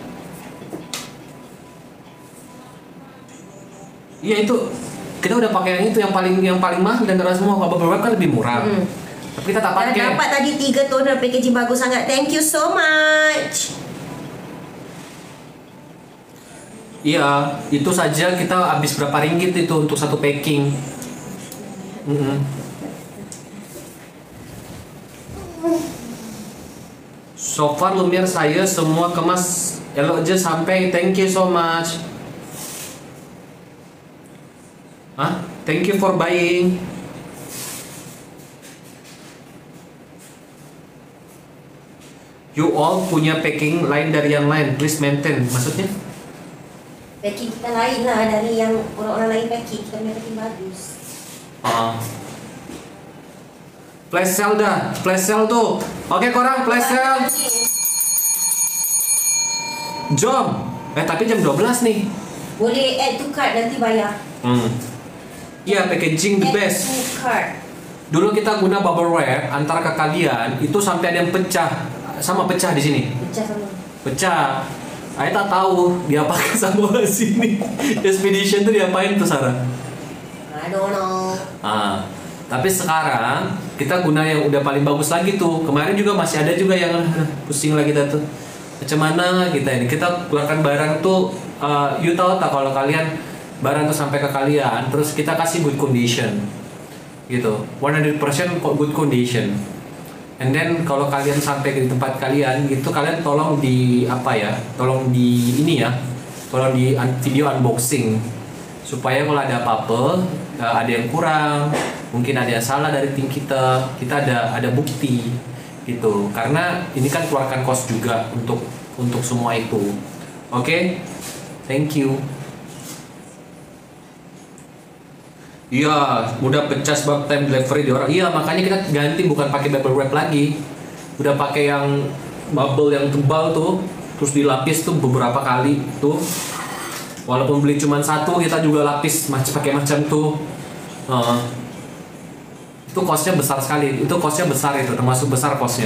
Iya itu kita udah pakai yang itu yang paling yang paling mahal dan antara semua. Kalau bubble wrap kan lebih murah. Hmm. Tapi kita tak Dan pakai. dapat tadi tiga toner, packaging bagus sangat. Thank you so much. Iya, itu saja kita habis berapa ringgit itu untuk satu packing. Mm-mm. So far Lumiere saya semua kemas elok aja sampai. Thank you so much. Hah? Thank you for buying. You all punya packing lain dari yang lain. Please maintain. Maksudnya? Packing kita lain lah dari yang orang-orang lain packing. Kita punya packing bagus. Uh. Flash sale dah. Flash sale tuh. Oke korang, flash sale. Jom. Eh tapi jam dua belas nih. Boleh add to cart, nanti bayar. Hmm. Iya, packaging the Add best. to cart. Dulu kita guna bubble wrap antara ke kalian itu sampai ada yang pecah. Sama pecah di sini. Pecah sama. Pecah. Saya tak tahu dia pakai sama sini. Expedition tuh diapain tuh Sarah? I don't know. Ah, tapi sekarang kita guna yang udah paling bagus lagi tuh. Kemarin juga masih ada juga yang pusing lagi kita tuh. Macam mana kita ini? Kita keluarkan barang tuh. Uh, you tahu tak kalau kalian barang tuh sampai ke kalian, terus kita kasih good condition, gitu. one hundred percent good condition. And then kalau kalian sampai ke tempat kalian gitu, kalian tolong di apa ya? Tolong di ini ya. Tolong di video unboxing supaya kalau ada apa-apa, ada yang kurang, mungkin ada yang salah dari tim kita, kita ada ada bukti gitu. Karena ini kan keluarkan cost juga untuk untuk semua itu. Oke? Okay? Thank you. Iya, udah pecah sebab time delivery di orang. Iya, makanya kita ganti bukan pakai bubble wrap lagi. Udah pakai yang bubble yang tebal tuh, terus dilapis tuh beberapa kali tuh. Walaupun beli cuma satu, kita juga lapis macam pakai macam tuh. Uh, itu costnya besar sekali. Itu costnya besar itu, termasuk besar costnya.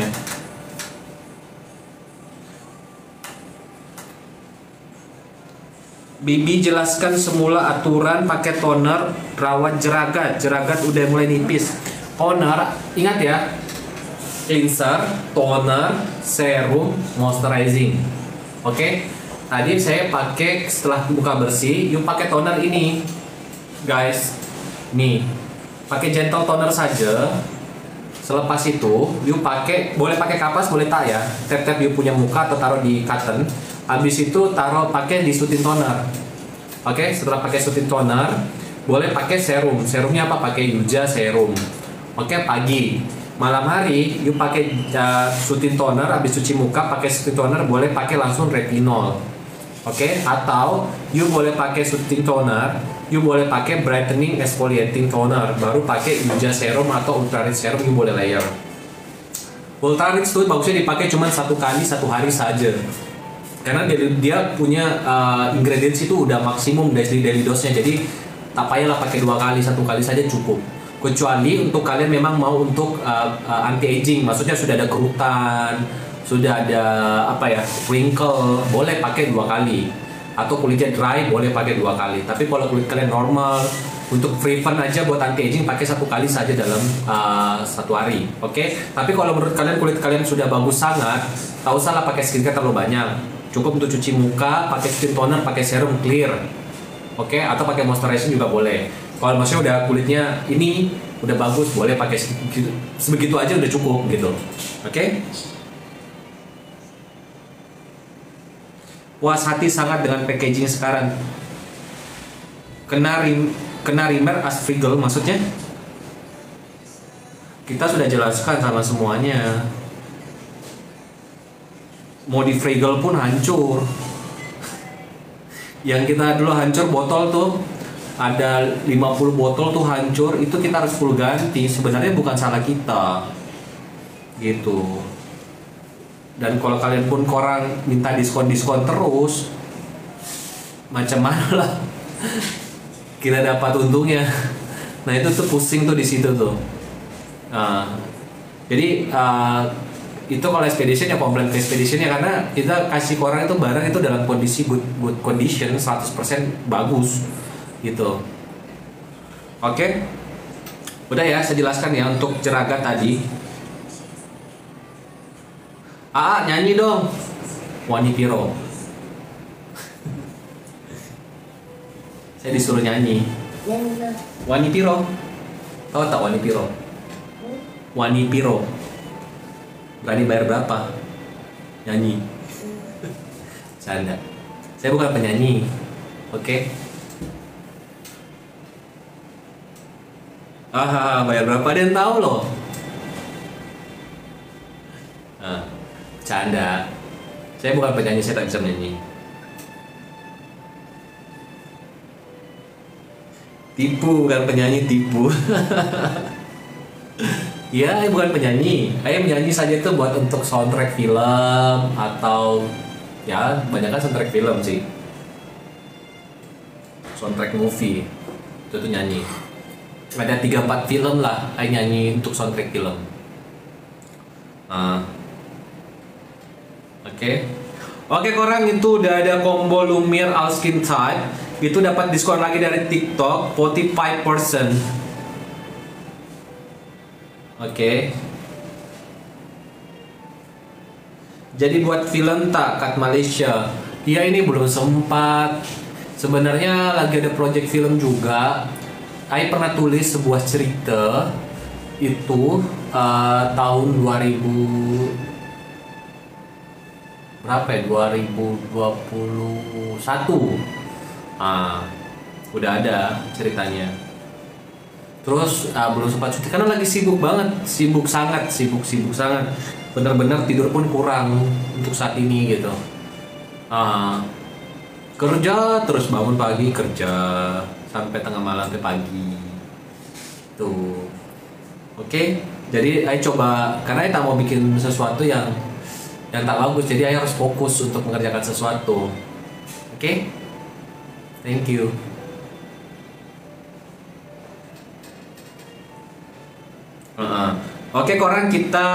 Bibi jelaskan semula aturan pakai toner rawat jeragat. Jeragat udah mulai nipis. Toner, ingat ya. Cleanser, toner, serum, moisturizing. Oke. Okay? Tadi saya pakai setelah buka bersih, yuk pakai toner ini. Guys. Nih. Pakai gentle toner saja. Selepas itu, yuk pakai boleh pakai kapas, boleh tak ya. Tap-tap yuk punya muka atau taruh di cotton. Habis itu taruh pakai di soothing toner. Oke, okay? Setelah pakai soothing toner, boleh pakai serum. Serumnya apa? Pakai Yuja serum. Oke, okay? Pagi. Malam hari, yuk pakai uh, soothing toner. Habis cuci muka, pakai soothing toner. Boleh pakai langsung retinol. Oke, okay? Atau yuk boleh pakai soothing toner. Yuk boleh pakai brightening exfoliating toner. Baru pakai Yuja serum atau ultra rich serum. Yuk boleh layer. Ultra rich itu bagusnya dipakai cuma satu kali satu hari saja. Karena dia, dia punya uh, ingredients itu udah maksimum dari daily dose-nya, jadi tak payahlah pakai dua kali, satu kali saja cukup. Kecuali untuk kalian memang mau untuk uh, uh, anti aging, maksudnya sudah ada kerutan, sudah ada apa ya wrinkle, boleh pakai dua kali. Atau kulitnya dry, boleh pakai dua kali. Tapi kalau kulit kalian normal, untuk free fun aja buat anti aging pakai satu kali saja dalam uh, satu hari, oke? Okay? Tapi kalau menurut kalian kulit kalian sudah bagus sangat, tak usahlah pakai skincare terlalu banyak. Cukup untuk cuci muka, pakai skin toner, pakai serum clear, oke? Okay? Atau pakai moisturizer juga boleh. Kalau maksudnya udah kulitnya ini udah bagus, boleh pakai sebegitu, sebegitu aja udah cukup gitu, oke? Okay? Puas hati sangat dengan packaging sekarang. Kena rim, kena rimer as frigel maksudnya? Kita sudah jelaskan sama semuanya. Mau di frigel pun hancur. Yang kita dulu hancur botol tuh ada lima puluh botol tuh hancur, itu kita harus full ganti. Sebenarnya bukan salah kita. Gitu. Dan kalau kalian pun korang minta diskon-diskon terus, macam mana lah kita dapat untungnya. Nah itu tuh pusing tuh di situ tuh. Nah, jadi uh, itu kalau expedition ya komplain ke expedition ya, karena kita kasih ke orang itu barang itu dalam kondisi good good condition seratus persen bagus gitu. Oke. Udah ya, saya jelaskan ya untuk jeragat tadi. Ah, nyanyi dong. Wani Piro. Saya disuruh nyanyi. Wani Piro. Tahu tak Wani Piro? Wani Piro. Berani bayar berapa? Nyanyi. Canda. Saya bukan penyanyi. Oke. Okay? Ah, bayar berapa? Ada yang tahu loh. Nah, canda. Saya bukan penyanyi, saya tak bisa menyanyi. Tipu, bukan penyanyi, tipu. Ya, saya bukan penyanyi. Saya menyanyi saja itu buat untuk soundtrack film atau ya, banyak kan soundtrack film sih. Soundtrack movie itu tuh nyanyi. Ada tiga empat film lah, saya nyanyi untuk soundtrack film. Nah. Oke. Okay. Oke, okay, korang itu udah ada combo Lumiere all skin type. Itu dapat diskon lagi dari TikTok empat puluh lima persen. Oke. Okay. Jadi buat film tak kat Malaysia. Ya ini belum sempat. Sebenarnya lagi ada project film juga. Saya pernah tulis sebuah cerita itu uh, tahun dua ribu berapa ya? dua ribu dua puluh satu. Ah, udah ada ceritanya. Terus uh, belum sempat cuti karena lagi sibuk banget, sibuk sangat, sibuk sibuk sangat. Benar-benar tidur pun kurang untuk saat ini gitu. Uh, kerja terus, bangun pagi kerja sampai tengah malam sampai pagi. Tuh. Oke, okay? Jadi saya coba karena saya tak mau bikin sesuatu yang yang tak bagus, jadi saya harus fokus untuk mengerjakan sesuatu. Oke? Okay? Thank you. Uh-uh. Oke, okay, koran kita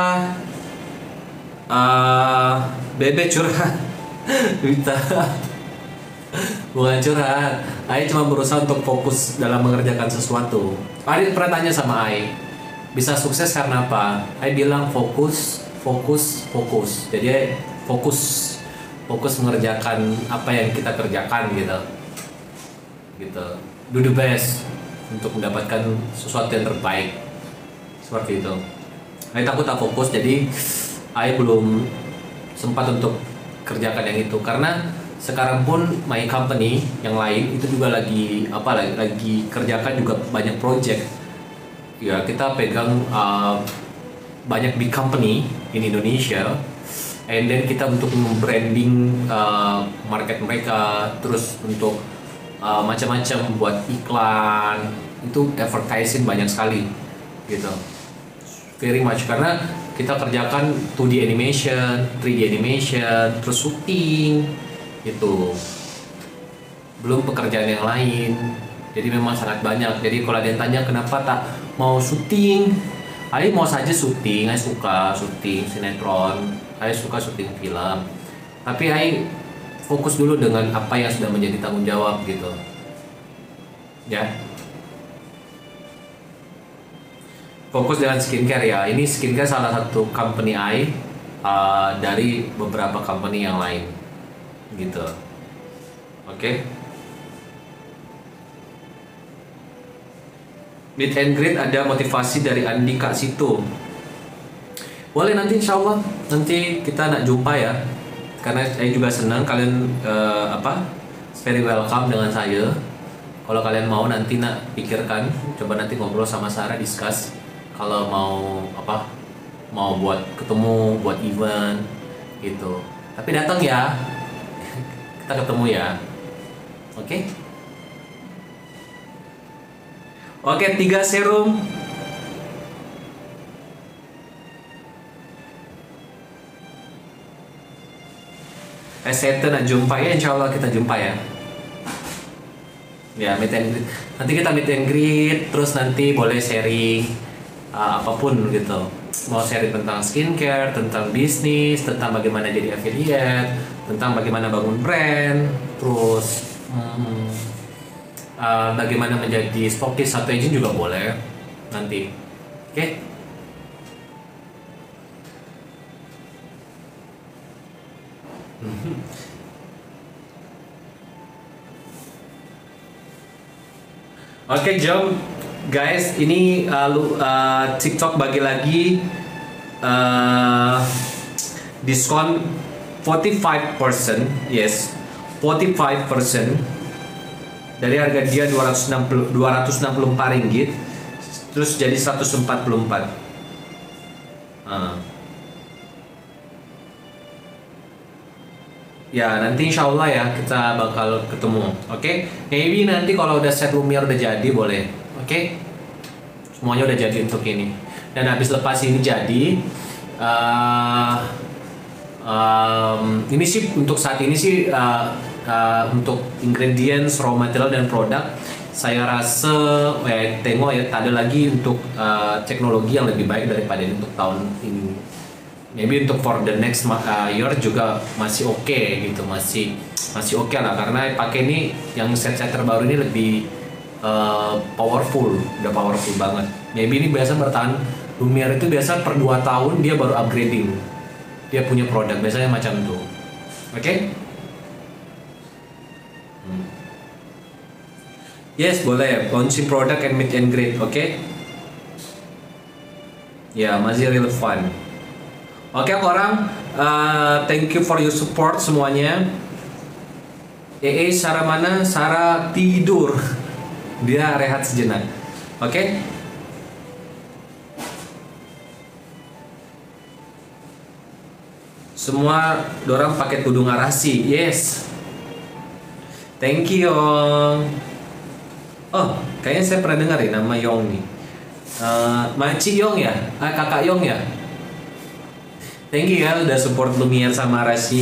uh, bebe curhat. Kita bukan curhat. Ai cuma berusaha untuk fokus dalam mengerjakan sesuatu. Ari pernah tanya sama Ai, bisa sukses karena apa? Ai bilang fokus, fokus, fokus. Jadi fokus, fokus mengerjakan apa yang kita kerjakan gitu. Gitu. Do the best untuk mendapatkan sesuatu yang terbaik. Seperti itu. Ai takut tak fokus, jadi Ai belum sempat untuk kerjakan yang itu karena sekarang pun my company yang lain itu juga lagi apa lagi, lagi kerjakan juga banyak project. Ya kita pegang uh, banyak big company in Indonesia, and then kita untuk branding uh, market mereka, terus untuk uh, macam-macam buat iklan, itu advertising banyak sekali gitu. Very much karena kita kerjakan two D animation, three D animation, terus syuting gitu. Belum pekerjaan yang lain. Jadi memang sangat banyak. Jadi kalau ada yang tanya kenapa tak mau syuting, Ai mau saja syuting, Ai suka syuting sinetron, Ai suka syuting film. Tapi Ai fokus dulu dengan apa yang sudah menjadi tanggung jawab gitu. Ya. Fokus dengan skincare ya. Ini skincare salah satu company Ai uh, dari beberapa company yang lain gitu. Oke. Okay. Meet and greet ada motivasi dari Andi Kak Situ. Boleh nanti insya Allah nanti kita nak jumpa ya. Karena saya juga senang kalian uh, apa very welcome dengan saya. Kalau kalian mau nanti nak pikirkan, coba nanti ngobrol sama Sarah, discuss. Kalau mau apa mau buat ketemu, buat event gitu. Tapi datang ya. Kita ketemu ya. Oke? Okay? Oke, okay, tiga serum. Eh, saya nak jumpa ya, insya Allah kita jumpa ya. Ya, meet and greet. Nanti kita meet and greet, terus nanti boleh sharing uh, apapun gitu. Mau sharing tentang skincare, tentang bisnis, tentang bagaimana jadi affiliate, tentang bagaimana bangun brand, terus hmm, uh, bagaimana menjadi stokis atau agent juga boleh nanti. Oke? Okay? Oke, okay, jom guys, ini uh, lu, uh, TikTok bagi lagi uh, diskon forty-five percent, yes, forty-five percent dari harga dia dua ratus enam puluh empat ringgit, terus jadi seratus empat puluh empat. Uh. Ya, nanti insya Allah ya kita bakal ketemu. Oke, okay? Maybe nanti kalau udah set Lumiere udah jadi boleh. Oke, okay? Semuanya udah jadi untuk ini. Dan habis lepas ini jadi, uh, um, ini sih untuk saat ini sih uh, uh, untuk ingredients, raw material dan produk. Saya rasa, eh, tengok ya, tak ada lagi untuk uh, teknologi yang lebih baik daripada ini untuk tahun ini. Maybe untuk for the next uh, year juga masih oke okay, gitu, masih masih oke okay lah, karena pakai ini yang set-set terbaru ini lebih uh, powerful, udah powerful banget. Maybe ini biasa bertahan, Lumiere itu biasa per dua tahun dia baru upgrading, dia punya produk biasanya macam itu, oke? Okay? Hmm. Yes, boleh launching product and meet and greet, oke? Okay? Ya, masih relevan. Oke okay, orang, uh, thank you for your support semuanya. E E Sarah mana? Sarah tidur, dia rehat sejenak. Oke? Okay? Semua dorang pakai tudung arasi, yes. Thank you Yong. Oh, kayaknya saya pernah dengar ya nama Yong nih. Uh, Maci Yong ya? Ah, kakak Yong ya? Thank you ya udah support Lumiere sama Arasi.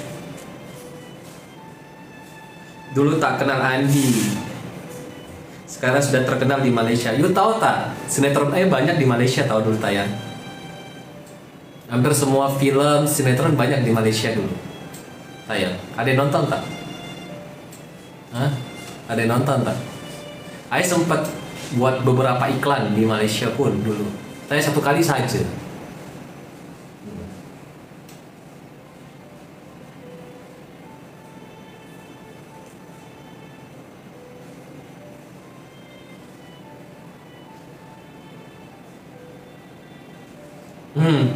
Dulu tak kenal Andi, sekarang sudah terkenal di Malaysia. You tahu tak? Sinetron eh banyak di Malaysia tahu dulu tayang. Hampir semua film sinetron banyak di Malaysia dulu tayang. Ada yang nonton tak? Hah? Ada yang nonton tak? Saya sempat buat beberapa iklan di Malaysia pun dulu. Saya satu kali saja. Hmm.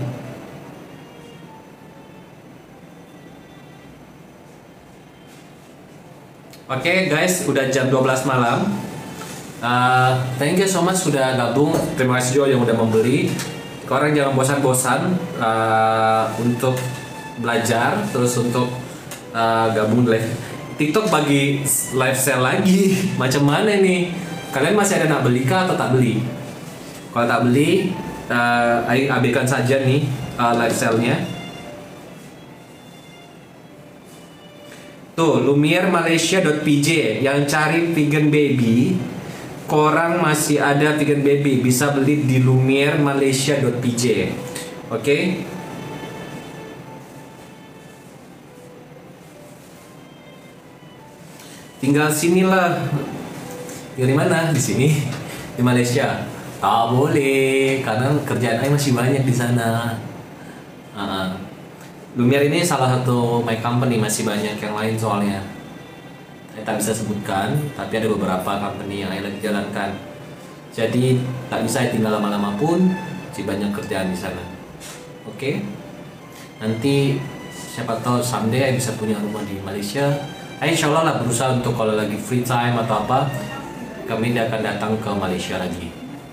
Oke okay, guys, udah jam dua belas malam. Uh, thank you so much sudah gabung. Terima kasih juga yang udah membeli. Korang jangan bosan-bosan uh, untuk belajar, terus untuk uh, gabung live TikTok bagi live sale lagi. Macam mana nih? Kalian masih ada nak beli kah atau tak beli? Kalau tak beli, Uh, abaikan saja nih uh, live sale-nya. Tuh, lumiere malaysia dot p j yang cari vegan baby, korang masih ada vegan baby, bisa beli di lumiere malaysia dot p j. Oke? Okay? Tinggal sinilah. Dari mana? Di sini, di Malaysia. Tak boleh, karena kerjaan saya masih banyak di sana. Uh, Lumiere ini salah satu my company, masih banyak yang lain soalnya. Saya tak bisa sebutkan, tapi ada beberapa company yang saya lagi jalankan. Jadi tak bisa tinggal lama-lama pun, masih banyak kerjaan di sana. Oke? Okay? Nanti siapa tahu someday saya bisa punya rumah di Malaysia. Saya insya Allah lah berusaha untuk kalau lagi free time atau apa, kami akan datang ke Malaysia lagi.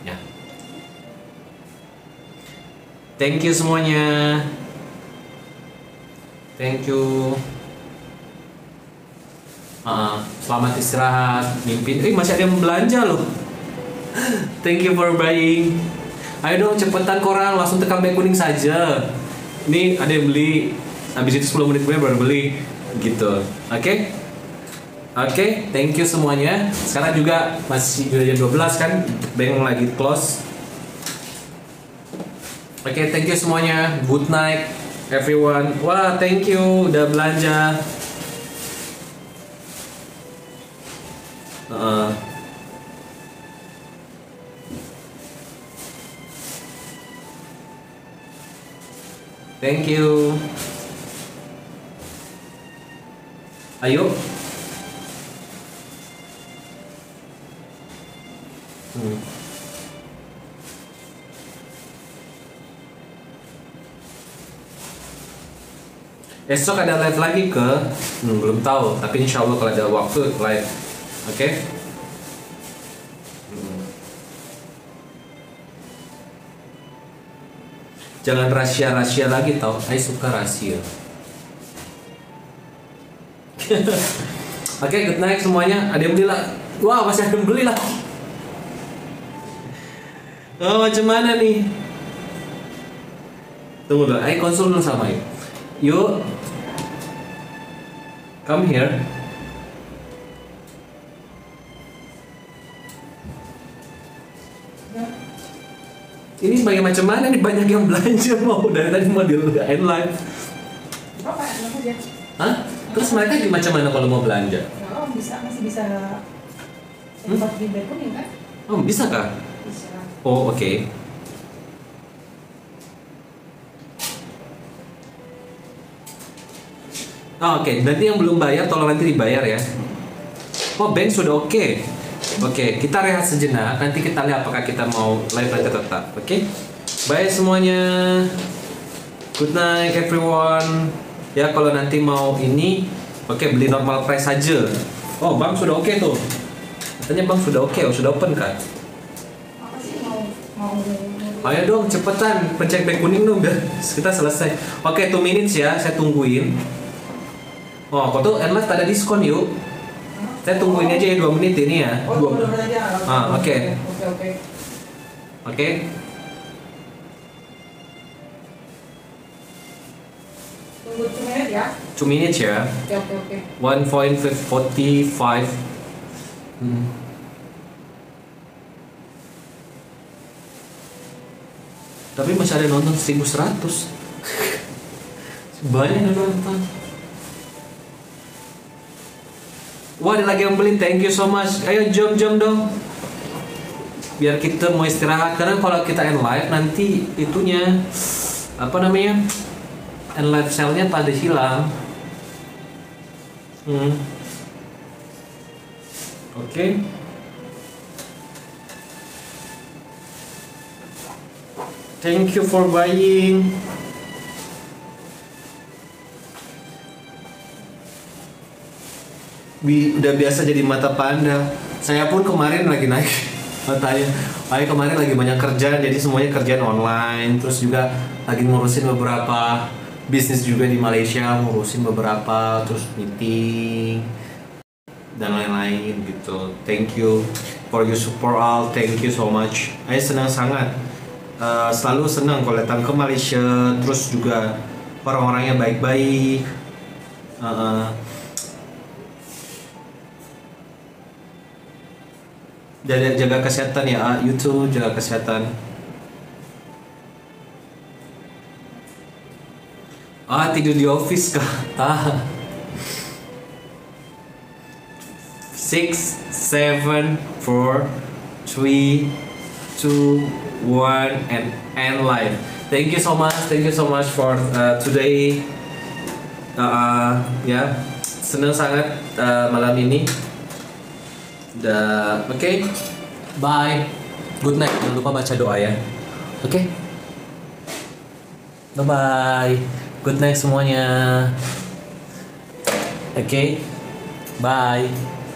Thank you semuanya. Thank you. Uh, selamat istirahat, mimpi. Eh masih ada yang belanja loh. Thank you for buying. Ayo dong cepetan korang, langsung tekan bel kuning saja. Ini ada yang beli. Habis itu sepuluh menit gue baru beli. Gitu. Oke? Okay? Oke, thank you semuanya. Sekarang juga masih udah jam dua belas kan, bank lagi close. Oke, thank you semuanya. Good night everyone. Wah, thank you udah belanja. Uh, thank you. Ayo. Hmm. Esok ada live lagi ke? Hmm, belum tahu, tapi insya Allah kalau ada waktu live. Oke? Okay? Hmm. Jangan rahasia-rahasia lagi tau. Saya suka rahasia. Oke, okay, good night semuanya. Ada yang beli lah. Wah, masih ada yang beli lah. Oh, macam mana nih? Tunggu dulu, ayo konsul dulu sama yuk. Yuk, come here. Ini sebagai macam mana nih, banyak yang belanja mau dari tadi mau di end live. Apa? Kenapa dia? Hah? Terus mereka macam mana kalau mau belanja? Oh, bisa masih bisa Hmm? sempat di bag kuning kan? Oh, bisa kah? Bisa. Oh, oke. Okay. Oh, oke, okay. Nanti yang belum bayar tolong nanti dibayar ya. Oh, bank sudah oke. Okay. Oke, okay. Kita rehat sejenak. Nanti kita lihat apakah kita mau live nanti tetap. Oke. Okay? Bye semuanya. Good night everyone. Ya kalau nanti mau ini, oke okay, beli normal price saja. Oh, bang sudah oke okay tuh. Katanya bang sudah oke, okay. Oh, sudah open kan? Apa sih mau mau Ayo dong cepetan pencet back kuning dong biar kita selesai. Oke, okay, two minutes ya, saya tungguin. Oh, kok tuh end live ada diskon yuk. Saya tungguin aja ya dua menit ini ya. Oh, Dua. udah aja. Ah, oke. Oke, oke. Oke. Tunggu two minutes ya. Two minutes ya. Oke, oke, oke. one point forty-five. Hmm. Tapi masih ada nonton seribu seratus. Banyak yang nonton. Wah, ada lagi yang beli, thank you so much. Ayo jom-jom dong. Biar kita mau istirahat. Karena kalau kita end live nanti itunya apa namanya? End live sale-nya pada hilang. Hmm. Oke. Okay. Thank you for buying. Bi, udah biasa jadi mata panda. Saya pun kemarin lagi naik matanya. Saya kemarin lagi banyak kerjaan, jadi semuanya kerjaan online. Terus juga lagi ngurusin beberapa bisnis juga di Malaysia, ngurusin beberapa, terus meeting dan lain-lain gitu. Thank you for your support all. Thank you so much. Saya senang sangat. Uh, selalu senang kalau datang ke Malaysia. Terus juga orang-orangnya baik-baik. Uh, Jaga, jaga kesehatan ya, YouTube jaga kesehatan. Ah, tidur di office kah? Ah. Six, seven, four, three, two, one, and end live. Thank you so much, thank you so much for uh, today. Uh, ya, senang sangat uh, malam ini. Dah, oke, okay. Bye, good night. Jangan lupa baca doa ya, oke? Okay? Bye bye, good night semuanya. Oke, okay. Bye.